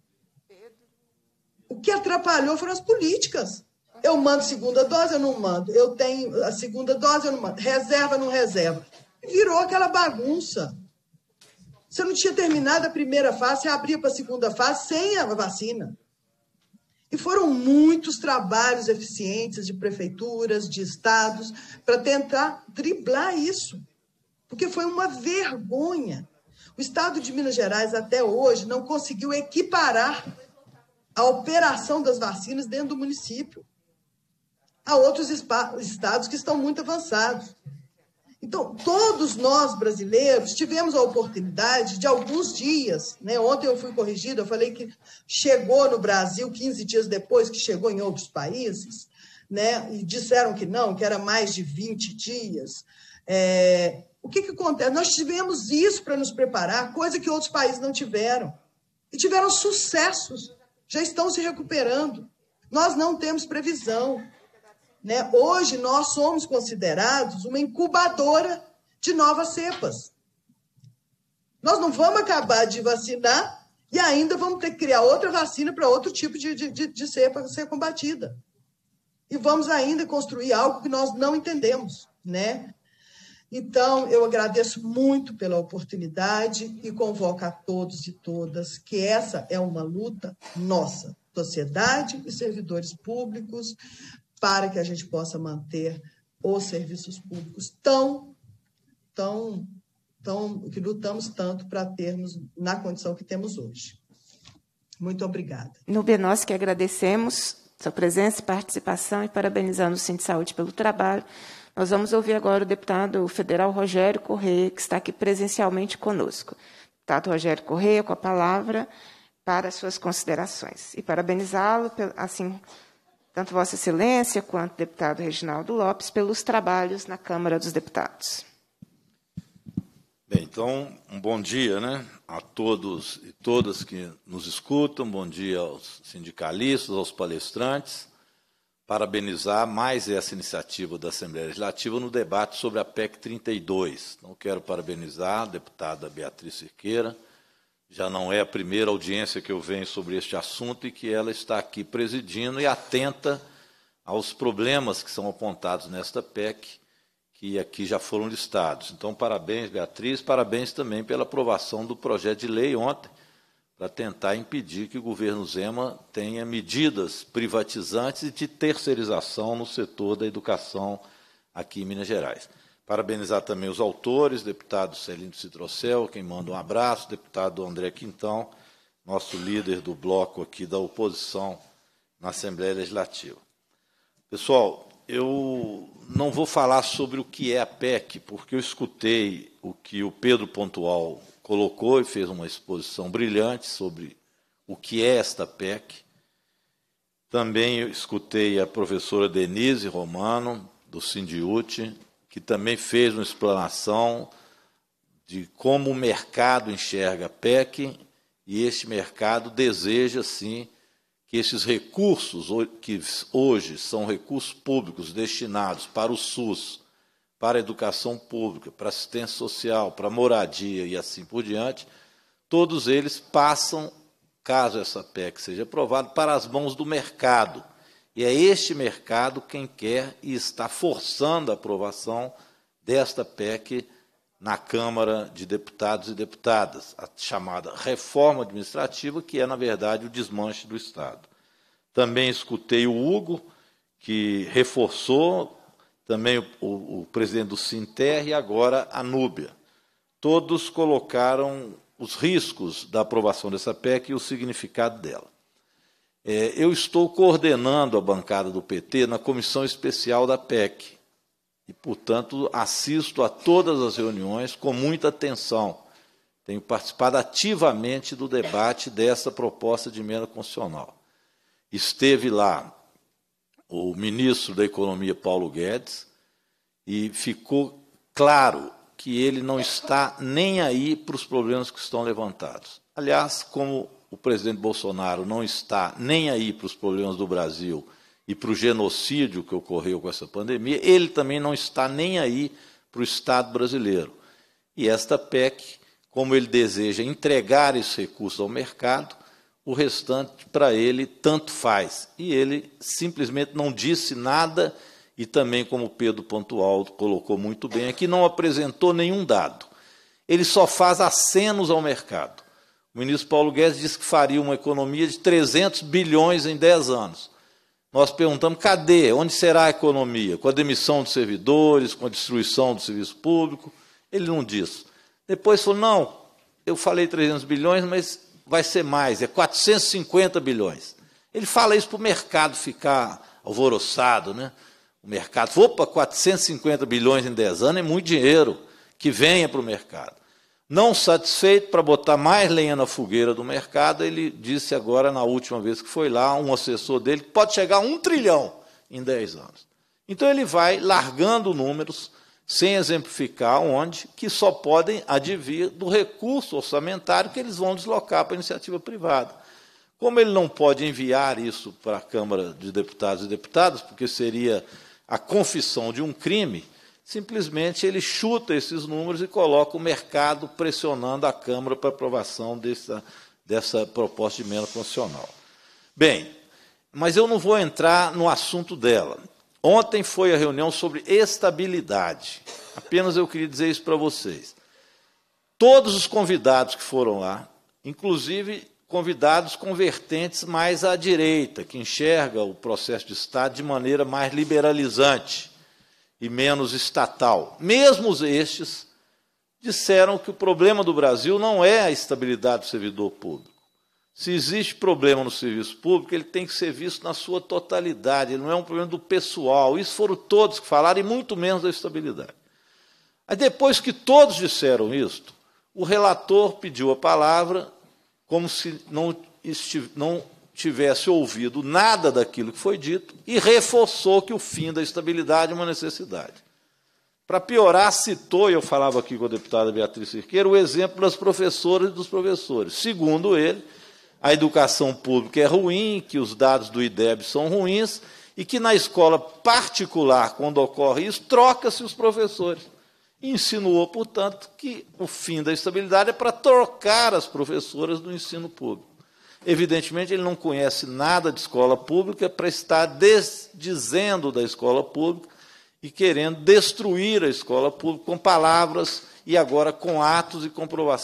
O que atrapalhou foram as políticas. Eu mando segunda dose, eu não mando. Eu tenho a segunda dose, eu não mando. Reserva, não reserva. Virou aquela bagunça. Você não tinha terminado a primeira fase, você abria para a segunda fase sem a vacina. E foram muitos trabalhos eficientes de prefeituras, de estados, para tentar driblar isso. Porque foi uma vergonha. O estado de Minas Gerais, até hoje, não conseguiu equiparar a operação das vacinas dentro do município. Há outros estados que estão muito avançados. Então, todos nós, brasileiros, tivemos a oportunidade de alguns dias, né? Ontem eu fui corrigida, eu falei que chegou no Brasil 15 dias depois que chegou em outros países, né? E disseram que não, que era mais de 20 dias. O que acontece? Nós tivemos isso para nos preparar, coisa que outros países não tiveram. E tiveram sucessos, já estão se recuperando. Nós não temos previsão. Né? Hoje, nós somos considerados uma incubadora de novas cepas. Nós não vamos acabar de vacinar e ainda vamos ter que criar outra vacina para outro tipo de cepa ser combatida. E vamos ainda construir algo que nós não entendemos. Né? Então, eu agradeço muito pela oportunidade e convoco a todos e todas que essa é uma luta nossa, sociedade e servidores públicos, para que a gente possa manter os serviços públicos que lutamos tanto para termos na condição que temos hoje. Muito obrigada. Nubia, nós que agradecemos sua presença e participação e parabenizando o Sindsaúde pelo trabalho. Nós vamos ouvir agora o deputado federal Rogério Correia, que está aqui presencialmente conosco. Deputado Rogério Correia, com a palavra para as suas considerações. E parabenizá-lo, assim, tanto Vossa Excelência quanto o deputado Reginaldo Lopes, pelos trabalhos na Câmara dos Deputados. Bem, então, um bom dia, né, a todos e todas que nos escutam, bom dia aos sindicalistas, aos palestrantes, parabenizar mais essa iniciativa da Assembleia Legislativa no debate sobre a PEC 32. Então, quero parabenizar a deputada Beatriz Cerqueira, já não é a primeira audiência que eu venho sobre este assunto e que ela está aqui presidindo e atenta aos problemas que são apontados nesta PEC, que aqui já foram listados. Então, parabéns, Beatriz, parabéns também pela aprovação do projeto de lei ontem, para tentar impedir que o governo Zema tenha medidas privatizantes e de terceirização no setor da educação aqui em Minas Gerais. Parabenizar também os autores, deputado Celino Citrocel, quem manda um abraço, deputado André Quintão, nosso líder do bloco aqui da oposição na Assembleia Legislativa. Pessoal, eu não vou falar sobre o que é a PEC, porque eu escutei o que o Pedro Pontual colocou e fez uma exposição brilhante sobre o que é esta PEC. Também eu escutei a professora Denise Romano, do Sindiúti, que também fez uma explanação de como o mercado enxerga a PEC, e este mercado deseja, sim, que esses recursos, que hoje são recursos públicos destinados para o SUS, para a educação pública, para a assistência social, para a moradia e assim por diante, todos eles passam, caso essa PEC seja aprovada, para as mãos do mercado. E é este mercado quem quer e está forçando a aprovação desta PEC na Câmara de Deputados e Deputadas, a chamada reforma administrativa, que é, na verdade, o desmanche do Estado. Também escutei o Hugo, que reforçou, também o presidente do Sinter e agora a Núbia. Todos colocaram os riscos da aprovação dessa PEC e o significado dela. Eu estou coordenando a bancada do PT na comissão especial da PEC e, portanto, assisto a todas as reuniões com muita atenção. Tenho participado ativamente do debate dessa proposta de emenda constitucional. Esteve lá o ministro da Economia, Paulo Guedes, e ficou claro que ele não está nem aí para os problemas que estão levantados. Aliás, como o presidente Bolsonaro não está nem aí para os problemas do Brasil e para o genocídio que ocorreu com essa pandemia, ele também não está nem aí para o Estado brasileiro. E esta PEC, como ele deseja entregar esses recursos ao mercado, o restante, para ele, tanto faz. E ele simplesmente não disse nada e também, como o Pedro Pontual colocou muito bem aqui, não apresentou nenhum dado. Ele só faz acenos ao mercado. O ministro Paulo Guedes disse que faria uma economia de 300 bilhões em 10 anos. Nós perguntamos, cadê? Onde será a economia? Com a demissão de servidores, com a destruição do serviço público? Ele não disse. Depois falou, não, eu falei 300 bilhões, mas vai ser mais, é 450 bilhões. Ele fala isso para o mercado ficar alvoroçado, né? O mercado, opa, 450 bilhões em 10 anos é muito dinheiro, que venha para o mercado. Não satisfeito, para botar mais lenha na fogueira do mercado, ele disse agora, na última vez que foi lá, um assessor dele, que pode chegar a 1 trilhão em 10 anos. Então ele vai largando números, sem exemplificar onde, que só podem advir do recurso orçamentário que eles vão deslocar para a iniciativa privada. Como ele não pode enviar isso para a Câmara de Deputados e Deputadas, porque seria a confissão de um crime, simplesmente ele chuta esses números e coloca o mercado pressionando a Câmara para aprovação dessa proposta de emenda constitucional. Bem, mas eu não vou entrar no assunto dela. Ontem foi a reunião sobre estabilidade. Apenas eu queria dizer isso para vocês. Todos os convidados que foram lá, inclusive convidados com vertentes mais à direita, que enxerga o processo de Estado de maneira mais liberalizante e menos estatal. Mesmo estes disseram que o problema do Brasil não é a estabilidade do servidor público. Se existe problema no serviço público, ele tem que ser visto na sua totalidade, ele não é um problema do pessoal. Isso foram todos que falaram, e muito menos da estabilidade. Aí, depois que todos disseram isto, o relator pediu a palavra como se não tivesse ouvido nada daquilo que foi dito e reforçou que o fim da estabilidade é uma necessidade. Para piorar, citou, e eu falava aqui com a deputada Beatriz Cerqueira, o exemplo das professoras e dos professores. Segundo ele, a educação pública é ruim, que os dados do IDEB são ruins e que na escola particular, quando ocorre isso, troca-se os professores. Insinuou, portanto, que o fim da estabilidade é para trocar as professoras do ensino público. Evidentemente, ele não conhece nada de escola pública para estar desdizendo da escola pública e querendo destruir a escola pública com palavras e agora com atos e com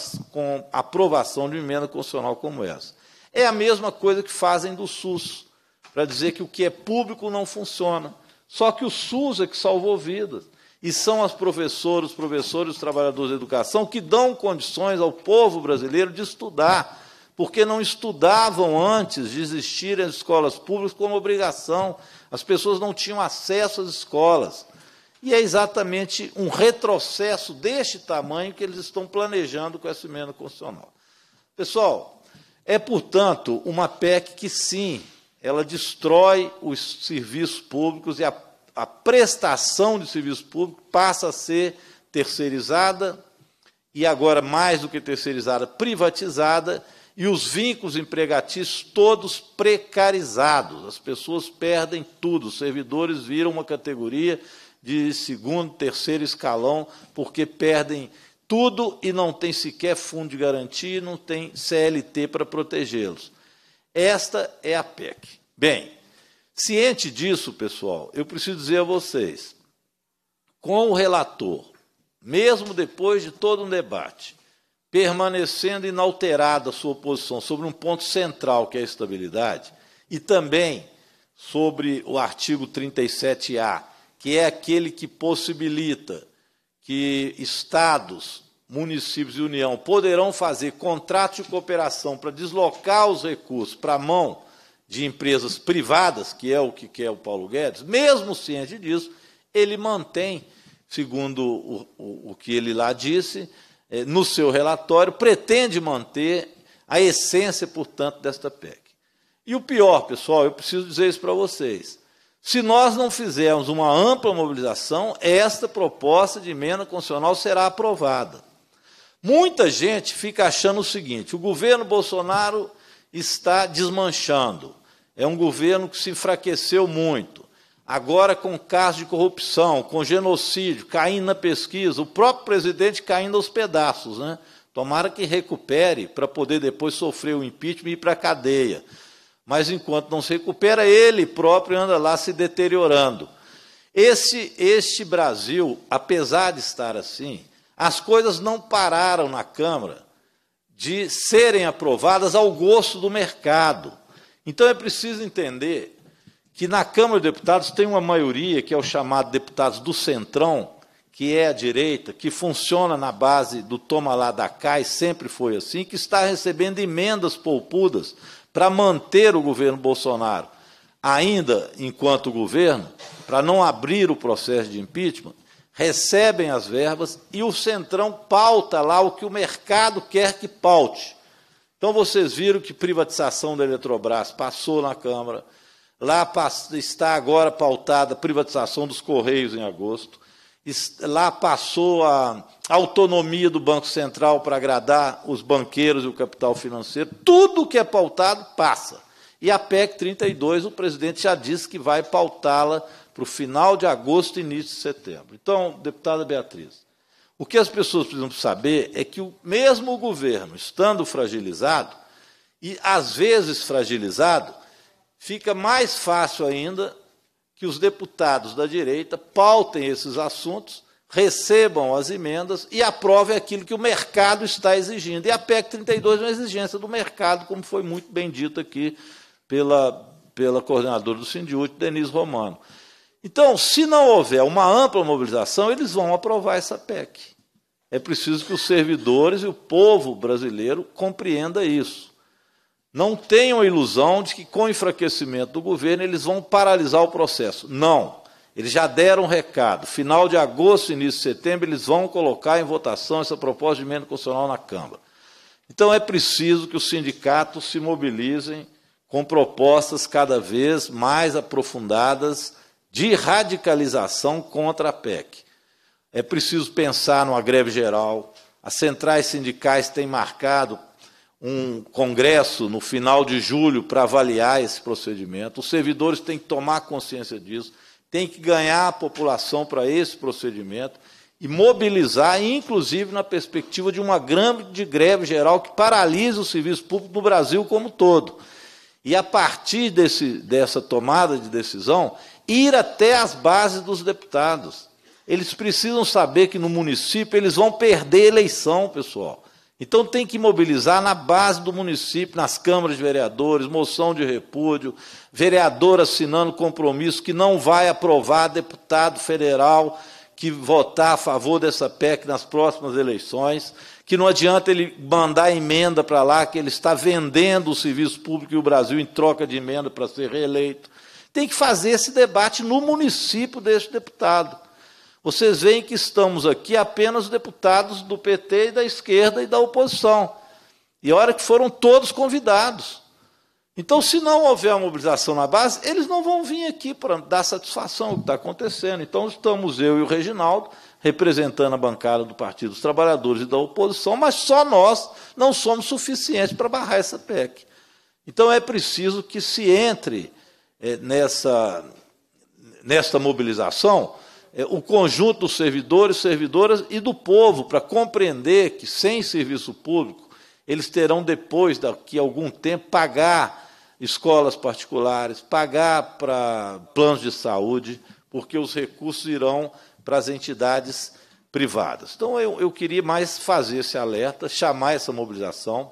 aprovação de uma emenda constitucional como essa. É a mesma coisa que fazem do SUS, para dizer que o que é público não funciona. Só que o SUS é que salvou vidas. E são as professoras, os professores, os trabalhadores da educação que dão condições ao povo brasileiro de estudar, porque não estudavam antes de existirem as escolas públicas como obrigação. As pessoas não tinham acesso às escolas. E é exatamente um retrocesso deste tamanho que eles estão planejando com essa emenda constitucional. Pessoal, é, portanto, uma PEC que, sim, ela destrói os serviços públicos e a prestação de serviço público passa a ser terceirizada e, agora, mais do que terceirizada, privatizada, e os vínculos empregatícios todos precarizados. As pessoas perdem tudo, os servidores viram uma categoria de segundo, terceiro escalão, porque perdem tudo e não tem sequer fundo de garantia, não tem CLT para protegê-los. Esta é a PEC. Bem, ciente disso, pessoal, eu preciso dizer a vocês, com o relator, mesmo depois de todo um debate, permanecendo inalterada a sua posição sobre um ponto central, que é a estabilidade, e também sobre o artigo 37A, que é aquele que possibilita que estados, municípios e União poderão fazer contratos de cooperação para deslocar os recursos para a mão de empresas privadas, que é o que quer o Paulo Guedes, mesmo ciente disso, ele mantém, segundo o que ele lá disse, no seu relatório, pretende manter a essência, portanto, desta PEC. E o pior, pessoal, eu preciso dizer isso para vocês, se nós não fizermos uma ampla mobilização, esta proposta de emenda constitucional será aprovada. Muita gente fica achando o seguinte, o governo Bolsonaro está desmanchando, é um governo que se enfraqueceu muito, agora com casos de corrupção, com genocídio, caindo na pesquisa, o próprio presidente caindo aos pedaços, né? Tomara que recupere para poder depois sofrer o impeachment e ir para a cadeia. Mas, enquanto não se recupera, ele próprio anda lá se deteriorando. Este Brasil, apesar de estar assim, as coisas não pararam na Câmara de serem aprovadas ao gosto do mercado. Então, é preciso entender que na Câmara de Deputados tem uma maioria, que é o chamado deputados do Centrão, que é a direita, que funciona na base do toma lá da cá, e sempre foi assim, que está recebendo emendas poupudas para manter o governo Bolsonaro, ainda enquanto governo, para não abrir o processo de impeachment, recebem as verbas e o Centrão pauta lá o que o mercado quer que paute. Então, vocês viram que privatização da Eletrobras passou na Câmara, lá está agora pautada a privatização dos Correios em agosto, lá passou a autonomia do Banco Central para agradar os banqueiros e o capital financeiro, tudo que é pautado passa. E a PEC 32, o presidente já disse que vai pautá-la para o final de agosto e início de setembro. Então, deputada Beatriz, o que as pessoas precisam saber é que mesmo o governo, estando fragilizado, e às vezes fragilizado, fica mais fácil ainda que os deputados da direita pautem esses assuntos, recebam as emendas e aprovem aquilo que o mercado está exigindo. E a PEC 32 é uma exigência do mercado, como foi muito bem dito aqui pela coordenadora do Sindiúte, Denise Romano. Então, se não houver uma ampla mobilização, eles vão aprovar essa PEC. É preciso que os servidores e o povo brasileiro compreendam isso. Não tenham a ilusão de que, com o enfraquecimento do governo, eles vão paralisar o processo. Não. Eles já deram um recado. Final de agosto, início de setembro, eles vão colocar em votação essa proposta de emenda constitucional na Câmara. Então, é preciso que os sindicatos se mobilizem com propostas cada vez mais aprofundadas de radicalização contra a PEC. É preciso pensar numa greve geral. As centrais sindicais têm marcado um congresso no final de julho para avaliar esse procedimento. Os servidores têm que tomar consciência disso, têm que ganhar a população para esse procedimento e mobilizar, inclusive na perspectiva de uma grande greve geral que paralise o serviço público no Brasil como um todo. E, a partir dessa tomada de decisão, ir até as bases dos deputados. Eles precisam saber que no município eles vão perder eleição, pessoal. Então tem que mobilizar na base do município, nas câmaras de vereadores, moção de repúdio, vereador assinando compromisso que não vai aprovar deputado federal que votar a favor dessa PEC nas próximas eleições, que não adianta ele mandar emenda para lá, que ele está vendendo o serviço público e o Brasil em troca de emenda para ser reeleito. Tem que fazer esse debate no município desse deputado. Vocês veem que estamos aqui apenas deputados do PT e da esquerda e da oposição. E a hora que foram todos convidados. Então, se não houver a mobilização na base, eles não vão vir aqui para dar satisfação ao que está acontecendo. Então, estamos eu e o Reginaldo, representando a bancada do Partido dos Trabalhadores e da oposição, mas só nós não somos suficientes para barrar essa PEC. Então, é preciso que se entre nesta mobilização o conjunto dos servidores, servidoras e do povo, para compreender que, sem serviço público, eles terão, depois, daqui a algum tempo, pagar escolas particulares, pagar para planos de saúde, porque os recursos irão para as entidades privadas. Então, eu queria mais fazer esse alerta, chamar essa mobilização.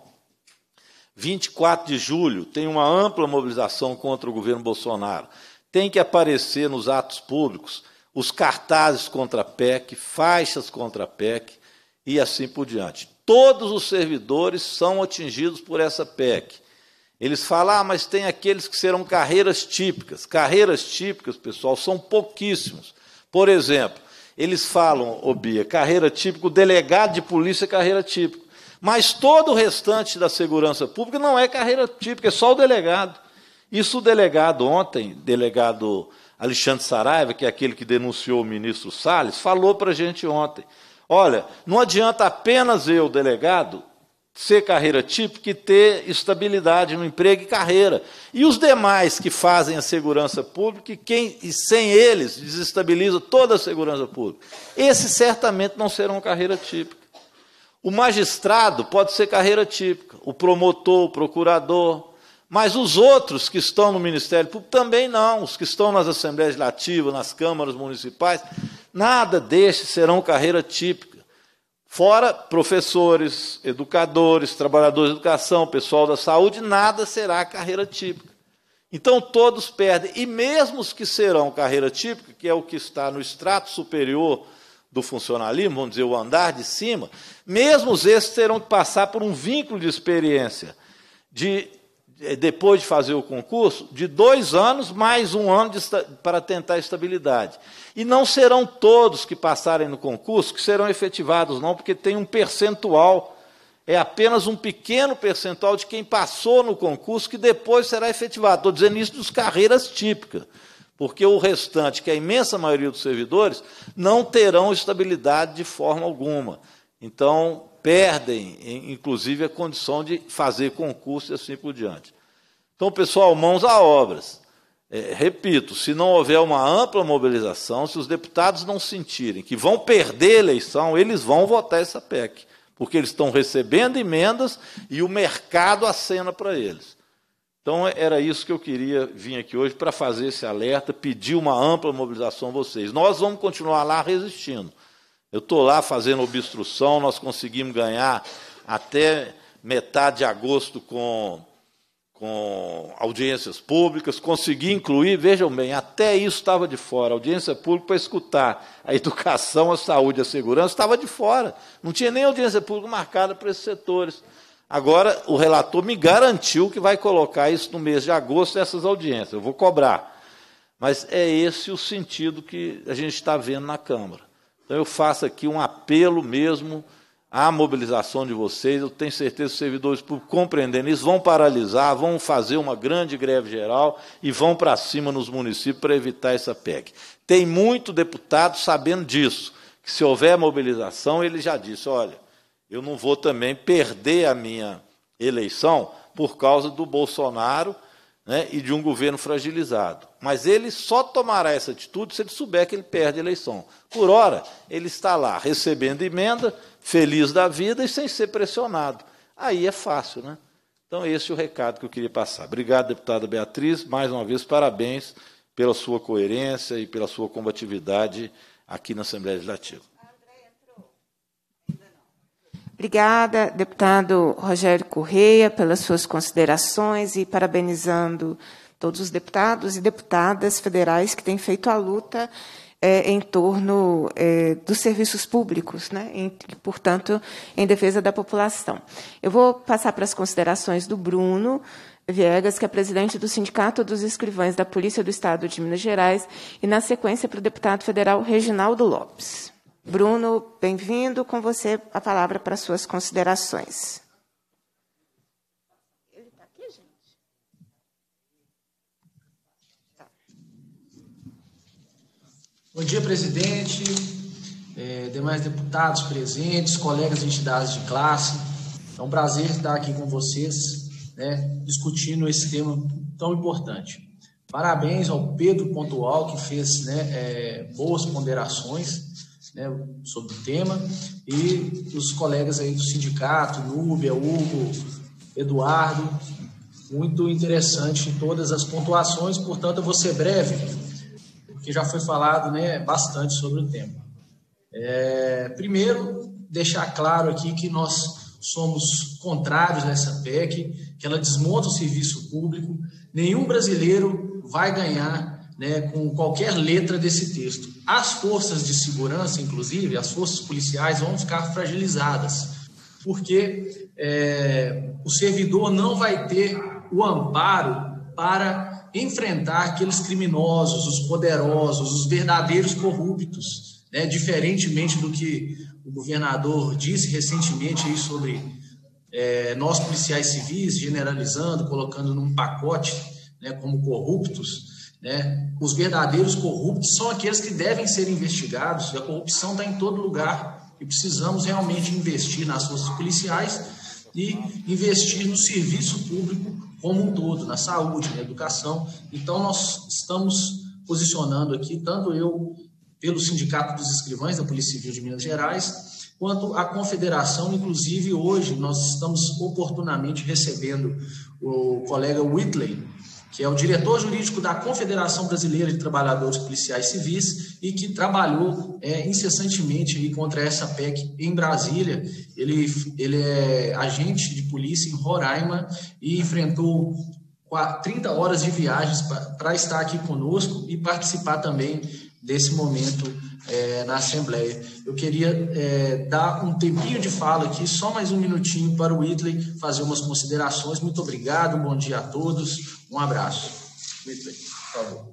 24 de julho tem uma ampla mobilização contra o governo Bolsonaro. Tem que aparecer nos atos públicos os cartazes contra a PEC, faixas contra a PEC e assim por diante. Todos os servidores são atingidos por essa PEC. Eles falam, mas tem aqueles que serão carreiras típicas. Carreiras típicas, pessoal, são pouquíssimos. Por exemplo, eles falam, Bia, carreira típica, o delegado de polícia é carreira típica. Mas todo o restante da segurança pública não é carreira típica, é só o delegado. Isso o delegado ontem, delegado Alexandre Saraiva, que é aquele que denunciou o ministro Salles, falou para a gente ontem. Olha, não adianta apenas eu, delegado, ser carreira típica e ter estabilidade no emprego e carreira. E os demais que fazem a segurança pública, e sem eles desestabiliza toda a segurança pública. Esses certamente não serão carreira típica. O magistrado pode ser carreira típica, o promotor, o procurador, mas os outros que estão no Ministério Público também não, os que estão nas Assembleias Legislativas, nas câmaras municipais, nada destes serão carreira típica. Fora professores, educadores, trabalhadores de educação, pessoal da saúde, nada será carreira típica. Então, todos perdem. E mesmo os que serão carreira típica, que é o que está no extrato superior do funcionalismo, vamos dizer, o andar de cima, mesmo esses terão que passar por um vínculo de experiência depois de fazer o concurso, de 2 anos mais 1 ano para tentar estabilidade. E não serão todos que passarem no concurso que serão efetivados, não, porque tem um percentual, é apenas um pequeno percentual de quem passou no concurso que depois será efetivado. Estou dizendo isso dos carreiras típicas, porque o restante, que é a imensa maioria dos servidores, não terão estabilidade de forma alguma. Então, perdem, inclusive, a condição de fazer concurso e assim por diante. Então, pessoal, mãos à obras. Repito, se não houver uma ampla mobilização, se os deputados não sentirem que vão perder a eleição, eles vão votar essa PEC, porque eles estão recebendo emendas e o mercado acena para eles. Então, era isso que eu queria vir aqui hoje para fazer esse alerta, pedir uma ampla mobilização a vocês. Nós vamos continuar lá resistindo. Eu estou lá fazendo obstrução, nós conseguimos ganhar até metade de agosto com audiências públicas, consegui incluir, vejam bem, até isso estava de fora, audiência pública para escutar a educação, a saúde, a segurança, estava de fora. Não tinha nem audiência pública marcada para esses setores. Agora, o relator me garantiu que vai colocar isso no mês de agosto, essas audiências. Eu vou cobrar. Mas é esse o sentido que a gente está vendo na Câmara. Então, eu faço aqui um apelo mesmo à mobilização de vocês. Eu tenho certeza que os servidores públicos, compreendendo isso, vão paralisar, vão fazer uma grande greve geral e vão para cima nos municípios para evitar essa PEC. Tem muito deputado sabendo disso, que se houver mobilização, ele já disse, olha, eu não vou também perder a minha eleição por causa do Bolsonaro, né, e de um governo fragilizado. Mas ele só tomará essa atitude se ele souber que ele perde a eleição. Por hora, ele está lá, recebendo emenda, feliz da vida e sem ser pressionado. Aí é fácil, né? Então, esse é o recado que eu queria passar. Obrigado, deputada Beatriz. Mais uma vez, parabéns pela sua coerência e pela sua combatividade aqui na Assembleia Legislativa. Obrigada, deputado Rogério Correia, pelas suas considerações e parabenizando todos os deputados e deputadas federais que têm feito a luta em torno dos serviços públicos, né, e, portanto, em defesa da população. Eu vou passar para as considerações do Bruno Viegas, que é presidente do Sindicato dos Escrivães da Polícia do Estado de Minas Gerais, e, na sequência, para o deputado federal Reginaldo Lopes. Bruno, bem-vindo. Com você a palavra para suas considerações. Ele está aqui, gente? Tá. Bom dia, presidente, demais deputados presentes, colegas de entidades de classe. É um prazer estar aqui com vocês, né, discutindo esse tema tão importante. Parabéns ao Pedro Pontual, que fez, né, boas ponderações, né, sobre o tema, e os colegas aí do sindicato, Núbia, Hugo, Eduardo, muito interessante em todas as pontuações, portanto eu vou ser breve, porque já foi falado, né, bastante sobre o tema. Primeiro, deixar claro aqui que nós somos contrários a essa PEC, que ela desmonta o serviço público, nenhum brasileiro vai ganhar, né, com qualquer letra desse texto. As forças de segurança, inclusive, as forças policiais vão ficar fragilizadas, porque o servidor não vai ter o amparo para enfrentar aqueles criminosos, os poderosos, os verdadeiros corruptos, né, diferentemente do que o governador disse recentemente aí sobre nós policiais civis, generalizando, colocando num pacote, né, como corruptos. Né? Os verdadeiros corruptos são aqueles que devem ser investigados, e a corrupção está em todo lugar, e precisamos realmente investir nas forças policiais e investir no serviço público como um todo, na saúde, na educação. Então, nós estamos posicionando aqui, tanto eu, pelo Sindicato dos Escrivães da Polícia Civil de Minas Gerais, quanto a Confederação. Inclusive, hoje, nós estamos oportunamente recebendo o colega Whitley, que é o diretor jurídico da Confederação Brasileira de Trabalhadores Policiais Civis e que trabalhou incessantemente aí contra essa PEC em Brasília. Ele é agente de polícia em Roraima e enfrentou 30 horas de viagens para estar aqui conosco e participar também desse momento na Assembleia. Eu queria dar um tempinho de fala aqui, só mais um minutinho para o Whitley fazer umas considerações. Muito obrigado, bom dia a todos. Um abraço. Whitley, por favor.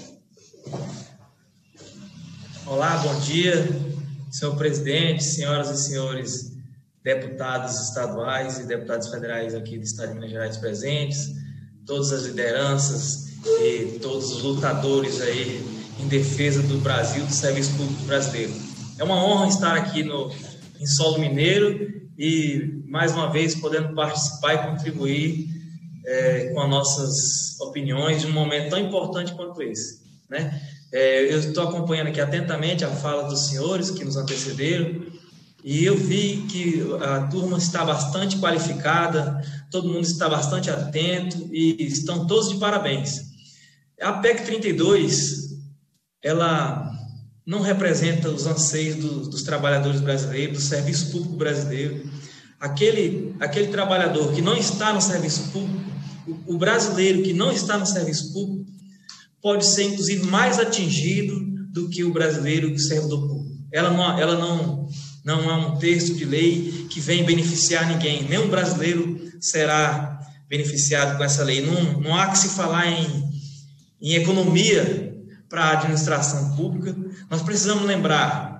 Olá, bom dia, senhor presidente, senhoras e senhores deputados estaduais e deputados federais aqui do Estado de Minas Gerais presentes, todas as lideranças e todos os lutadores aí em defesa do Brasil, do serviço público brasileiro. É uma honra estar aqui em solo mineiro e, mais uma vez, podendo participar e contribuir com as nossas opiniões de um momento tão importante quanto esse, né? Eu estou acompanhando aqui atentamente a fala dos senhores que nos antecederam e eu vi que a turma está bastante qualificada, todo mundo está bastante atento e estão todos de parabéns. A PEC 32, ela não representa os anseios dos trabalhadores brasileiros, do serviço público brasileiro. Aquele trabalhador que não está no serviço público, o brasileiro que não está no serviço público, pode ser, inclusive, mais atingido do que o brasileiro, o servidor público. Ela Não há um texto de lei que vem beneficiar ninguém. Nenhum brasileiro será beneficiado com essa lei. Não há que se falar em economia para a administração pública. Nós precisamos lembrar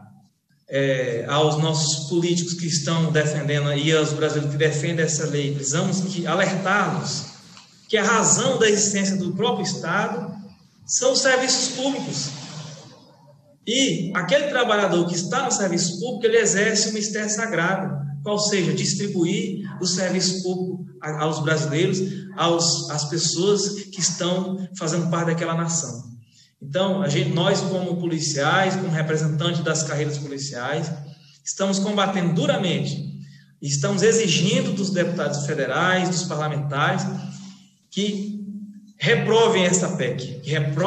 aos nossos políticos que estão defendendo e aos brasileiros que defendem essa lei, precisamos alertá-los que a razão da existência do próprio Estado são os serviços públicos. E aquele trabalhador que está no serviço público, ele exerce um mistério sagrado, qual seja, distribuir o serviço público aos brasileiros, às pessoas que estão fazendo parte daquela nação. Então, nós como policiais, como representantes das carreiras policiais, estamos combatendo duramente, estamos exigindo dos deputados federais, dos parlamentares, que reprovem essa PEC,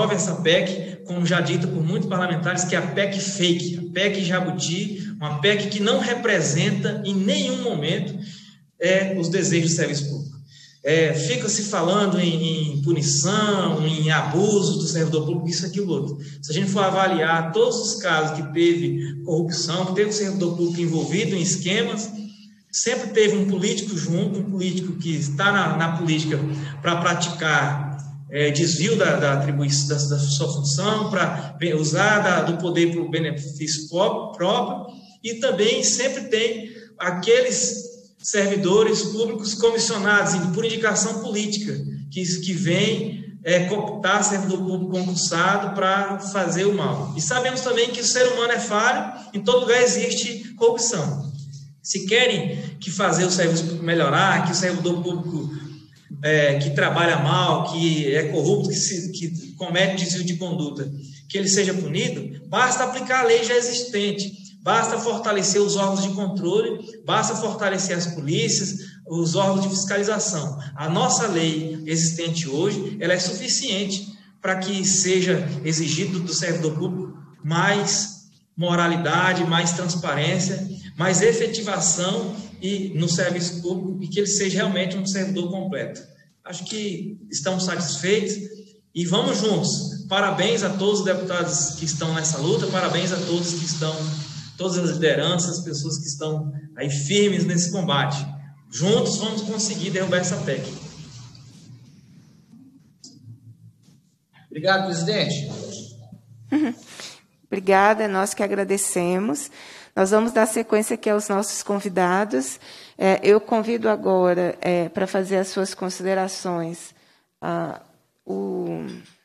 como já dito por muitos parlamentares, que é a PEC fake, a PEC Jabuti, uma PEC que não representa em nenhum momento os desejos do serviço público. Fica-se falando em punição, em abuso do servidor público, isso, aquilo, outro. Se a gente for avaliar todos os casos que teve corrupção, que teve o servidor público envolvido em esquemas, sempre teve um político junto, um político que está na política para praticar desvio da atribuição da sua função, para usar do poder para o benefício próprio, e também sempre tem aqueles servidores públicos comissionados por indicação política, que vêm cooptar servidor público concursado para fazer o mal. E sabemos também que o ser humano é falho, em todo lugar existe corrupção. Se querem que fazer o serviço público melhorar, que o servidor público que trabalha mal, que é corrupto, que comete desvio de conduta, que ele seja punido, basta aplicar a lei já existente, basta fortalecer os órgãos de controle, basta fortalecer as polícias, os órgãos de fiscalização. A nossa lei existente hoje, ela é suficiente para que seja exigido do servidor público mais moralidade, mais transparência, mais efetivação no serviço público, e que ele seja realmente um servidor completo. Acho que estamos satisfeitos e vamos juntos. Parabéns a todos os deputados que estão nessa luta, parabéns a todos que estão, todas as lideranças, pessoas que estão aí firmes nesse combate. Juntos vamos conseguir derrubar essa PEC. Obrigado, presidente. Obrigada, nós que agradecemos. Nós vamos dar sequência aqui aos nossos convidados. Eu convido agora para fazer as suas considerações o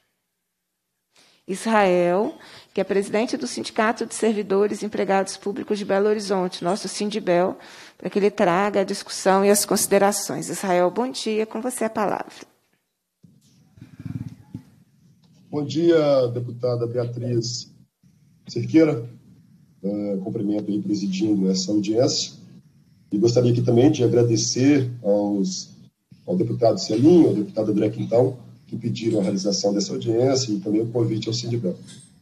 Israel, que é presidente do Sindicato de Servidores e Empregados Públicos de Belo Horizonte, nosso Sindibel, para que ele traga a discussão e as considerações. Israel, bom dia, com você a palavra. Bom dia, deputada Beatriz Cerqueira. Cumprimento aí presidindo essa audiência. E gostaria aqui também de agradecer ao deputado Celinho, ao deputado André Quintão, que pediram a realização dessa audiência e também o convite ao Sindibel.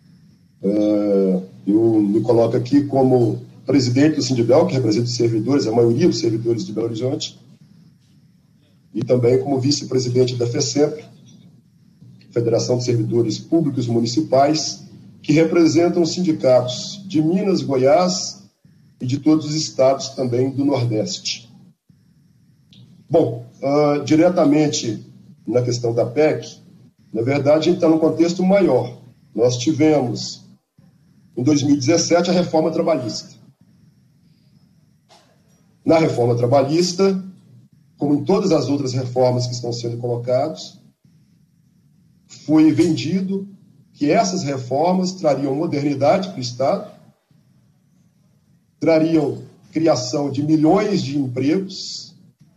Eu me coloco aqui como presidente do Sindibel, que representa os servidores, a maioria dos servidores de Belo Horizonte, e também como vice-presidente da FESEMP, Federação de Servidores Públicos Municipais, que representam os sindicatos de Minas, Goiás e de todos os estados também do Nordeste. Bom, diretamente na questão da PEC, na verdade, a gente está num contexto maior. Nós tivemos, em 2017, a reforma trabalhista. Na reforma trabalhista, como em todas as outras reformas que estão sendo colocadas, foi vendido que essas reformas trariam modernidade para o Estado, trariam criação de milhões de empregos,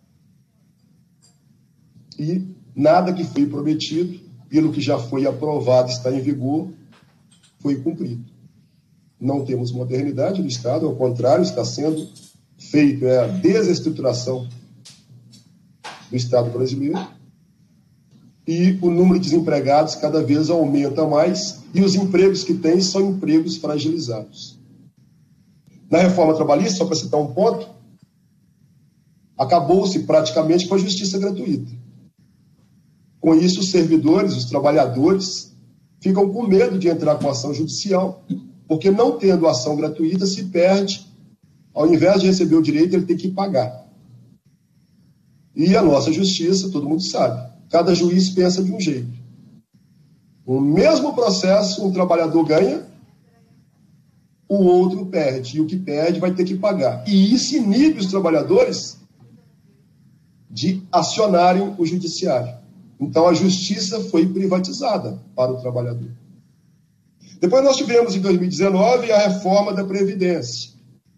e nada que foi prometido, pelo que já foi aprovado, está em vigor, foi cumprido. Não temos modernidade no Estado, ao contrário, está sendo feita a desestruturação do Estado brasileiro, e o número de desempregados cada vez aumenta mais, e os empregos que tem são empregos fragilizados. Na reforma trabalhista, só para citar um ponto, acabou-se praticamente com a justiça gratuita. Com isso, os servidores, os trabalhadores, ficam com medo de entrar com ação judicial, porque não tendo ação gratuita se perde ao invés de receber o direito, ele tem que pagar. E a nossa justiça, todo mundo sabe, cada juiz pensa de um jeito. O mesmo processo, um trabalhador ganha, o outro perde. E o que perde vai ter que pagar. E isso inibe os trabalhadores de acionarem o judiciário. Então, a justiça foi privatizada para o trabalhador. Depois nós tivemos, em 2019, a reforma da Previdência,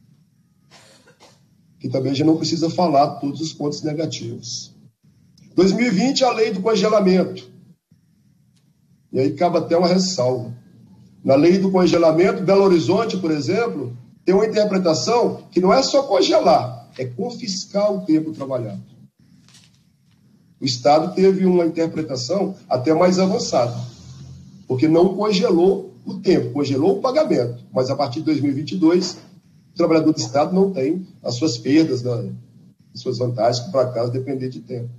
que também já não precisa falar todos os pontos negativos. 2020, a lei do congelamento. E aí cabe até uma ressalva. Na lei do congelamento, Belo Horizonte, por exemplo, tem uma interpretação que não é só congelar, é confiscar o tempo trabalhado. O Estado teve uma interpretação até mais avançada, porque não congelou o tempo, congelou o pagamento. Mas a partir de 2022, o trabalhador do Estado não tem as suas perdas, as suas vantagens, que por acaso depender de tempo.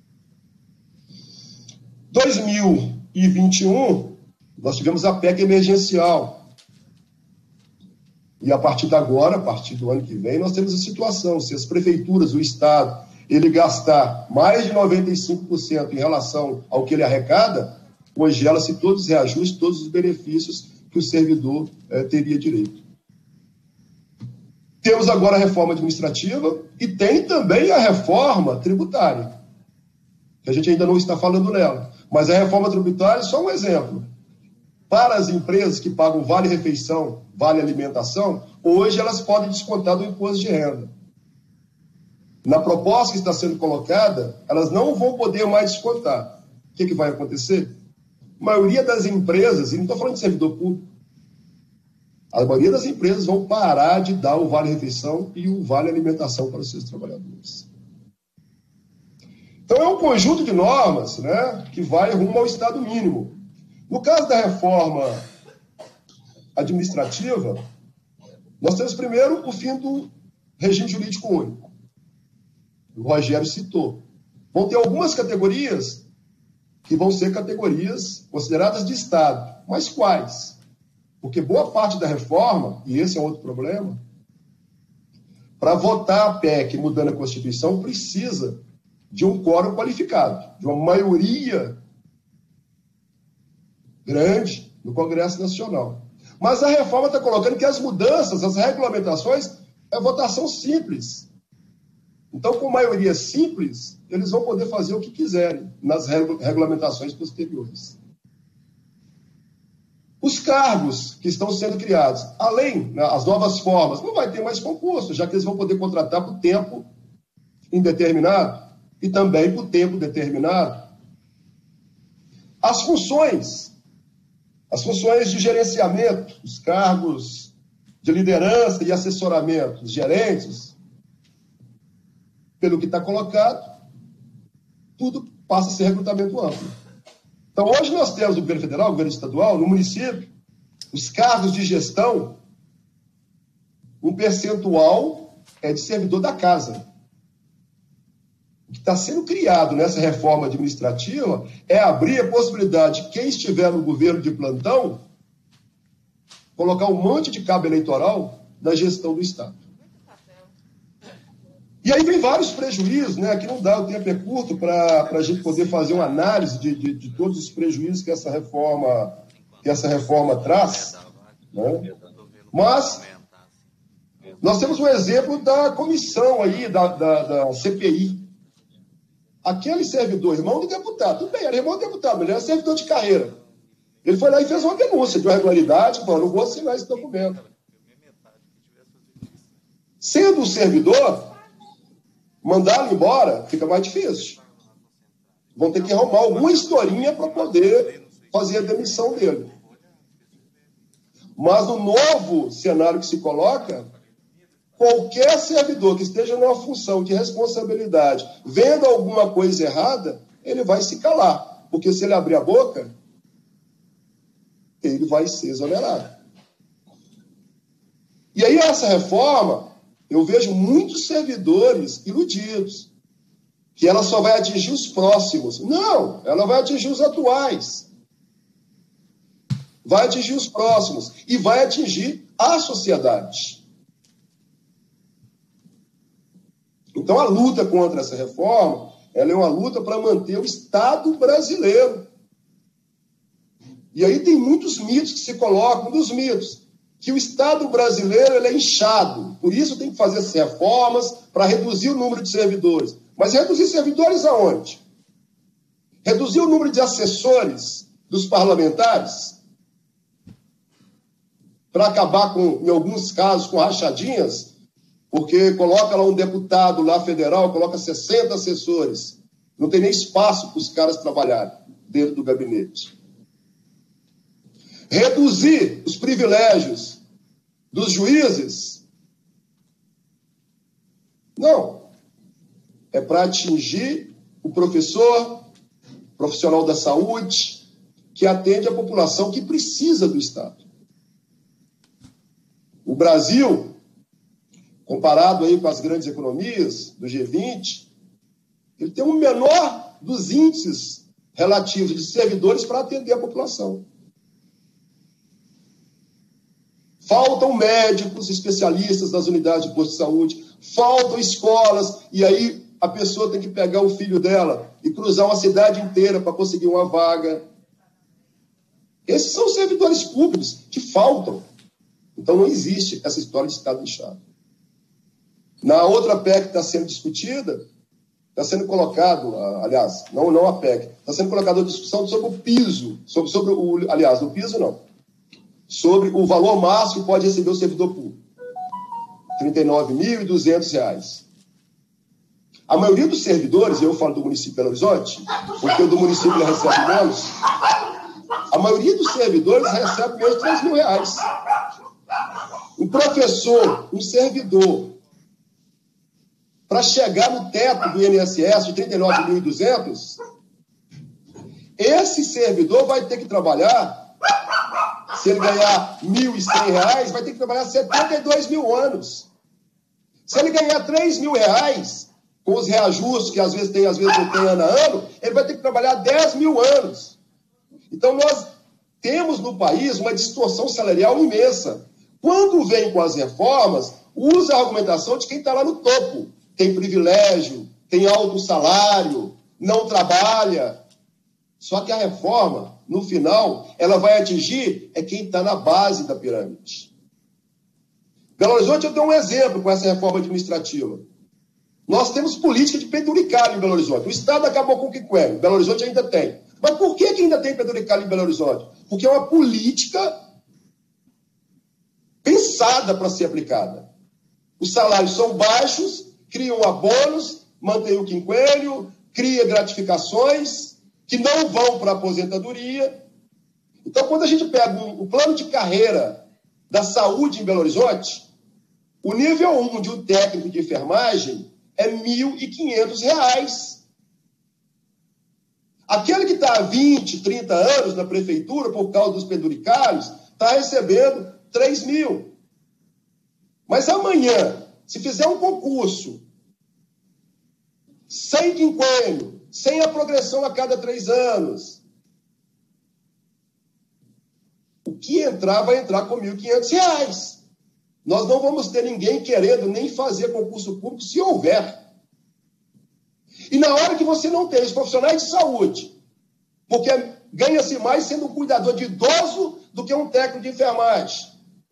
2021, nós tivemos a PEC emergencial. E a partir de agora, a partir do ano que vem, nós temos a situação, se as prefeituras, o Estado, ele gastar mais de 95% em relação ao que ele arrecada, congela-se todos os reajustes, todos os benefícios que o servidor teria direito. Temos agora a reforma administrativa e tem também a reforma tributária, que a gente ainda não está falando nela. Mas a reforma tributária é só um exemplo. Para as empresas que pagam vale-refeição, vale-alimentação, hoje elas podem descontar do imposto de renda. Na proposta que está sendo colocada, elas não vão poder mais descontar. O que vai acontecer? A maioria das empresas, e não estou falando de servidor público, a maioria das empresas vão parar de dar o vale-refeição e o vale-alimentação para os seus trabalhadores. Então é um conjunto de normas, né, que vai rumo ao Estado mínimo. No caso da reforma administrativa, nós temos primeiro o fim do regime jurídico único. O Rogério citou. Vão ter algumas categorias que vão ser categorias consideradas de Estado. Mas quais? Porque boa parte da reforma, e esse é outro problema, para votar a PEC mudando a Constituição, precisa de um quórum qualificado, de uma maioria grande no Congresso Nacional. Mas a reforma está colocando que as mudanças, as regulamentações, é votação simples. Então, com maioria simples, eles vão poder fazer o que quiserem nas regulamentações posteriores. Os cargos que estão sendo criados, além das novas formas, não vai ter mais concurso, já que eles vão poder contratar por tempo indeterminado e também por tempo determinado. As funções de gerenciamento, os cargos de liderança e assessoramento, os gerentes, pelo que está colocado, tudo passa a ser recrutamento amplo. Então, hoje nós temos no governo federal, no governo estadual, no município, os cargos de gestão, um percentual é de servidor da casa. O que está sendo criado nessa reforma administrativa é abrir a possibilidade de quem estiver no governo de plantão colocar um monte de cabo eleitoral na gestão do Estado. E aí vem vários prejuízos, né? Aqui não dá, o tempo é curto para a gente poder fazer uma análise de todos os prejuízos que essa reforma traz, né? Mas nós temos um exemplo da comissão aí, da CPI. Aquele servidor, irmão do deputado, tudo bem, era irmão do deputado, mas ele era servidor de carreira. Ele foi lá e fez uma denúncia de irregularidade, falou, não vou assinar esse documento. Sendo um servidor, mandá-lo embora fica mais difícil. Vão ter que arrumar alguma historinha para poder fazer a demissão dele. Mas no novo cenário que se coloca, qualquer servidor que esteja numa função de responsabilidade, vendo alguma coisa errada, ele vai se calar. Porque se ele abrir a boca, ele vai ser exonerado. E aí essa reforma, eu vejo muitos servidores iludidos, que ela só vai atingir os próximos. Não, ela vai atingir os atuais. Vai atingir os próximos e vai atingir a sociedade. Então, a luta contra essa reforma, ela é uma luta para manter o Estado brasileiro. E aí tem muitos mitos que se colocam, um dos mitos, que o Estado brasileiro ele é inchado, por isso tem que fazer essas reformas para reduzir o número de servidores. Mas reduzir servidores aonde? Reduzir o número de assessores dos parlamentares para acabar com, em alguns casos, com rachadinhas, porque coloca lá um deputado lá federal, coloca 60 assessores. Não tem nem espaço para os caras trabalharem dentro do gabinete. Reduzir os privilégios dos juízes? Não. É para atingir o professor, profissional da saúde, que atende a população que precisa do Estado. O Brasil, comparado aí com as grandes economias do G20, ele tem o menor dos índices relativos de servidores para atender a população. Faltam médicos, especialistas das unidades de posto de saúde, faltam escolas, e aí a pessoa tem que pegar o filho dela e cruzar uma cidade inteira para conseguir uma vaga. Esses são os servidores públicos que faltam. Então não existe essa história de Estado inchado. Na outra PEC que está sendo discutida, está sendo colocado, aliás, não a PEC, está sendo colocada a discussão sobre o piso, aliás, o piso não, sobre o valor máximo que pode receber o servidor público. R$ 39.200. A maioria dos servidores, eu falo do município de Belo Horizonte, porque o do município ele recebe menos, a maioria dos servidores recebe menos de R$ 3.000. Um professor, um servidor, para chegar no teto do INSS de 39.200, esse servidor vai ter que trabalhar, se ele ganhar R$ 1.100, vai ter que trabalhar 72 mil anos. Se ele ganhar R$ 3.000, com os reajustes que às vezes tem, às vezes não tem ano a ano, ele vai ter que trabalhar 10 mil anos. Então nós temos no país uma distorção salarial imensa. Quando vem com as reformas, usa a argumentação de quem está lá no topo. Tem privilégio, tem alto salário, não trabalha. Só que a reforma, no final, ela vai atingir quem está na base da pirâmide. Belo Horizonte, eu dou um exemplo com essa reforma administrativa. Nós temos política de penduricalho em Belo Horizonte. O Estado acabou com o Quiquério, Belo Horizonte ainda tem. Mas por que ainda tem penduricalho em Belo Horizonte? Porque é uma política pensada para ser aplicada. Os salários são baixos, criam abonos, mantém o quinquênio, cria gratificações que não vão para a aposentadoria. Então, quando a gente pega o plano de carreira da saúde em Belo Horizonte, o nível 1 de um técnico de enfermagem é R$ 1.500. Aquele que está há 20, 30 anos na prefeitura, por causa dos penduricários, está recebendo 3 mil. Mas amanhã, se fizer um concurso sem quinquênio, sem a progressão a cada 3 anos, o que entrar vai entrar com R$ 1.500. Nós não vamos ter ninguém querendo nem fazer concurso público se houver. E na hora que você não tem os profissionais de saúde, porque ganha-se mais sendo um cuidador de idoso do que um técnico de enfermagem,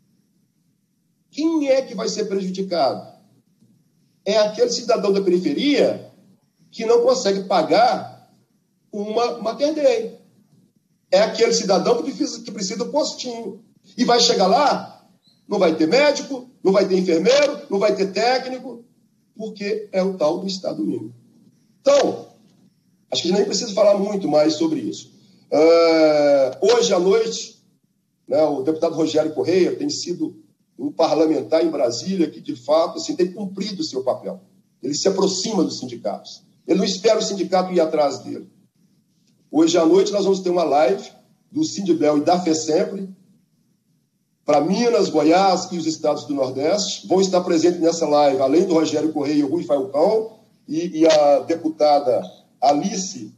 quem é que vai ser prejudicado? É aquele cidadão da periferia que não consegue pagar uma Mater Dei. É aquele cidadão que precisa do postinho. E vai chegar lá, não vai ter médico, não vai ter enfermeiro, não vai ter técnico, porque é o tal do Estado mínimo. Então, acho que nem preciso falar muito mais sobre isso. Hoje à noite, né, o deputado Rogério Correia tem sido um parlamentar em Brasília que, de fato, assim, tem cumprido o seu papel. Ele se aproxima dos sindicatos. Ele não espera o sindicato ir atrás dele. Hoje à noite nós vamos ter uma live do Sindibel e da FESEMPRE para Minas, Goiás e os estados do Nordeste. Vão estar presentes nessa live, além do Rogério Correia e o Rui Falcão, e a deputada Alice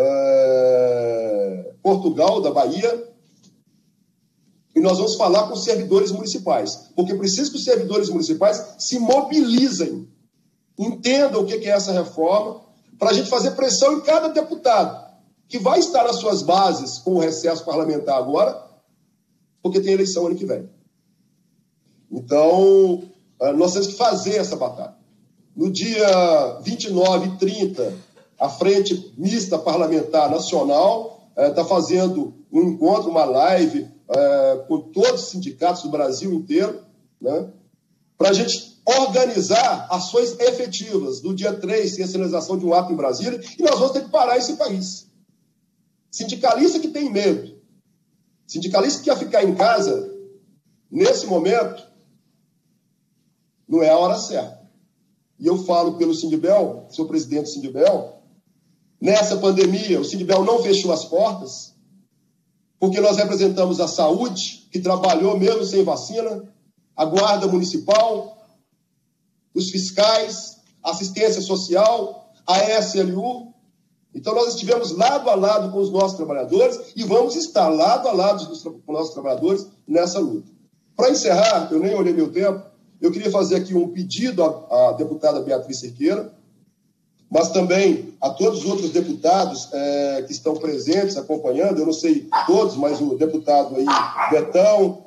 Portugal, da Bahia. E nós vamos falar com os servidores municipais, porque precisa que os servidores municipais se mobilizem entendam o que é essa reforma, para a gente fazer pressão em cada deputado, que vai estar nas suas bases com o recesso parlamentar agora, porque tem eleição ano que vem. Então, nós temos que fazer essa batalha. No dia 29 e 30, a Frente Mista Parlamentar Nacional está fazendo um encontro, uma live com todos os sindicatos do Brasil inteiro, né, para a gente organizar ações efetivas. No dia 3, tem a sinalização de um ato em Brasília, e nós vamos ter que parar esse país. Sindicalista que tem medo, sindicalista que quer ficar em casa, nesse momento, não é a hora certa. E eu falo pelo Sindibel, sou presidente do Sindibel, nessa pandemia, o Sindibel não fechou as portas, porque nós representamos a saúde, que trabalhou mesmo sem vacina, a Guarda Municipal, os fiscais, a assistência social, a SLU. Então, nós estivemos lado a lado com os nossos trabalhadores e vamos estar lado a lado com os nossos trabalhadores nessa luta. Para encerrar, eu nem olhei meu tempo, eu queria fazer aqui um pedido à deputada Beatriz Cerqueira, mas também a todos os outros deputados que estão presentes, acompanhando, eu não sei todos, mas o deputado aí, Betão,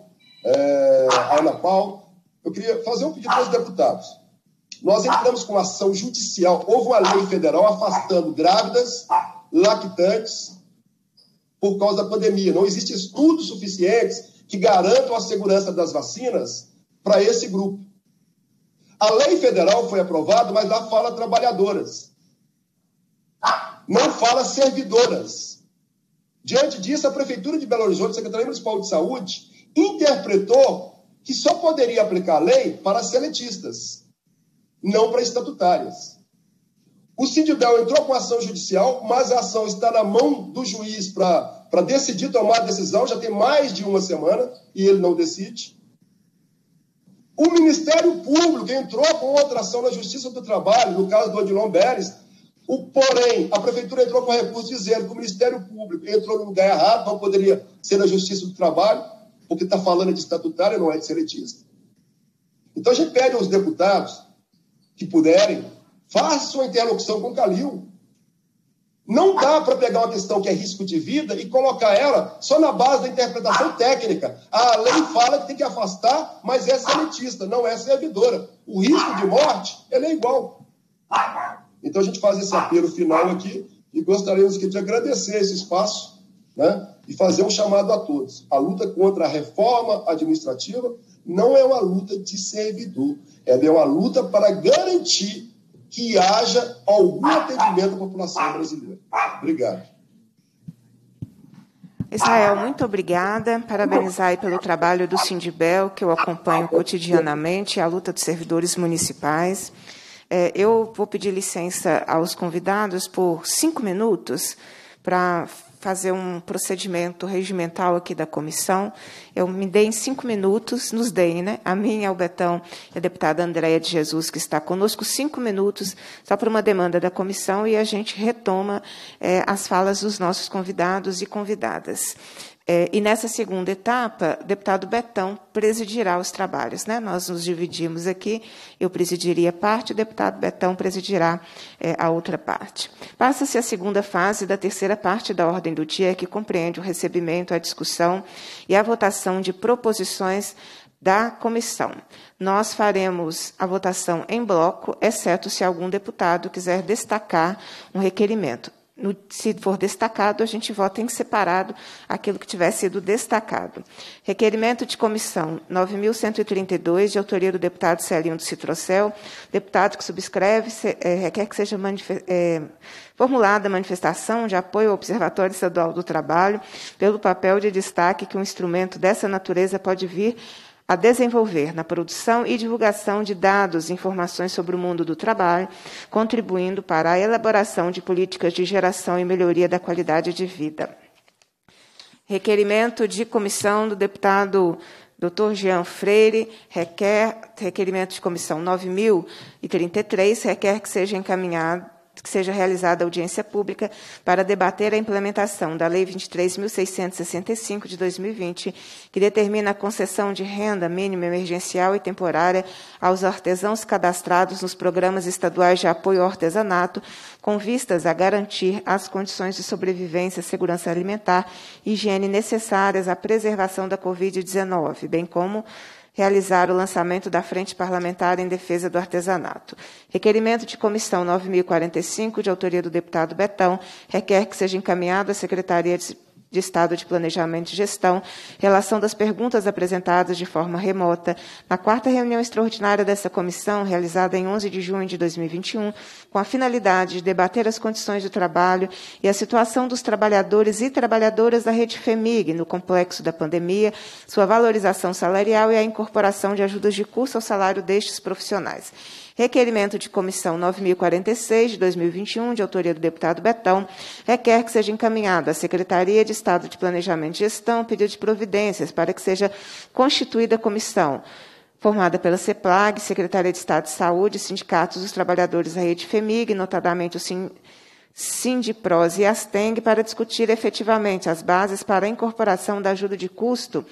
a Ana Paula, eu queria fazer um pedido para os deputados. Nós entramos com ação judicial, houve uma lei federal afastando grávidas, lactantes, por causa da pandemia. Não existem estudos suficientes que garantam a segurança das vacinas para esse grupo. A lei federal foi aprovada, mas lá fala trabalhadoras. Não fala servidoras. Diante disso, a Prefeitura de Belo Horizonte, a Secretaria Municipal de Saúde, interpretou que só poderia aplicar a lei para seletistas, não para estatutárias. O Sindibel entrou com ação judicial, mas a ação está na mão do juiz para decidir, tomar a decisão, já tem mais de uma semana, e ele não decide. O Ministério Público entrou com outra ação na Justiça do Trabalho, no caso do Odilon Beres, porém, a Prefeitura entrou com recurso dizendo que o Ministério Público entrou no lugar errado, não poderia ser na Justiça do Trabalho, porque está falando de estatutário, não é de seletista. Então, a gente pede aos deputados que puderem, façam uma interlocução com o Calil. Não dá para pegar uma questão que é risco de vida e colocar ela só na base da interpretação técnica. A lei fala que tem que afastar, mas é seletista, não é servidora. O risco de morte, ele é igual. Então, a gente faz esse apelo final aqui e gostaríamos de agradecer esse espaço, né, e fazer um chamado a todos. A luta contra a reforma administrativa não é uma luta de servidor, ela é uma luta para garantir que haja algum atendimento à população brasileira. Obrigado. Israel, muito obrigada. Parabenizar aí pelo trabalho do Sindibel, que eu acompanho cotidianamente, a luta dos servidores municipais. Eu vou pedir licença aos convidados por 5 minutos para fazer um procedimento regimental aqui da comissão. Eu me dei em 5 minutos, nos dei, né? A mim, ao Betão e a deputada Andréia de Jesus, que está conosco, 5 minutos, só para uma demanda da comissão, e a gente retoma as falas dos nossos convidados e convidadas. E nessa segunda etapa, o deputado Betão presidirá os trabalhos, né? Nós nos dividimos aqui, eu presidiria parte, o deputado Betão presidirá a outra parte. Passa-se a segunda fase da terceira parte da ordem do dia, que compreende o recebimento, a discussão e a votação de proposições da comissão. Nós faremos a votação em bloco, exceto se algum deputado quiser destacar um requerimento. Se for destacado, a gente vota em separado aquilo que tiver sido destacado. Requerimento de comissão 9.132, de autoria do deputado Celinho do Citrocel. Deputado que subscreve requer que seja formulada a manifestação de apoio ao Observatório Estadual do Trabalho pelo papel de destaque que um instrumento dessa natureza pode vir a desenvolver na produção e divulgação de dados e informações sobre o mundo do trabalho, contribuindo para a elaboração de políticas de geração e melhoria da qualidade de vida. Requerimento de comissão do deputado Dr. Jean Freire, requerimento de comissão 9.033, requer que seja encaminhado que seja realizada audiência pública para debater a implementação da Lei 23.665 de 2020, que determina a concessão de renda mínima emergencial e temporária aos artesãos cadastrados nos programas estaduais de apoio ao artesanato, com vistas a garantir as condições de sobrevivência, segurança alimentar e higiene necessárias à preservação da Covid-19, bem como realizar o lançamento da Frente Parlamentar em Defesa do Artesanato. Requerimento de comissão 9.045, de autoria do deputado Betão, requer que seja encaminhado à Secretaria de Estado de Planejamento e Gestão, relação das perguntas apresentadas de forma remota, na 4ª reunião extraordinária dessa comissão, realizada em 11 de junho de 2021, com a finalidade de debater as condições de trabalho e a situação dos trabalhadores e trabalhadoras da rede FEMIG no complexo da pandemia, sua valorização salarial e a incorporação de ajudas de custo ao salário destes profissionais. Requerimento de comissão 9.046, de 2021, de autoria do deputado Betão, requer que seja encaminhado à Secretaria de Estado de Planejamento e Gestão pedido de providências para que seja constituída a comissão formada pela CEPLAG, Secretaria de Estado de Saúde, sindicatos dos trabalhadores da rede FEMIG, notadamente o Sindipros e Asteng, para discutir efetivamente as bases para a incorporação da ajuda de custo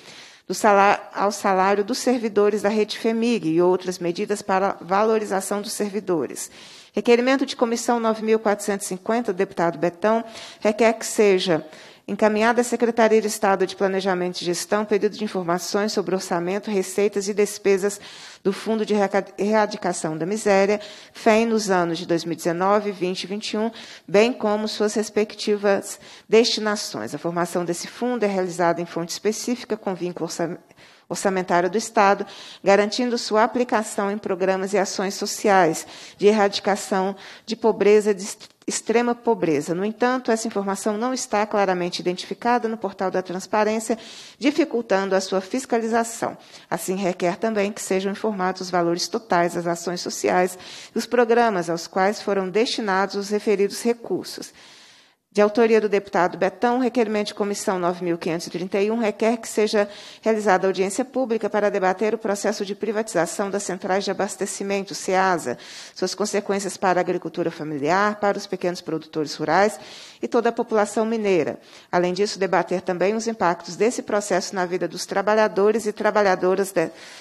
ao salário dos servidores da rede FEMIG e outras medidas para valorização dos servidores. Requerimento de comissão 9.450, do deputado Betão, requer que seja encaminhada à Secretaria de Estado de Planejamento e Gestão pedido de informações sobre orçamento, receitas e despesas do Fundo de Erradicação da Miséria, FEM, nos anos de 2019, 20 e 21, bem como suas respectivas destinações. A formação desse fundo é realizada em fonte específica com vínculo orçamentário do Estado, garantindo sua aplicação em programas e ações sociais de erradicação de pobreza, de extrema pobreza. No entanto, essa informação não está claramente identificada no portal da transparência, dificultando a sua fiscalização. Assim, requer também que sejam informados os valores totais das ações sociais e os programas aos quais foram destinados os referidos recursos. De autoria do deputado Betão, requerimento de comissão 9.531 requer que seja realizada audiência pública para debater o processo de privatização das centrais de abastecimento, CEASA, suas consequências para a agricultura familiar, para os pequenos produtores rurais e toda a população mineira. Além disso, debater também os impactos desse processo na vida dos trabalhadores e trabalhadoras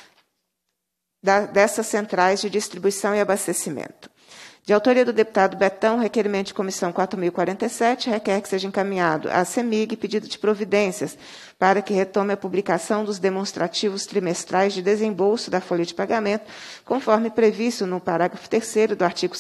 dessas centrais de distribuição e abastecimento. De autoria do deputado Betão, requerimento de comissão 4.047, requer que seja encaminhado à CEMIG pedido de providências para que retome a publicação dos demonstrativos trimestrais de desembolso da folha de pagamento, conforme previsto no parágrafo 3º do artigo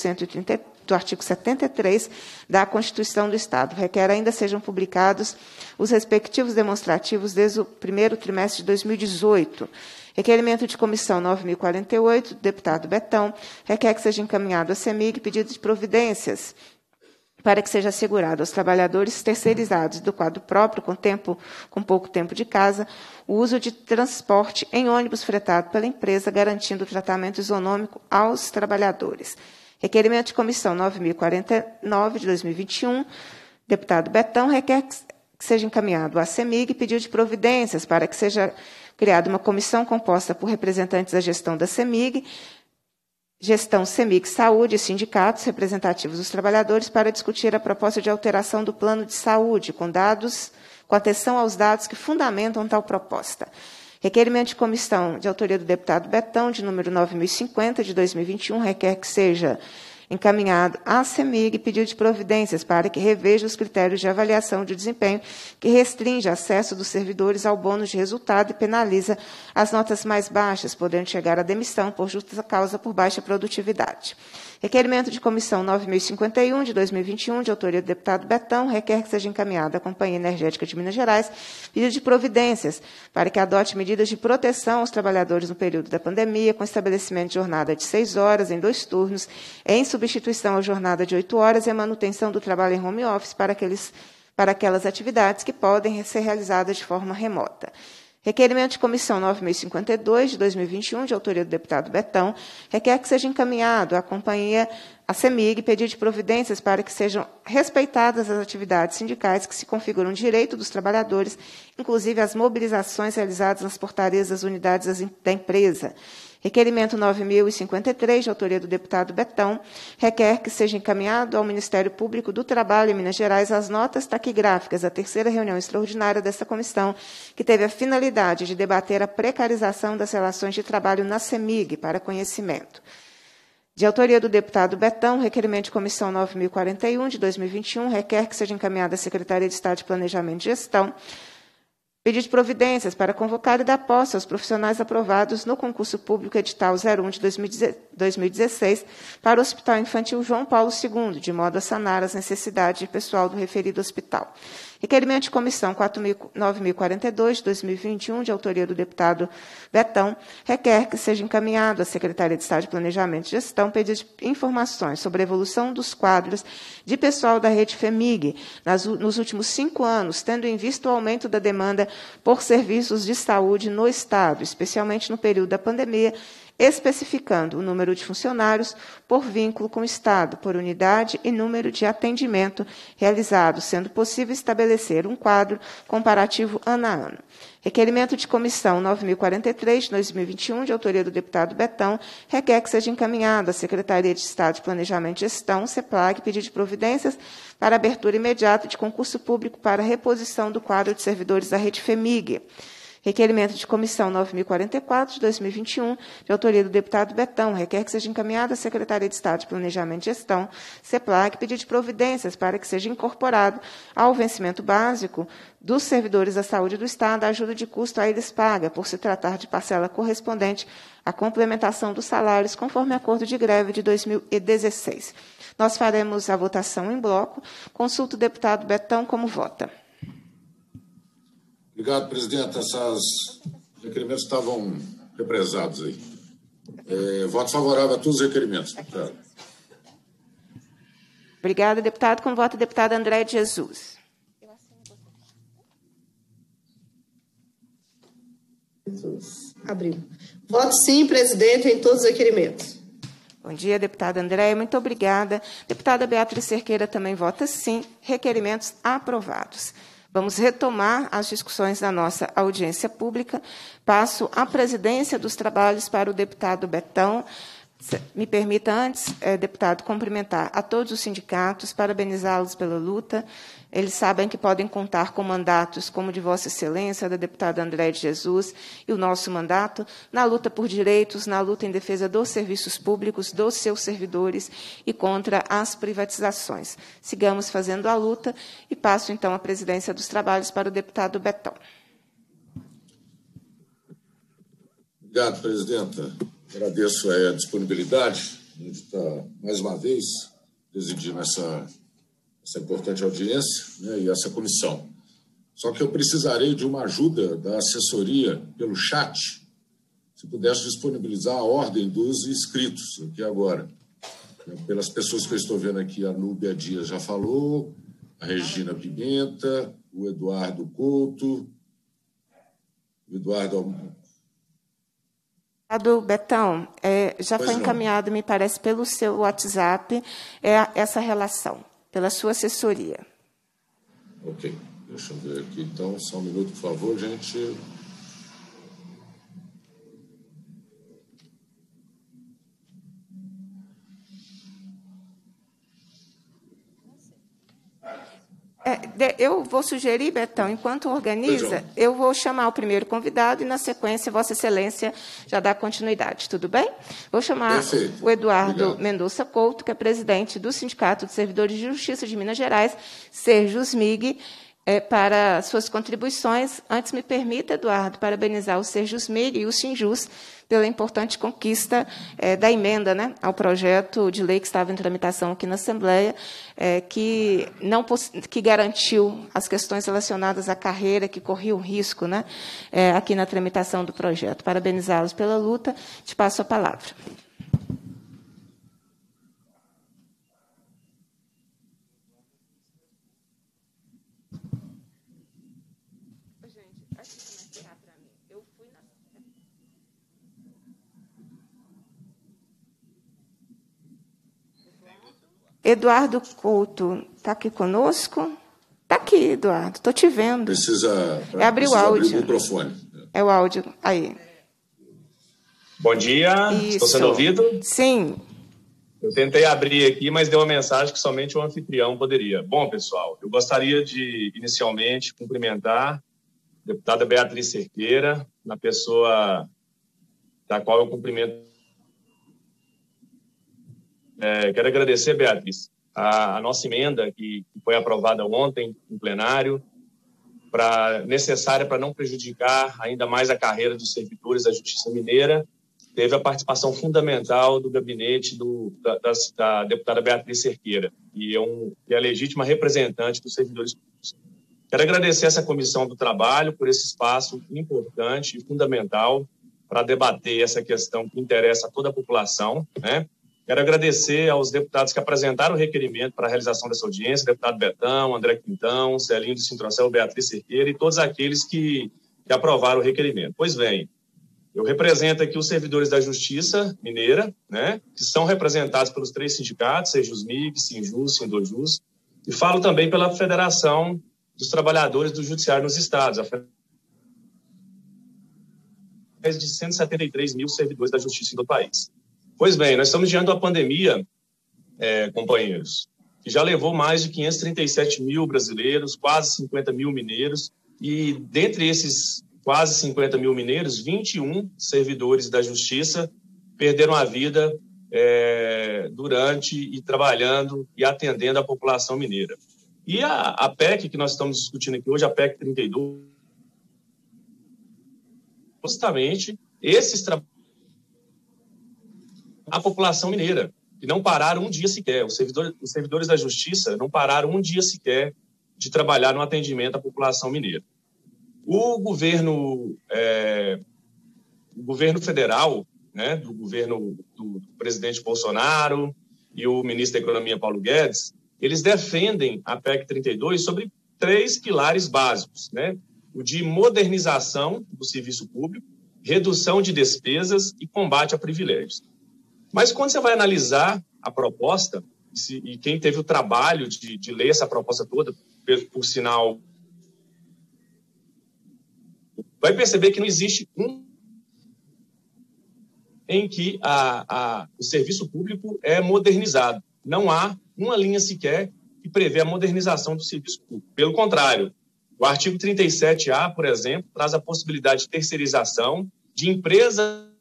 73 da Constituição do Estado. Requer ainda sejam publicados os respectivos demonstrativos desde o primeiro trimestre de 2018. Requerimento de comissão 9.048, do deputado Betão, requer que seja encaminhado à CEMIG pedido de providências para que seja assegurado aos trabalhadores terceirizados do quadro próprio, com pouco tempo de casa, o uso de transporte em ônibus fretado pela empresa, garantindo o tratamento isonômico aos trabalhadores. Requerimento de comissão 9.049, de 2021, deputado Betão, requer que seja encaminhado à CEMIG pedido de providências para que seja criada uma comissão composta por representantes da gestão da CEMIG, gestão CEMIG Saúde e sindicatos representativos dos trabalhadores para discutir a proposta de alteração do plano de saúde, com atenção aos dados que fundamentam tal proposta. Requerimento de comissão de autoria do deputado Betão, de número 9.050, de 2021, requer que seja encaminhado à CEMIG pedido de providências para que reveja os critérios de avaliação de desempenho que restringe acesso dos servidores ao bônus de resultado e penaliza as notas mais baixas, podendo chegar à demissão por justa causa por baixa produtividade. Requerimento de comissão 9.051, de 2021, de autoria do deputado Betão, requer que seja encaminhado à Companhia Energética de Minas Gerais pedido de providências para que adote medidas de proteção aos trabalhadores no período da pandemia, com estabelecimento de jornada de 6 horas em 2 turnos, em substituição à jornada de 8 horas e a manutenção do trabalho em home office para aquelas atividades que podem ser realizadas de forma remota. Requerimento de comissão 9.052, de 2021, de autoria do deputado Betão, requer que seja encaminhado à à CEMIG, pedido de providências para que sejam respeitadas as atividades sindicais que se configuram direito dos trabalhadores, inclusive as mobilizações realizadas nas portarias das unidades da empresa. Requerimento 9.053, de autoria do deputado Betão, requer que seja encaminhado ao Ministério Público do Trabalho em Minas Gerais as notas taquigráficas da terceira reunião extraordinária desta comissão, que teve a finalidade de debater a precarização das relações de trabalho na CEMIG, para conhecimento. De autoria do deputado Betão, requerimento de comissão 9.041, de 2021, requer que seja encaminhada à Secretaria de Estado de Planejamento e Gestão pedido de providências para convocar e dar posse aos profissionais aprovados no concurso público edital 01 de 2016 para o Hospital Infantil João Paulo II, de modo a sanar as necessidades de pessoal do referido hospital. Requerimento de comissão 9.042, de 2021, de autoria do deputado Betão, requer que seja encaminhado à Secretaria de Estado de Planejamento e Gestão pedido de informações sobre a evolução dos quadros de pessoal da rede FEMIG nos últimos 5 anos, tendo em vista o aumento da demanda por serviços de saúde no Estado, especialmente no período da pandemia, especificando o número de funcionários por vínculo com o Estado, por unidade e número de atendimento realizado, sendo possível estabelecer um quadro comparativo ano a ano. Requerimento de comissão 9.043, de 2021, de autoria do deputado Betão, requer que seja encaminhado à Secretaria de Estado de Planejamento e Gestão, CEPLAG, pedido de providências para abertura imediata de concurso público para reposição do quadro de servidores da rede FEMIG. Requerimento de comissão 9.044, de 2021, de autoria do deputado Betão, requer que seja encaminhado à Secretaria de Estado de Planejamento e Gestão, CEPLAG, pedido de providências para que seja incorporado ao vencimento básico dos servidores da saúde do Estado a ajuda de custo a eles paga, por se tratar de parcela correspondente à complementação dos salários, conforme acordo de greve de 2016. Nós faremos a votação em bloco. Consulto o deputado Betão como vota. Obrigado, presidente. Esses requerimentos estavam represados aí. Voto favorável a todos os requerimentos, deputado. Obrigada, deputado. Com voto, deputada André de Jesus. Abriu. Voto sim, presidente, em todos os requerimentos. Bom dia, deputada Andréia. Muito obrigada. Deputada Beatriz Cerqueira também vota sim. Requerimentos aprovados. Vamos retomar as discussões da nossa audiência pública. Passo a presidência dos trabalhos para o deputado Betão. Me permita antes, deputado, cumprimentar a todos os sindicatos, parabenizá-los pela luta. Eles sabem que podem contar com mandatos como o de Vossa Excelência, da deputada André de Jesus, e o nosso mandato, na luta por direitos, na luta em defesa dos serviços públicos, dos seus servidores e contra as privatizações. Sigamos fazendo a luta e passo, então, a presidência dos trabalhos para o deputado Betão. Obrigado, presidenta. Agradeço a disponibilidade de estar, mais uma vez, presidindo essa importante audiência, né, e essa comissão. Só que eu precisarei de uma ajuda da assessoria pelo chat, se pudesse disponibilizar a ordem dos inscritos aqui agora. Pelas pessoas que eu estou vendo aqui, a Núbia Dias já falou, a Regina Pimenta, o Eduardo Couto, o Eduardo... Deputado Betão, já foi encaminhado, me parece, pelo seu WhatsApp, essa relação, pela sua assessoria. Ok, deixa eu ver aqui, então, só um minuto, por favor, gente. Eu vou sugerir, Betão, enquanto organiza, eu vou chamar o primeiro convidado e, na sequência, Vossa Excelência já dá continuidade. Tudo bem? Vou chamar o Eduardo Mendonça Couto, que é presidente do Sindicato de Servidores de Justiça de Minas Gerais, Serjusmig, para suas contribuições. Antes, me permita, Eduardo, parabenizar o Serjusmig e o Sinjus pela importante conquista da emenda, né, ao projeto de lei que estava em tramitação aqui na Assembleia, que garantiu as questões relacionadas à carreira, que corria o risco, né, aqui na tramitação do projeto. Parabenizá-los pela luta. Te passo a palavra. Eduardo Couto, está aqui conosco? Está aqui, Eduardo, estou te vendo. Precisa abrir o áudio. Abrir o microfone. É o áudio, aí. Bom dia, Isso. Estou sendo ouvido? Sim. Eu tentei abrir aqui, mas deu uma mensagem que somente o anfitrião poderia. Bom, pessoal, eu gostaria de, inicialmente, cumprimentar a deputada Beatriz Cerqueira, na pessoa da qual eu cumprimento. Quero agradecer, Beatriz, a nossa emenda que foi aprovada ontem em plenário, necessária para não prejudicar ainda mais a carreira dos servidores da Justiça Mineira. Teve a participação fundamental do gabinete da deputada Beatriz Cerqueira, e é a legítima representante dos servidores públicos. Quero agradecer essa comissão do trabalho por esse espaço importante e fundamental para debater essa questão que interessa a toda a população, né? Quero agradecer aos deputados que apresentaram o requerimento para a realização dessa audiência, deputado Betão, André Quintão, Celinho do Sintrocel, Beatriz Cerqueira e todos aqueles que aprovaram o requerimento. Pois bem, eu represento aqui os servidores da Justiça Mineira, né, que são representados pelos 3 sindicatos, Sejusmig, Sinjus, Sindojus, e falo também pela Federação dos Trabalhadores do Judiciário nos Estados, a de 173 mil servidores da Justiça do país. Pois bem, nós estamos diante de uma pandemia, companheiros, que já levou mais de 537 mil brasileiros, quase 50 mil mineiros, e dentre esses quase 50 mil mineiros, 21 servidores da Justiça perderam a vida durante e trabalhando e atendendo a população mineira. E a PEC que nós estamos discutindo aqui hoje, a PEC 32, justamente esses trabalhadores, a população mineira, que não pararam um dia sequer. Os servidores da Justiça não pararam um dia sequer de trabalhar no atendimento à população mineira. O governo federal, né, do governo do presidente Bolsonaro e o ministro da Economia, Paulo Guedes, eles defendem a PEC 32 sobre 3 pilares básicos, né? O de modernização do serviço público, redução de despesas e combate a privilégios. Mas quando você vai analisar a proposta, e quem teve o trabalho de ler essa proposta toda, por sinal, vai perceber que não existe em que o serviço público é modernizado. Não há uma linha sequer que prevê a modernização do serviço público. Pelo contrário, o artigo 37A, por exemplo, traz a possibilidade de terceirização de empresas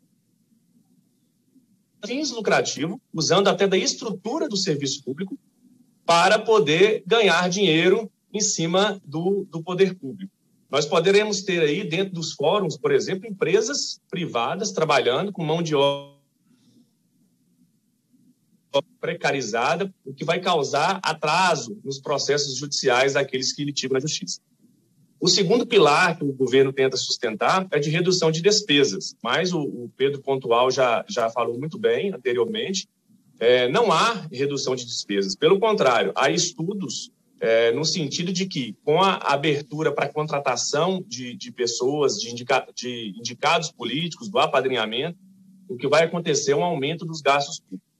fins lucrativos, usando até da estrutura do serviço público para poder ganhar dinheiro em cima do poder público. Nós poderemos ter aí, dentro dos fóruns, por exemplo, empresas privadas trabalhando com mão de obra precarizada, o que vai causar atraso nos processos judiciais daqueles que litigam na justiça. O segundo pilar que o governo tenta sustentar é de redução de despesas, mas o Pedro Pontual já falou muito bem anteriormente, não há redução de despesas. Pelo contrário, há estudos no sentido de que, com a abertura para a contratação de pessoas, de indicados políticos, do apadrinhamento, o que vai acontecer é um aumento dos gastos públicos.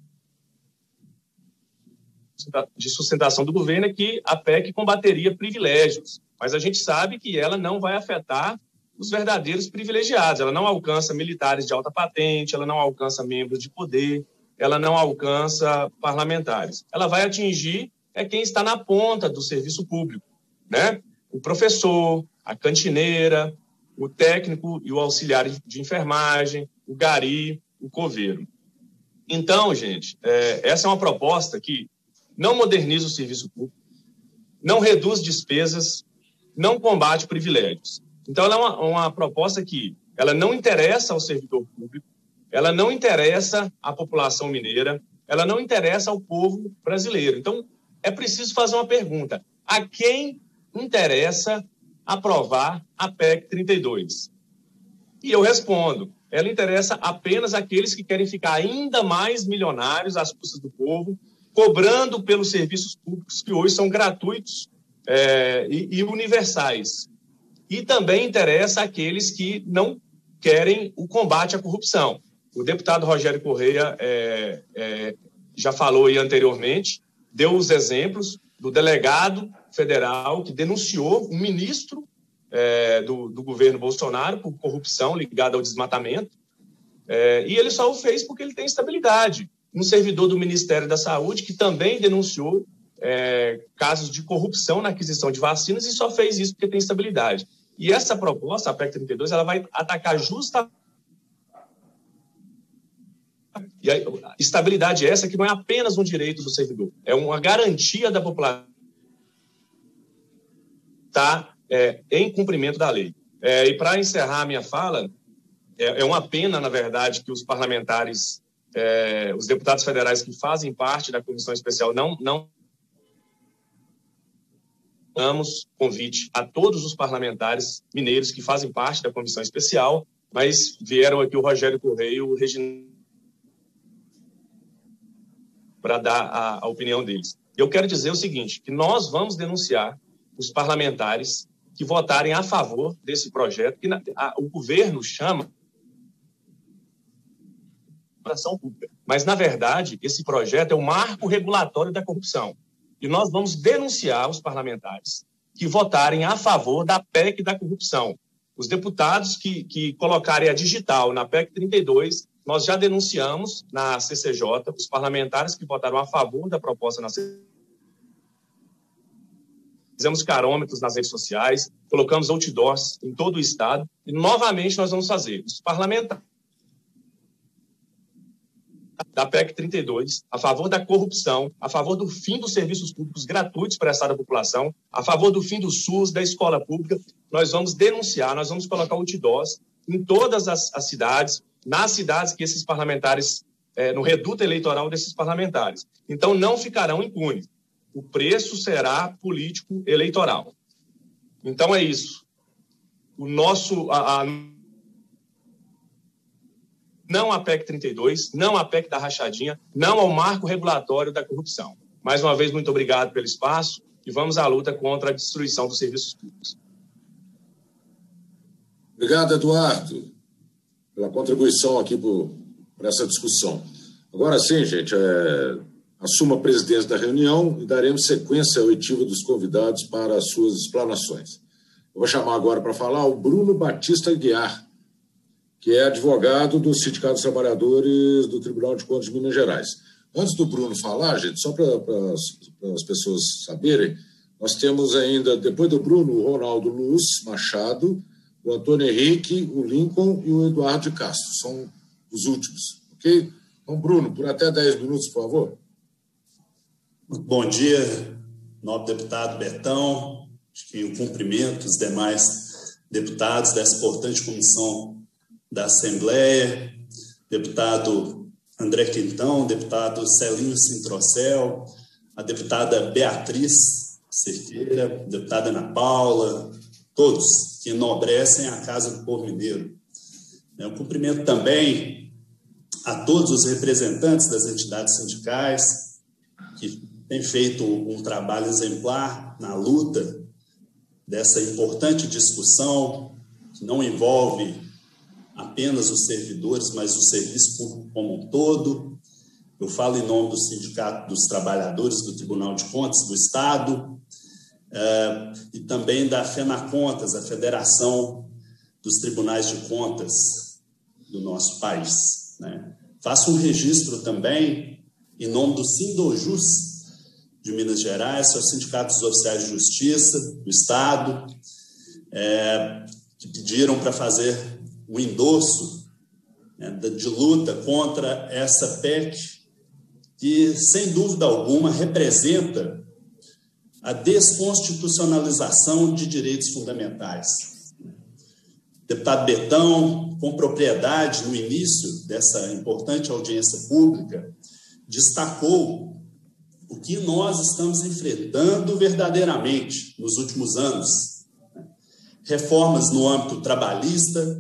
De sustentação do governo é que a PEC combateria privilégios, mas a gente sabe que ela não vai afetar os verdadeiros privilegiados. Ela não alcança militares de alta patente, ela não alcança membros de poder, ela não alcança parlamentares. Ela vai atingir quem está na ponta do serviço público, né? O professor, a cantineira, o técnico e o auxiliar de enfermagem, o gari, o coveiro. Então, gente, essa é uma proposta que não moderniza o serviço público, não reduz despesas, não combate privilégios. Então, ela é uma proposta que ela não interessa ao servidor público, ela não interessa à população mineira, ela não interessa ao povo brasileiro. Então, é preciso fazer uma pergunta. A quem interessa aprovar a PEC 32? E eu respondo, ela interessa apenas àqueles que querem ficar ainda mais milionários às custas do povo, cobrando pelos serviços públicos que hoje são gratuitos e universais. E também interessa àqueles que não querem o combate à corrupção. O deputado Rogério Correia já falou aí anteriormente, deu os exemplos do delegado federal que denunciou um ministro do governo Bolsonaro por corrupção ligada ao desmatamento, E ele só o fez porque ele tem estabilidade. Um servidor do Ministério da Saúde que também denunciou casos de corrupção na aquisição de vacinas e só fez isso porque tem estabilidade. E essa proposta, a PEC 32, ela vai atacar justamente e a estabilidade essa que não é apenas um direito do servidor, é uma garantia da população em cumprimento da lei. E para encerrar a minha fala, é uma pena, na verdade, que os parlamentares, os deputados federais que fazem parte da comissão especial não damos convite a todos os parlamentares mineiros que fazem parte da comissão especial, mas vieram aqui o Rogério Correia e o Reginaldo para dar a opinião deles. Eu quero dizer o seguinte, que nós vamos denunciar os parlamentares que votarem a favor desse projeto, que o governo chama de ação pública. Mas, na verdade, esse projeto é o marco regulatório da corrupção. E nós vamos denunciar os parlamentares que votarem a favor da PEC da corrupção. Os deputados que colocarem a digital na PEC 32, nós já denunciamos na CCJ, os parlamentares que votaram a favor da proposta na CCJ. Fizemos carômetros nas redes sociais, colocamos outdoors em todo o estado e, novamente, nós vamos fazer. Os parlamentares da PEC 32, a favor da corrupção, a favor do fim dos serviços públicos gratuitos prestados à população, a favor do fim do SUS, da escola pública, nós vamos denunciar, nós vamos colocar outdoors em todas as cidades, nas cidades que esses parlamentares, no reduto eleitoral desses parlamentares. Então, não ficarão impunes. O preço será político eleitoral. Então, é isso. Não a PEC 32, não a PEC da rachadinha, não ao marco regulatório da corrupção. Mais uma vez, muito obrigado pelo espaço e vamos à luta contra a destruição dos serviços públicos. Obrigado, Eduardo, pela contribuição aqui por essa discussão. Agora sim, gente, assumo a presidência da reunião e daremos sequência oitiva dos convidados para as suas explanações. Eu vou chamar agora para falar o Bruno Batista Aguiar, que é advogado do Sindicato dos Trabalhadores do Tribunal de Contas de Minas Gerais. Antes do Bruno falar, gente, só para as pessoas saberem, nós temos ainda, depois do Bruno, o Ronaldo Luz Machado, o Antônio Henrique, o Lincoln e o Eduardo de Castro. São os últimos, ok? Então, Bruno, por até 10 minutos, por favor. Bom dia, nobre deputado Betão, acho que o cumprimento os demais deputados dessa importante comissão da Assembleia, deputado André Quintão, deputado Celinho Sintrocel, a deputada Beatriz Cerqueira, deputada Ana Paula, todos que enobrecem a Casa do Povo Mineiro. Eu cumprimento também a todos os representantes das entidades sindicais que têm feito um trabalho exemplar na luta dessa importante discussão que não envolve apenas os servidores, mas o serviço público como um todo. Eu falo em nome do Sindicato dos Trabalhadores do Tribunal de Contas do Estado e também da FENACONTAS, a Federação dos Tribunais de Contas do nosso país, né? Faço um registro também em nome do Sindojus de Minas Gerais, que é o Sindicato dos Oficiais de Justiça do Estado, que pediram para fazer o endosso, né, de luta contra essa PEC, que, sem dúvida alguma, representa a desconstitucionalização de direitos fundamentais. Deputado Betão, com propriedade, no início dessa importante audiência pública, destacou o que nós estamos enfrentando verdadeiramente nos últimos anos. Reformas no âmbito trabalhista,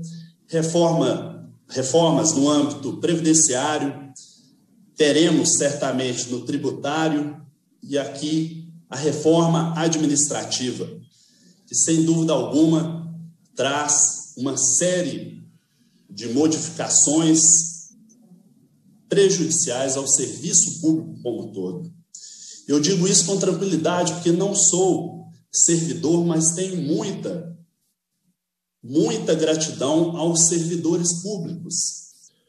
reformas no âmbito previdenciário, teremos certamente no tributário e aqui a reforma administrativa, que sem dúvida alguma traz uma série de modificações prejudiciais ao serviço público como um todo. Eu digo isso com tranquilidade porque não sou servidor, mas tenho muita gratidão aos servidores públicos,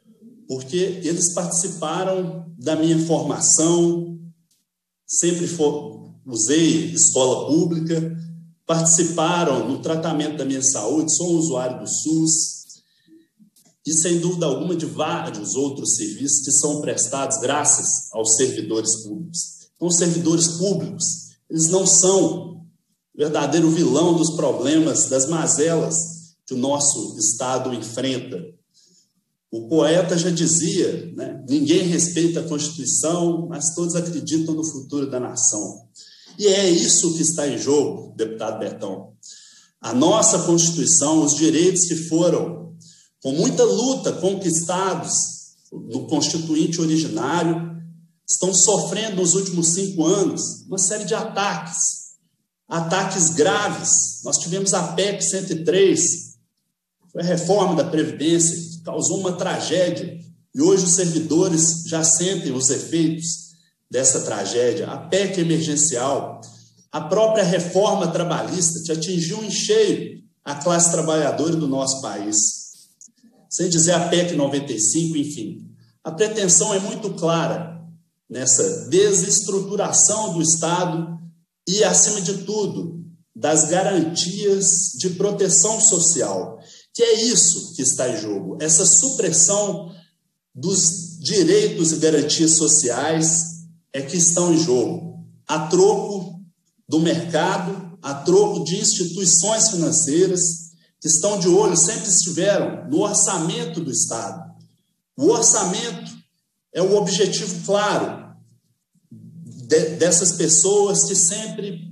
porque eles participaram da minha formação, sempre usei escola pública, participaram no tratamento da minha saúde, sou um usuário do SUS, e sem dúvida alguma de vários outros serviços que são prestados graças aos servidores públicos. Então, os servidores públicos, eles não são o verdadeiro vilão dos problemas, das mazelas que o nosso Estado enfrenta. O poeta já dizia, né? Ninguém respeita a Constituição, mas todos acreditam no futuro da nação. E é isso que está em jogo, deputado Bertão. A nossa Constituição, os direitos que foram, com muita luta, conquistados no Constituinte originário, estão sofrendo nos últimos 5 anos uma série de ataques graves. Nós tivemos a PEC 103, foi a reforma da Previdência, que causou uma tragédia, e hoje os servidores já sentem os efeitos dessa tragédia. A PEC emergencial, a própria reforma trabalhista, que atingiu em cheio a classe trabalhadora do nosso país. Sem dizer a PEC 95, enfim. A pretensão é muito clara nessa desestruturação do Estado e, acima de tudo, das garantias de proteção social, que é isso que está em jogo, essa supressão dos direitos e garantias sociais é que estão em jogo, a troco do mercado, a troco de instituições financeiras que estão de olho, sempre estiveram no orçamento do Estado. O orçamento é o objetivo claro dessas pessoas que sempre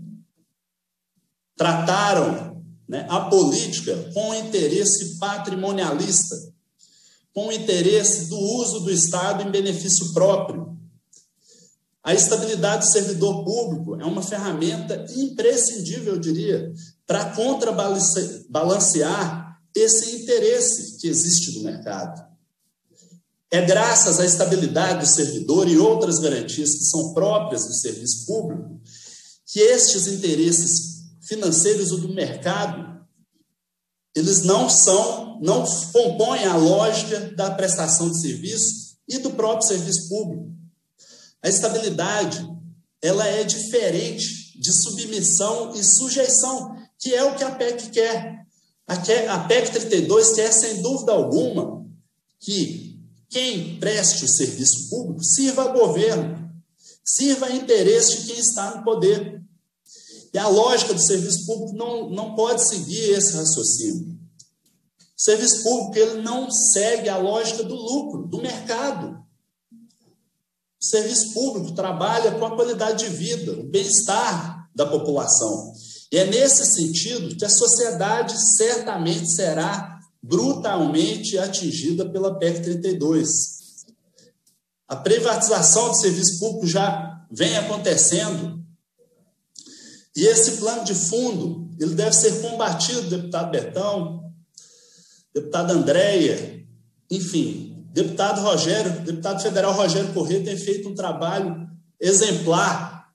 trataram, né, a política com o interesse patrimonialista, com o interesse do uso do Estado em benefício próprio. A estabilidade do servidor público é uma ferramenta imprescindível, eu diria, para contrabalancear esse interesse que existe no mercado. É graças à estabilidade do servidor e outras garantias que são próprias do serviço público que estes interesses financeiros ou do mercado, eles não compõem a lógica da prestação de serviço e do próprio serviço público. A estabilidade, ela é diferente de submissão e sujeição, que é o que a PEC quer. A PEC 32 quer, sem dúvida alguma, que quem preste o serviço público sirva a governo, sirva a interesse de quem está no poder. E a lógica do serviço público não pode seguir esse raciocínio. O serviço público ele não segue a lógica do lucro, do mercado. O serviço público trabalha com a qualidade de vida, o bem-estar da população. E é nesse sentido que a sociedade certamente será brutalmente atingida pela PEC 32. A privatização do serviço público já vem acontecendo. E esse plano de fundo, ele deve ser combatido, deputado Bertão, deputada Andréia, enfim, deputado Rogério, deputado federal Rogério Corrêa tem feito um trabalho exemplar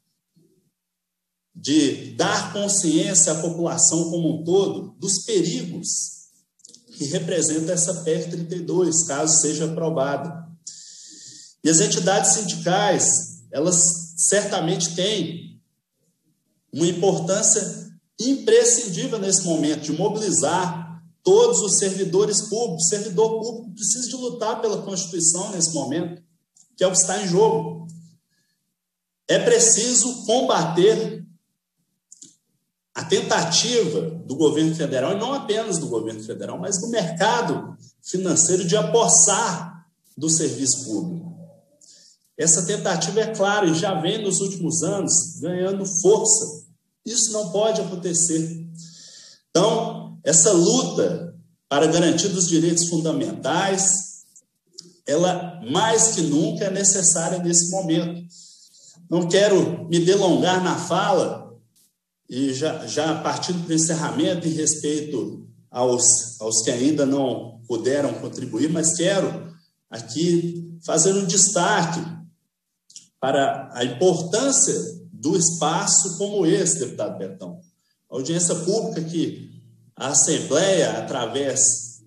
de dar consciência à população como um todo dos perigos que representa essa PEC 32, caso seja aprovada. E as entidades sindicais, elas certamente têm uma importância imprescindível nesse momento de mobilizar todos os servidores públicos. O servidor público precisa de lutar pela Constituição nesse momento, que é o que está em jogo. É preciso combater a tentativa do governo federal, e não apenas do governo federal, mas do mercado financeiro de apossar do serviço público. Essa tentativa, é claro, e já vem nos últimos anos ganhando força. Isso não pode acontecer. Então, essa luta para garantir os direitos fundamentais, ela mais que nunca é necessária nesse momento. Não quero me delongar na fala, e já partindo para o encerramento em respeito aos que ainda não puderam contribuir, mas quero aqui fazer um destaque para a importância do espaço como esse, deputado Bertão. A audiência pública que a Assembleia, através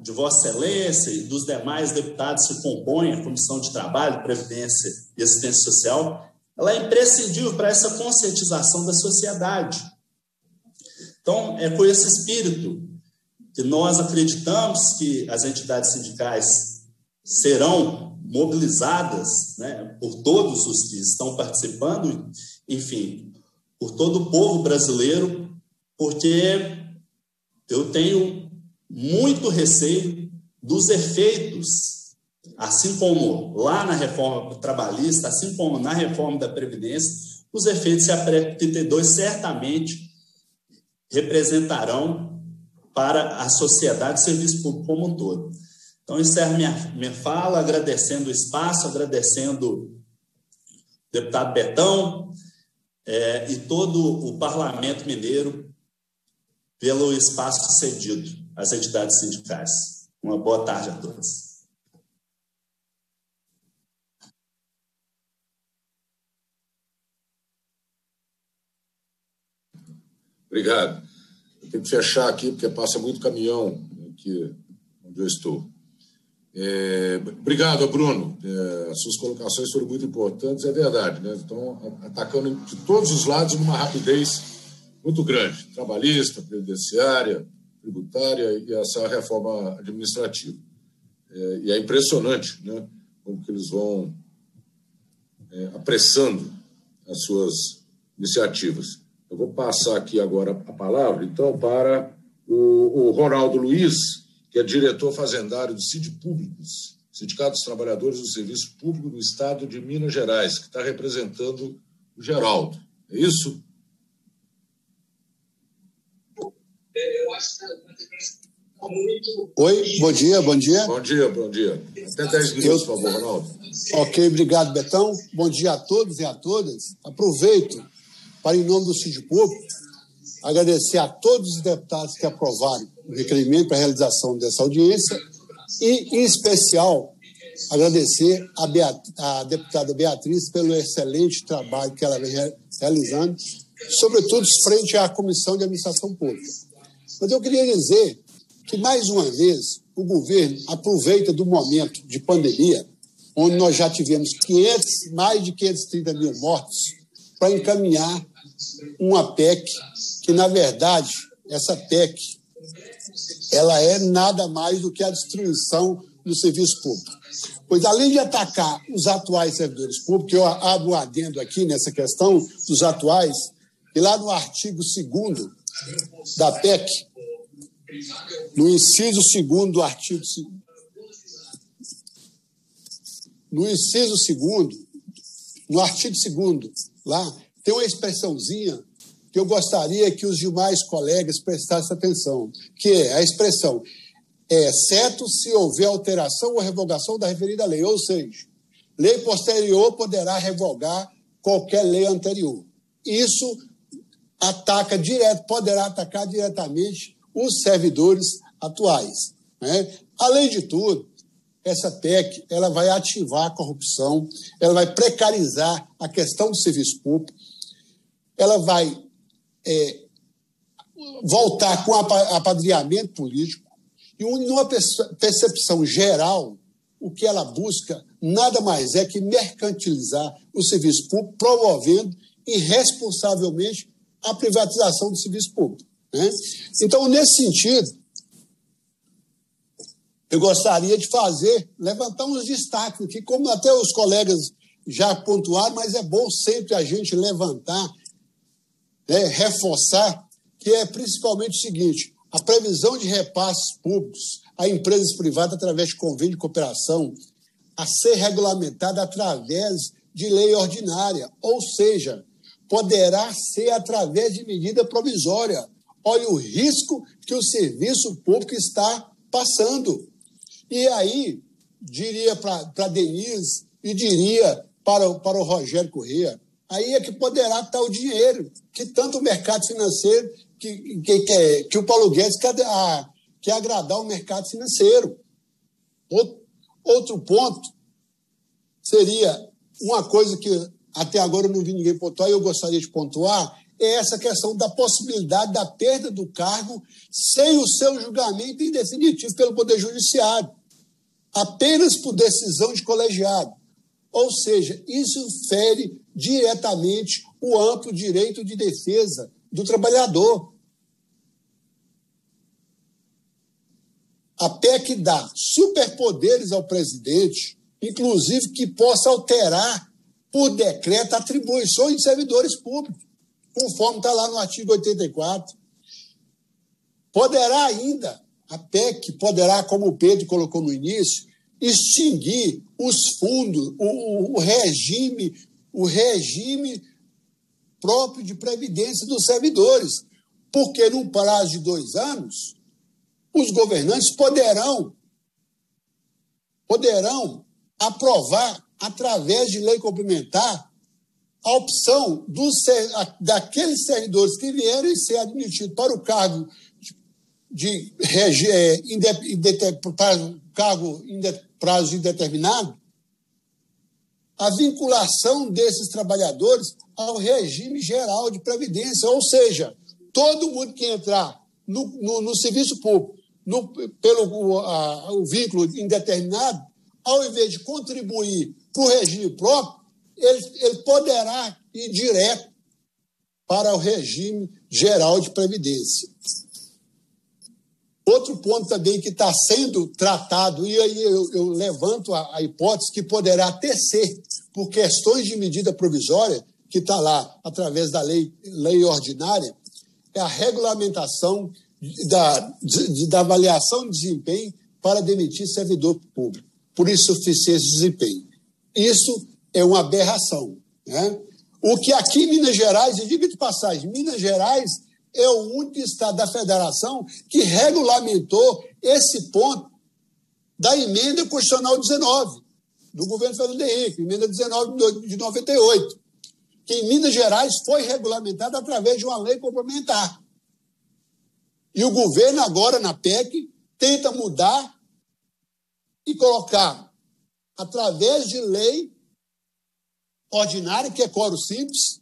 de Vossa Excelência e dos demais deputados que compõem a Comissão de Trabalho, Previdência e Assistência Social, ela é imprescindível para essa conscientização da sociedade. Então, é com esse espírito que nós acreditamos que as entidades sindicais serão mobilizadas, né, por todos os que estão participando, enfim, por todo o povo brasileiro, porque eu tenho muito receio dos efeitos, assim como lá na reforma trabalhista, assim como na reforma da Previdência, os efeitos que a PEC 32 certamente representarão para a sociedade e o serviço público como um todo. Então, encerro minha fala agradecendo o espaço, agradecendo o deputado Betão e todo o Parlamento Mineiro pelo espaço cedido às entidades sindicais. Uma boa tarde a todos. Obrigado. Eu tenho que fechar aqui, porque passa muito caminhão aqui onde eu estou. Obrigado, Bruno. As suas colocações foram muito importantes, é verdade, né? Estão atacando de todos os lados numa rapidez muito grande, trabalhista, previdenciária, tributária e essa reforma administrativa. E é impressionante, né, como que eles vão apressando as suas iniciativas. Eu vou passar aqui agora a palavra, então, para o Ronaldo Luiz, que é diretor fazendário do Sindipúblicos, Sindicato dos Trabalhadores do Serviço Público do Estado de Minas Gerais, que está representando o Geraldo. É isso? Oi, bom dia. Bom dia. Até 10 minutos, por favor, Ronaldo. Ok, obrigado, Betão. Bom dia a todos e a todas. Aproveito para, em nome do Sindipúblico, agradecer a todos os deputados que aprovaram o requerimento para a realização dessa audiência e, em especial, agradecer a deputada Beatriz pelo excelente trabalho que ela vem realizando, sobretudo frente à Comissão de Administração Pública. Mas eu queria dizer que, mais uma vez, o governo aproveita do momento de pandemia, onde nós já tivemos mais de 530 mil mortos, para encaminhar uma PEC que, na verdade, essa PEC ela é nada mais do que a destruição do serviço público. Pois, além de atacar os atuais servidores públicos, eu abro um adendo aqui nessa questão dos atuais, e lá no artigo 2º da PEC, no inciso 2º do artigo 2º, no artigo 2º, lá, tem uma expressãozinha que eu gostaria que os demais colegas prestassem atenção, que é a expressão exceto se houver alteração ou revogação da referida lei, ou seja, lei posterior poderá revogar qualquer lei anterior. Isso poderá atacar diretamente os servidores atuais, né? Além de tudo, essa PEC ela vai ativar a corrupção, ela vai precarizar a questão do serviço público, ela vai voltar com apadrinhamento político e, numa percepção geral, o que ela busca nada mais é que mercantilizar o serviço público, promovendo irresponsavelmente a privatização do serviço público, né? Então, nesse sentido, eu gostaria de levantar uns destaques aqui, como até os colegas já pontuaram, mas é bom sempre a gente levantar, reforçar, que é principalmente o seguinte: a previsão de repasses públicos a empresas privadas através de convênio de cooperação a ser regulamentada através de lei ordinária, ou seja, poderá ser através de medida provisória. Olha o risco que o serviço público está passando. E aí, diria para a Denise e diria para o Rogério Corrêa, aí é que poderá estar o dinheiro, que tanto o mercado financeiro, que o Paulo Guedes quer agradar o mercado financeiro. Outro ponto seria uma coisa que até agora eu não vi ninguém pontuar, e eu gostaria de pontuar, é essa questão da possibilidade da perda do cargo sem o seu julgamento em definitivo pelo Poder Judiciário, apenas por decisão de colegiado. Ou seja, isso fere diretamente o amplo direito de defesa do trabalhador. A PEC dá superpoderes ao presidente, inclusive que possa alterar por decreto atribuições de servidores públicos, conforme está lá no artigo 84. Poderá ainda, a PEC poderá, como o Pedro colocou no início, extinguir os fundos, o regime próprio de previdência dos servidores, porque num prazo de 2 anos, os governantes poderão aprovar, através de lei complementar, a opção daqueles servidores que vierem ser admitidos para o cargo de prazo indeterminado, a vinculação desses trabalhadores ao regime geral de previdência, ou seja, todo mundo que entrar no serviço público pelo vínculo indeterminado, ao invés de contribuir para o regime próprio, ele poderá ir direto para o regime geral de previdência. Outro ponto também que está sendo tratado, e aí eu levanto a hipótese que poderá até ser, por questões de medida provisória, que está lá através da lei ordinária, é a regulamentação da avaliação de desempenho para demitir servidor público, por insuficiência de desempenho. Isso é uma aberração, né? O que aqui em Minas Gerais, e diga de passagem, Minas Gerais é o único estado da federação que regulamentou esse ponto da emenda constitucional 19, do governo Fernando Henrique, emenda 19 de 98, que em Minas Gerais foi regulamentada através de uma lei complementar. E o governo agora, na PEC, tenta mudar e colocar, através de lei ordinária, que é quórum simples,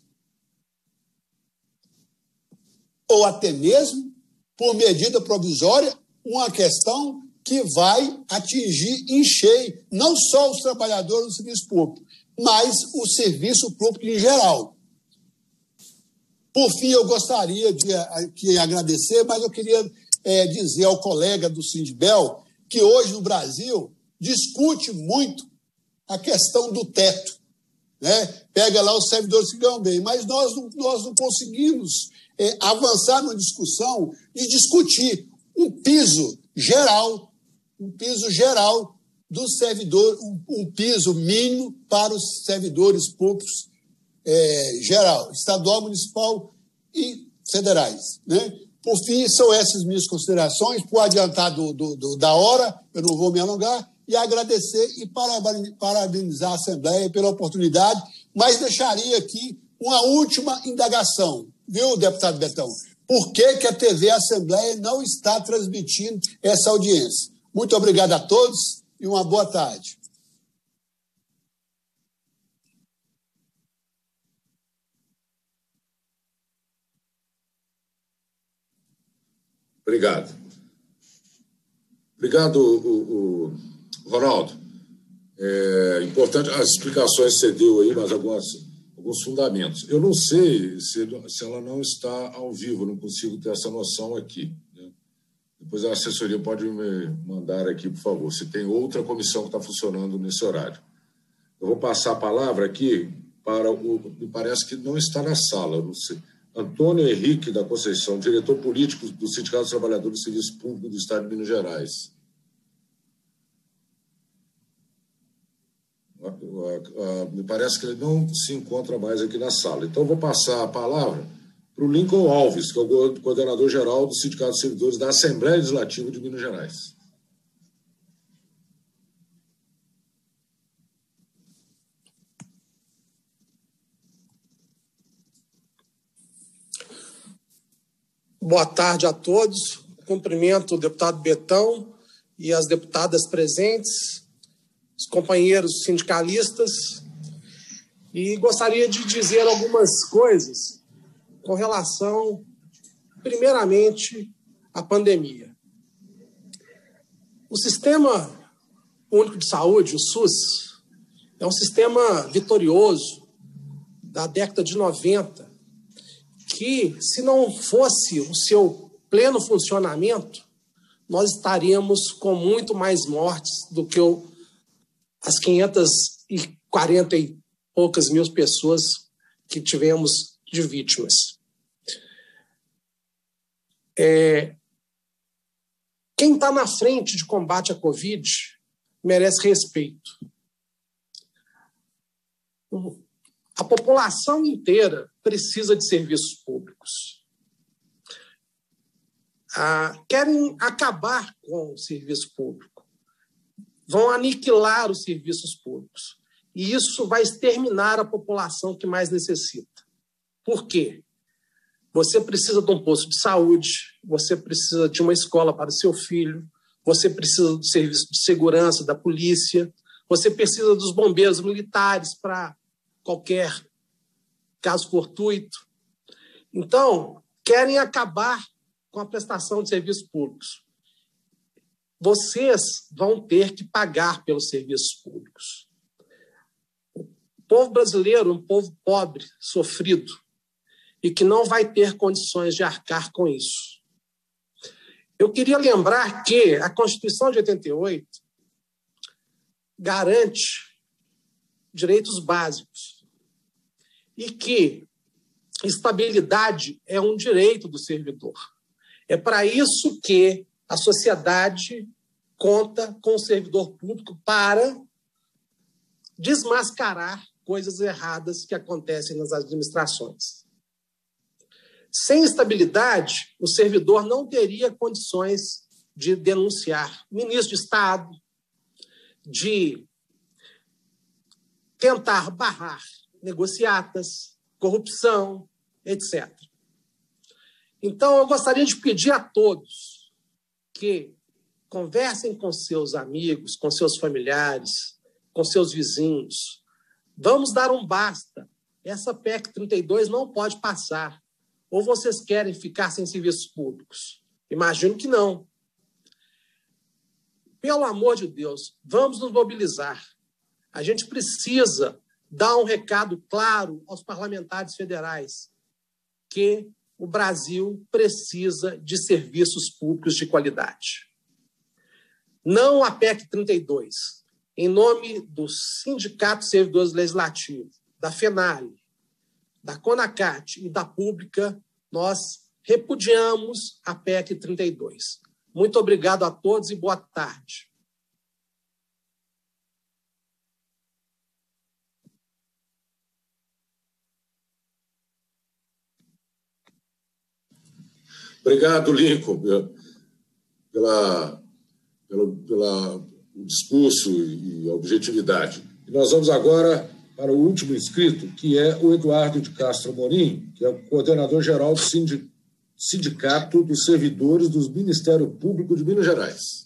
ou até mesmo, por medida provisória, uma questão que vai atingir em cheio não só os trabalhadores do serviço público, mas o serviço público em geral. Por fim, eu gostaria de agradecer, mas eu queria dizer ao colega do Sindibel que hoje no Brasil discute muito a questão do teto, né? Pega lá os servidores que ganham bem, mas nós não conseguimos avançar numa discussão de discutir um piso geral do servidor, um piso mínimo para os servidores públicos geral, estadual, municipal e federais, né? Por fim, são essas minhas considerações. Por adiantar da hora, eu não vou me alongar, e agradecer e parabenizar a Assembleia pela oportunidade, mas deixaria aqui uma última indagação, viu, deputado Betão? Por que a TV Assembleia não está transmitindo essa audiência? Muito obrigado a todos e uma boa tarde. Obrigado. Obrigado, Ronaldo. É importante, as explicações que você deu aí, mas alguns fundamentos. Eu não sei se ela não está ao vivo, não consigo ter essa noção aqui, né? Depois a assessoria pode me mandar aqui, por favor, se tem outra comissão que está funcionando nesse horário. Eu vou passar a palavra aqui para me parece que não está na sala, não sei. Antônio Henrique da Conceição, diretor político do Sindicato dos Trabalhadores do Serviço Público do Estado de Minas Gerais. Me parece que ele não se encontra mais aqui na sala. Então, eu vou passar a palavra para o Lincoln Alves, que é o coordenador-geral do Sindicato dos Servidores da Assembleia Legislativa de Minas Gerais. Boa tarde a todos. Cumprimento o deputado Betão e as deputadas presentes, os companheiros sindicalistas, e gostaria de dizer algumas coisas com relação, primeiramente, à pandemia. O Sistema Único de Saúde, o SUS, é um sistema vitorioso da década de 90, que, se não fosse o seu pleno funcionamento, nós estaríamos com muito mais mortes do que as 540 e poucas mil pessoas que tivemos de vítimas. Quem está na frente de combate à Covid merece respeito. A população inteira precisa de serviços públicos. Querem acabar com o serviço público. Vão aniquilar os serviços públicos. E isso vai exterminar a população que mais necessita. Por quê? Você precisa de um posto de saúde, você precisa de uma escola para o seu filho, você precisa do serviço de segurança da polícia, você precisa dos bombeiros militares para qualquer caso fortuito. Então, querem acabar com a prestação de serviços públicos. Vocês vão ter que pagar pelos serviços públicos. O povo brasileiro é um povo pobre, sofrido, e que não vai ter condições de arcar com isso. Eu queria lembrar que a Constituição de 88 garante direitos básicos e que estabilidade é um direito do servidor. É para isso que a sociedade conta com o servidor público para desmascarar coisas erradas que acontecem nas administrações. Sem estabilidade, o servidor não teria condições de denunciar ministro de Estado, de tentar barrar negociatas, corrupção, etc. Então, eu gostaria de pedir a todos que conversem com seus amigos, com seus familiares, com seus vizinhos. Vamos dar um basta. Essa PEC 32 não pode passar. Ou vocês querem ficar sem serviços públicos? Imagino que não. Pelo amor de Deus, vamos nos mobilizar. A gente precisa dar um recado claro aos parlamentares federais que o Brasil precisa de serviços públicos de qualidade. Não a PEC 32. Em nome do Sindicato de Servidores Legislativos, da FENALE, da CONACAT e da Pública, nós repudiamos a PEC 32. Muito obrigado a todos e boa tarde. Obrigado, Lincoln, pelo discurso e a objetividade. E nós vamos agora para o último inscrito, que é o Eduardo de Castro Amorim, que é o coordenador-geral do Sindicato dos Servidores do Ministério Público de Minas Gerais.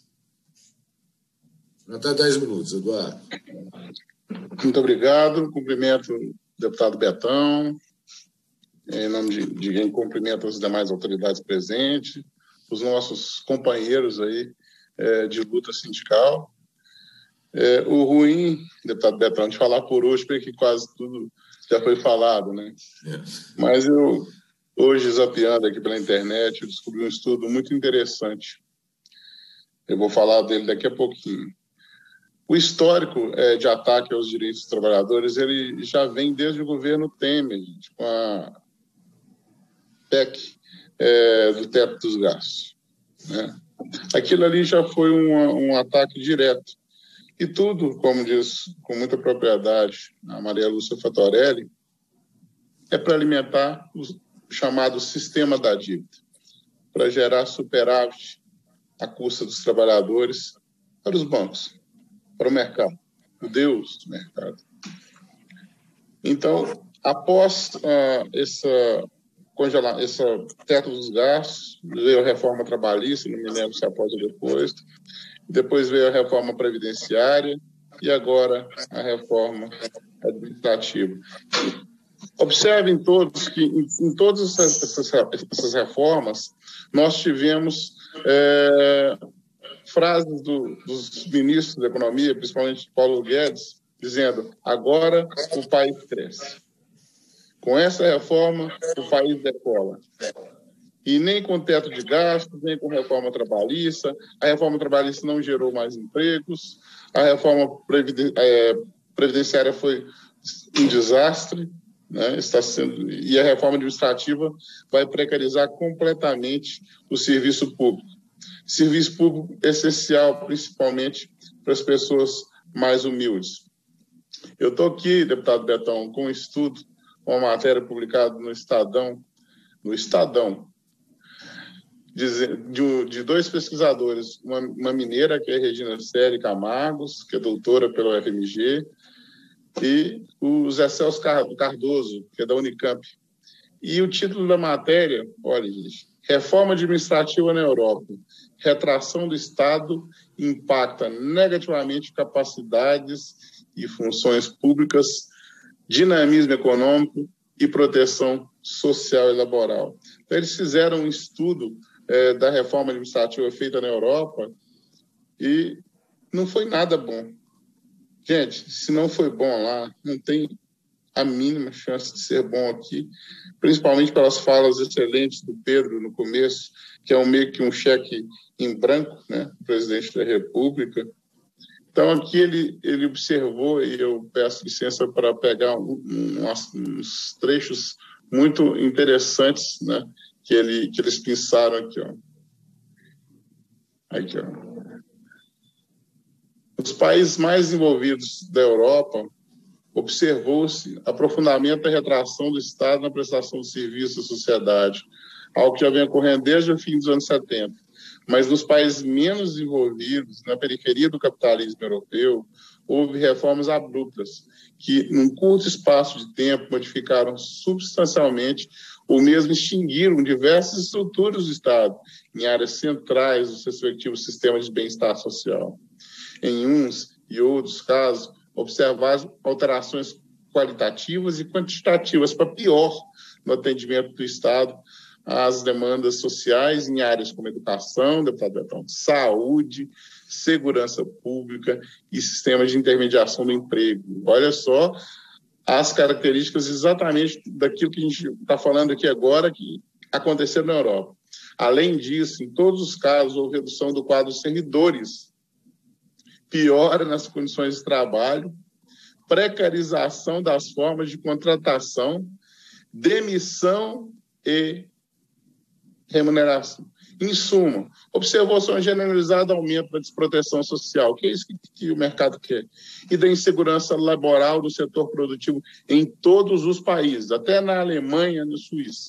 Até 10 minutos, Eduardo. Muito obrigado. Cumprimento o deputado Betão. Em nome de quem cumprimento as demais autoridades presentes, os nossos companheiros aí de luta sindical. O ruim, deputado Betão, de falar por hoje, porque quase tudo já foi falado, né? Mas eu, hoje, zapeando aqui pela internet, eu descobri um estudo muito interessante. Eu vou falar dele daqui a pouquinho. O histórico de ataque aos direitos dos trabalhadores, ele já vem desde o governo Temer, gente, com a PEC do teto dos gastos, né? Aquilo ali já foi um ataque direto. E tudo, como diz com muita propriedade a Maria Lúcia Fatorelli, é para alimentar o chamado sistema da dívida, para gerar superávit à custa dos trabalhadores para os bancos, para o mercado, o Deus do mercado. Então, após esse teto dos gastos, veio a reforma trabalhista, não me lembro se após ou depois veio a reforma previdenciária e agora a reforma administrativa. Observem todos que em todas essas reformas nós tivemos frases dos ministros da Economia, principalmente Paulo Guedes, dizendo: agora o país cresce. Com essa reforma, o país decola. E nem com teto de gastos, nem com reforma trabalhista. A reforma trabalhista não gerou mais empregos. A reforma previdenciária foi um desastre, né? E a reforma administrativa vai precarizar completamente o serviço público. Serviço público essencial, principalmente para as pessoas mais humildes. Eu estou aqui, deputado Betão, com um estudo, uma matéria publicada no Estadão, de dois pesquisadores, uma mineira, que é Regina Celi Camargos, que é doutora pela UFMG, e o Zé Celso Cardoso, que é da Unicamp. E o título da matéria, olha, gente: Reforma administrativa na Europa. Retração do Estado impacta negativamente capacidades e funções públicas, dinamismo econômico e proteção social e laboral. Então, eles fizeram um estudo da reforma administrativa feita na Europa e não foi nada bom. Gente, se não foi bom lá, não tem a mínima chance de ser bom aqui, principalmente pelas falas excelentes do Pedro no começo, que é meio que um cheque em branco, né, do presidente da República. Então, aqui ele observou, e eu peço licença para pegar uns trechos muito interessantes, né, que eles pensaram aqui, ó. Aqui, ó. Os países mais envolvidos da Europa, observou-se aprofundamento da retração do Estado na prestação de serviços à sociedade, algo que já vem ocorrendo desde o fim dos anos 70. Mas nos países menos envolvidos, na periferia do capitalismo europeu, houve reformas abruptas, que, num curto espaço de tempo, modificaram substancialmente ou mesmo extinguiram diversas estruturas do Estado em áreas centrais dos respectivos sistemas de bem-estar social. Em uns e outros casos, observar alterações qualitativas e quantitativas para pior no atendimento do Estado às demandas sociais em áreas como educação, deputado Betão, saúde, segurança pública e sistemas de intermediação do emprego. Olha só as características exatamente daquilo que a gente está falando aqui agora, que aconteceu na Europa. Além disso, em todos os casos, houve redução do quadro de servidores, piora nas condições de trabalho, precarização das formas de contratação, demissão e remuneração. Em suma, observação generalizada aumento da desproteção social, que é isso que o mercado quer, e da insegurança laboral do setor produtivo em todos os países, até na Alemanha e na Suíça.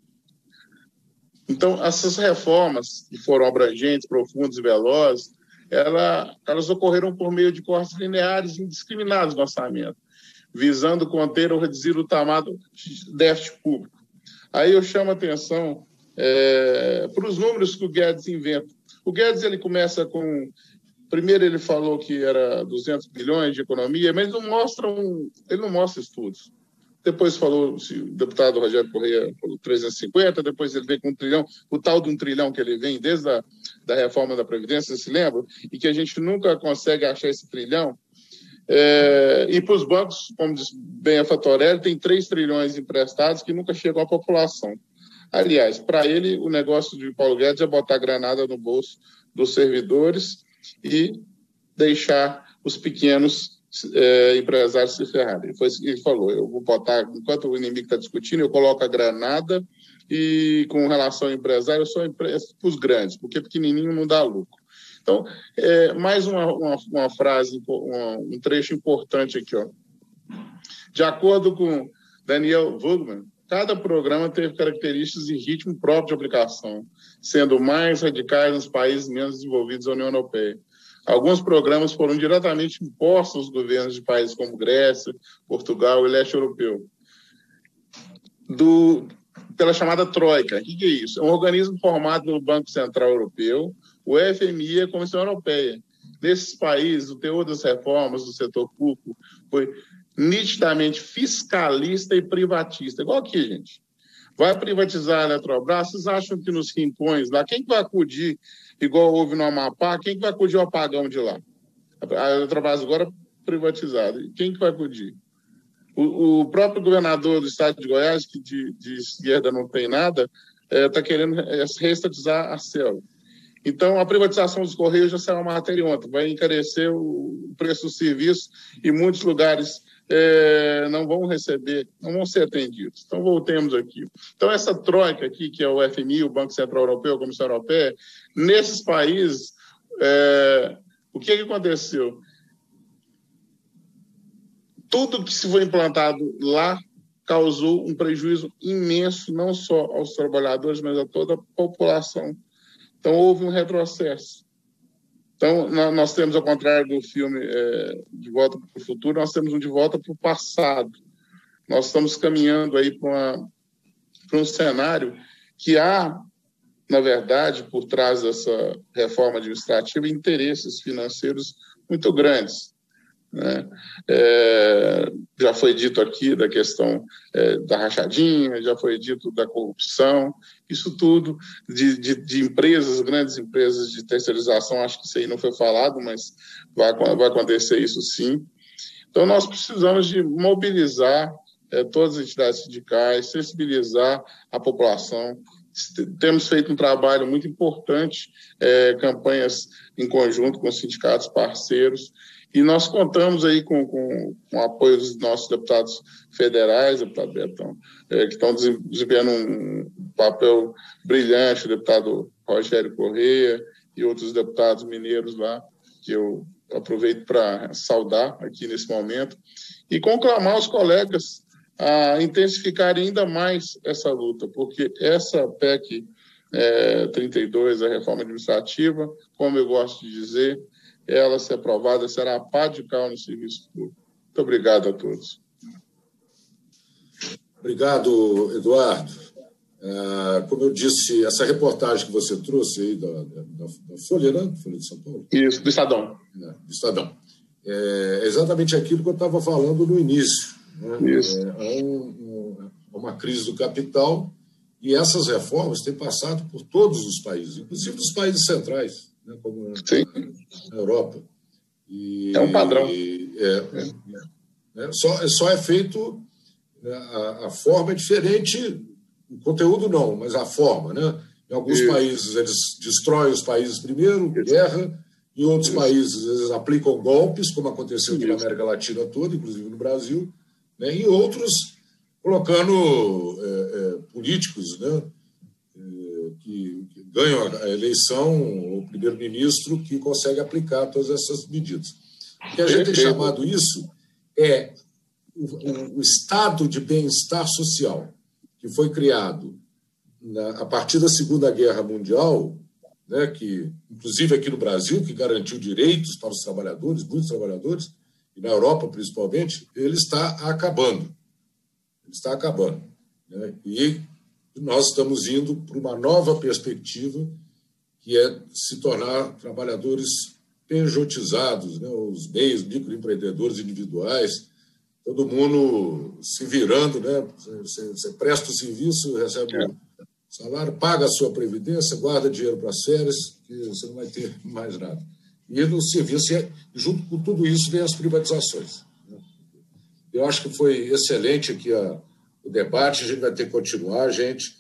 Então, essas reformas, que foram abrangentes, profundas e velozes, elas ocorreram por meio de cortes lineares e indiscriminados no orçamento, visando conter ou reduzir o tamanho do déficit público. Aí eu chamo a atenção para os números que o Guedes inventa. O Guedes, ele começa com... Primeiro ele falou que era 200 bilhões de economia, mas ele não mostra estudos. Depois falou, o deputado Rogério Correia falou 350, depois ele veio com 1 trilhão, o tal de 1 trilhão que ele vem desde da reforma da Previdência, se lembra? E que a gente nunca consegue achar esse trilhão. E para os bancos, como diz bem a Fatorelli, tem 3 trilhões emprestados que nunca chegam à população. Aliás, para ele, o negócio de Paulo Guedes é botar granada no bolso dos servidores e deixar os pequenos empresários se ferrarem. Foi isso que ele falou: eu vou botar, enquanto o inimigo está discutindo, eu coloco a granada, e com relação ao empresário, eu só empresto para os grandes, porque pequenininho não dá lucro. Então, mais uma frase, um trecho importante aqui, ó. De acordo com Daniel Wugman, cada programa teve características e ritmo próprio de aplicação, sendo mais radicais nos países menos desenvolvidos da União Europeia. Alguns programas foram diretamente impostos aos governos de países como Grécia, Portugal e Leste Europeu, pela chamada Troika. O que é isso? É um organismo formado pelo Banco Central Europeu, o FMI e a Comissão Europeia. Nesses países, o teor das reformas do setor público foi nitidamente fiscalista e privatista. Igual aqui, gente. Vai privatizar a Eletrobras, vocês acham que nos rincões lá, quem que vai acudir, igual houve no Amapá, quem que vai acudir ao apagão de lá? A Eletrobras agora privatizada. Quem que vai acudir? O próprio governador do estado de Goiás, que de esquerda não tem nada, está querendo reestatizar a CEL. Então, a privatização dos Correios já saiu uma matéria ontem, vai encarecer o preço do serviço e muitos lugares não vão receber, não vão ser atendidos. Então, voltemos aqui. Então, essa troika aqui, que é o FMI, o Banco Central Europeu, a Comissão Europeia, nesses países, o que aconteceu? Tudo que se foi implantado lá causou um prejuízo imenso, não só aos trabalhadores, mas a toda a população. Então, houve um retrocesso. Então, nós temos, ao contrário do filme De Volta para o Futuro, nós temos um De Volta para o Passado. Nós estamos caminhando aí para um cenário que há, na verdade, por trás dessa reforma administrativa, interesses financeiros muito grandes. Né? Já foi dito aqui da questão da rachadinha, já foi dito da corrupção, isso tudo de empresas, grandes empresas de terceirização, acho que isso aí não foi falado, mas vai acontecer isso sim. Então nós precisamos de mobilizar todas as entidades sindicais, sensibilizar a população. Temos feito um trabalho muito importante, campanhas em conjunto com os sindicatos parceiros, e nós contamos aí com o apoio dos nossos deputados federais, deputado Betão, que estão desempenhando um papel brilhante, o deputado Rogério Correia e outros deputados mineiros lá, que eu aproveito para saudar aqui nesse momento, e conclamar os colegas a intensificar ainda mais essa luta, porque essa PEC 32, a reforma administrativa, como eu gosto de dizer, ela, se aprovada, será a pá de cal no serviço público. Muito obrigado a todos. Obrigado, Eduardo. Como eu disse, essa reportagem que você trouxe aí da Folha, né? Folha de São Paulo? Isso, do Estadão. Do Estadão. É exatamente aquilo que eu estava falando no início. Né? Isso. Há uma crise do capital e essas reformas têm passado por todos os países, inclusive os países centrais, né, como na Europa. É um padrão. Só é feito, a forma é diferente, o conteúdo não, mas a forma. Né? Em alguns países eles destroem os países primeiro, guerra, em outros países eles aplicam golpes, como aconteceu aqui na América Latina toda, inclusive no Brasil, né? E outros colocando políticos, né? Que ganham a eleição, o primeiro-ministro que consegue aplicar todas essas medidas. O que a gente tem chamado isso é o estado de bem-estar social que foi criado a partir da Segunda Guerra Mundial, né, que, inclusive aqui no Brasil, que garantiu direitos para os trabalhadores, muitos trabalhadores, e na Europa principalmente, ele está acabando. Ele está acabando. Né? E nós estamos indo para uma nova perspectiva, que é se tornar trabalhadores pejotizados, né? Os meios, microempreendedores individuais, todo mundo se virando, né? Você presta o serviço, recebe o salário, paga a sua previdência, guarda dinheiro para as férias, que você não vai ter mais nada. E no serviço, junto com tudo isso, vem as privatizações. Né? Eu acho que foi excelente aqui o debate, a gente vai ter que continuar, gente.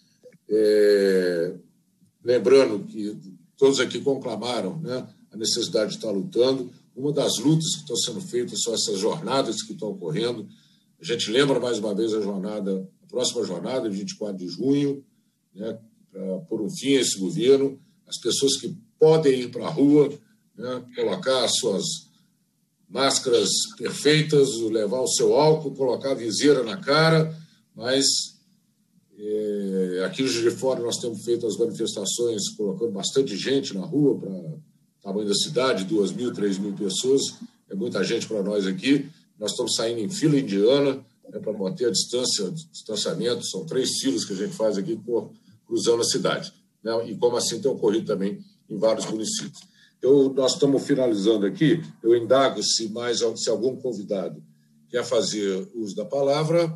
Lembrando que todos aqui conclamaram, né, a necessidade de estar lutando. Uma das lutas que estão sendo feitas são essas jornadas que estão ocorrendo. A gente lembra mais uma vez a próxima jornada, 24 de junho, né, para pôr um fim a esse governo. As pessoas que podem ir para a rua, né, colocar as suas máscaras perfeitas, levar o seu álcool, colocar a viseira na cara, mas aqui em Juiz de Fora nós temos feito as manifestações colocando bastante gente na rua para o tamanho da cidade, 2.000, 3.000 pessoas, é muita gente para nós aqui. Nós estamos saindo em fila indiana, né, para manter a distanciamento, são 3 filas que a gente faz aqui cruzando a cidade, né, e como assim tem ocorrido também em vários municípios. Nós estamos finalizando aqui, eu indago se algum convidado quer fazer uso da palavra?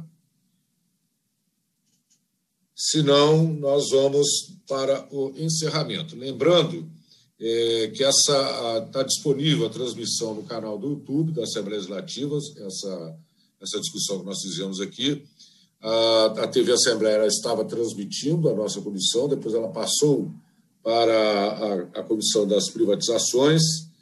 Se não, nós vamos para o encerramento. Lembrando que está disponível a transmissão no canal do YouTube da Assembleia Legislativa, essa discussão que nós fizemos aqui. A TV Assembleia estava transmitindo a nossa comissão, depois ela passou para a comissão das privatizações.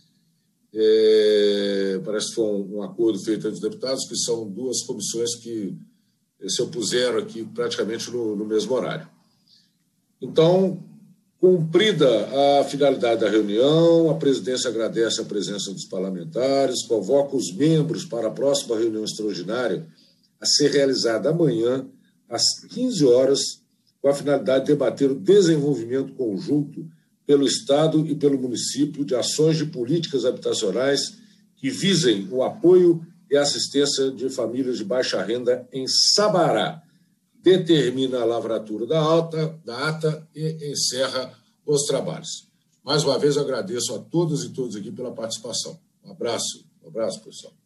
Parece que foi um acordo feito entre os deputados, que são duas comissões que se opuseram aqui praticamente no mesmo horário. Então, cumprida a finalidade da reunião, a presidência agradece a presença dos parlamentares, convoca os membros para a próxima reunião extraordinária a ser realizada amanhã, às 15 horas, com a finalidade de debater o desenvolvimento conjunto pelo Estado e pelo município de ações de políticas habitacionais que visem o apoio e assistência de famílias de baixa renda em Sabará. Determina a lavratura da ata e encerra os trabalhos. Mais uma vez, agradeço a todas e todos aqui pela participação. Um abraço, pessoal.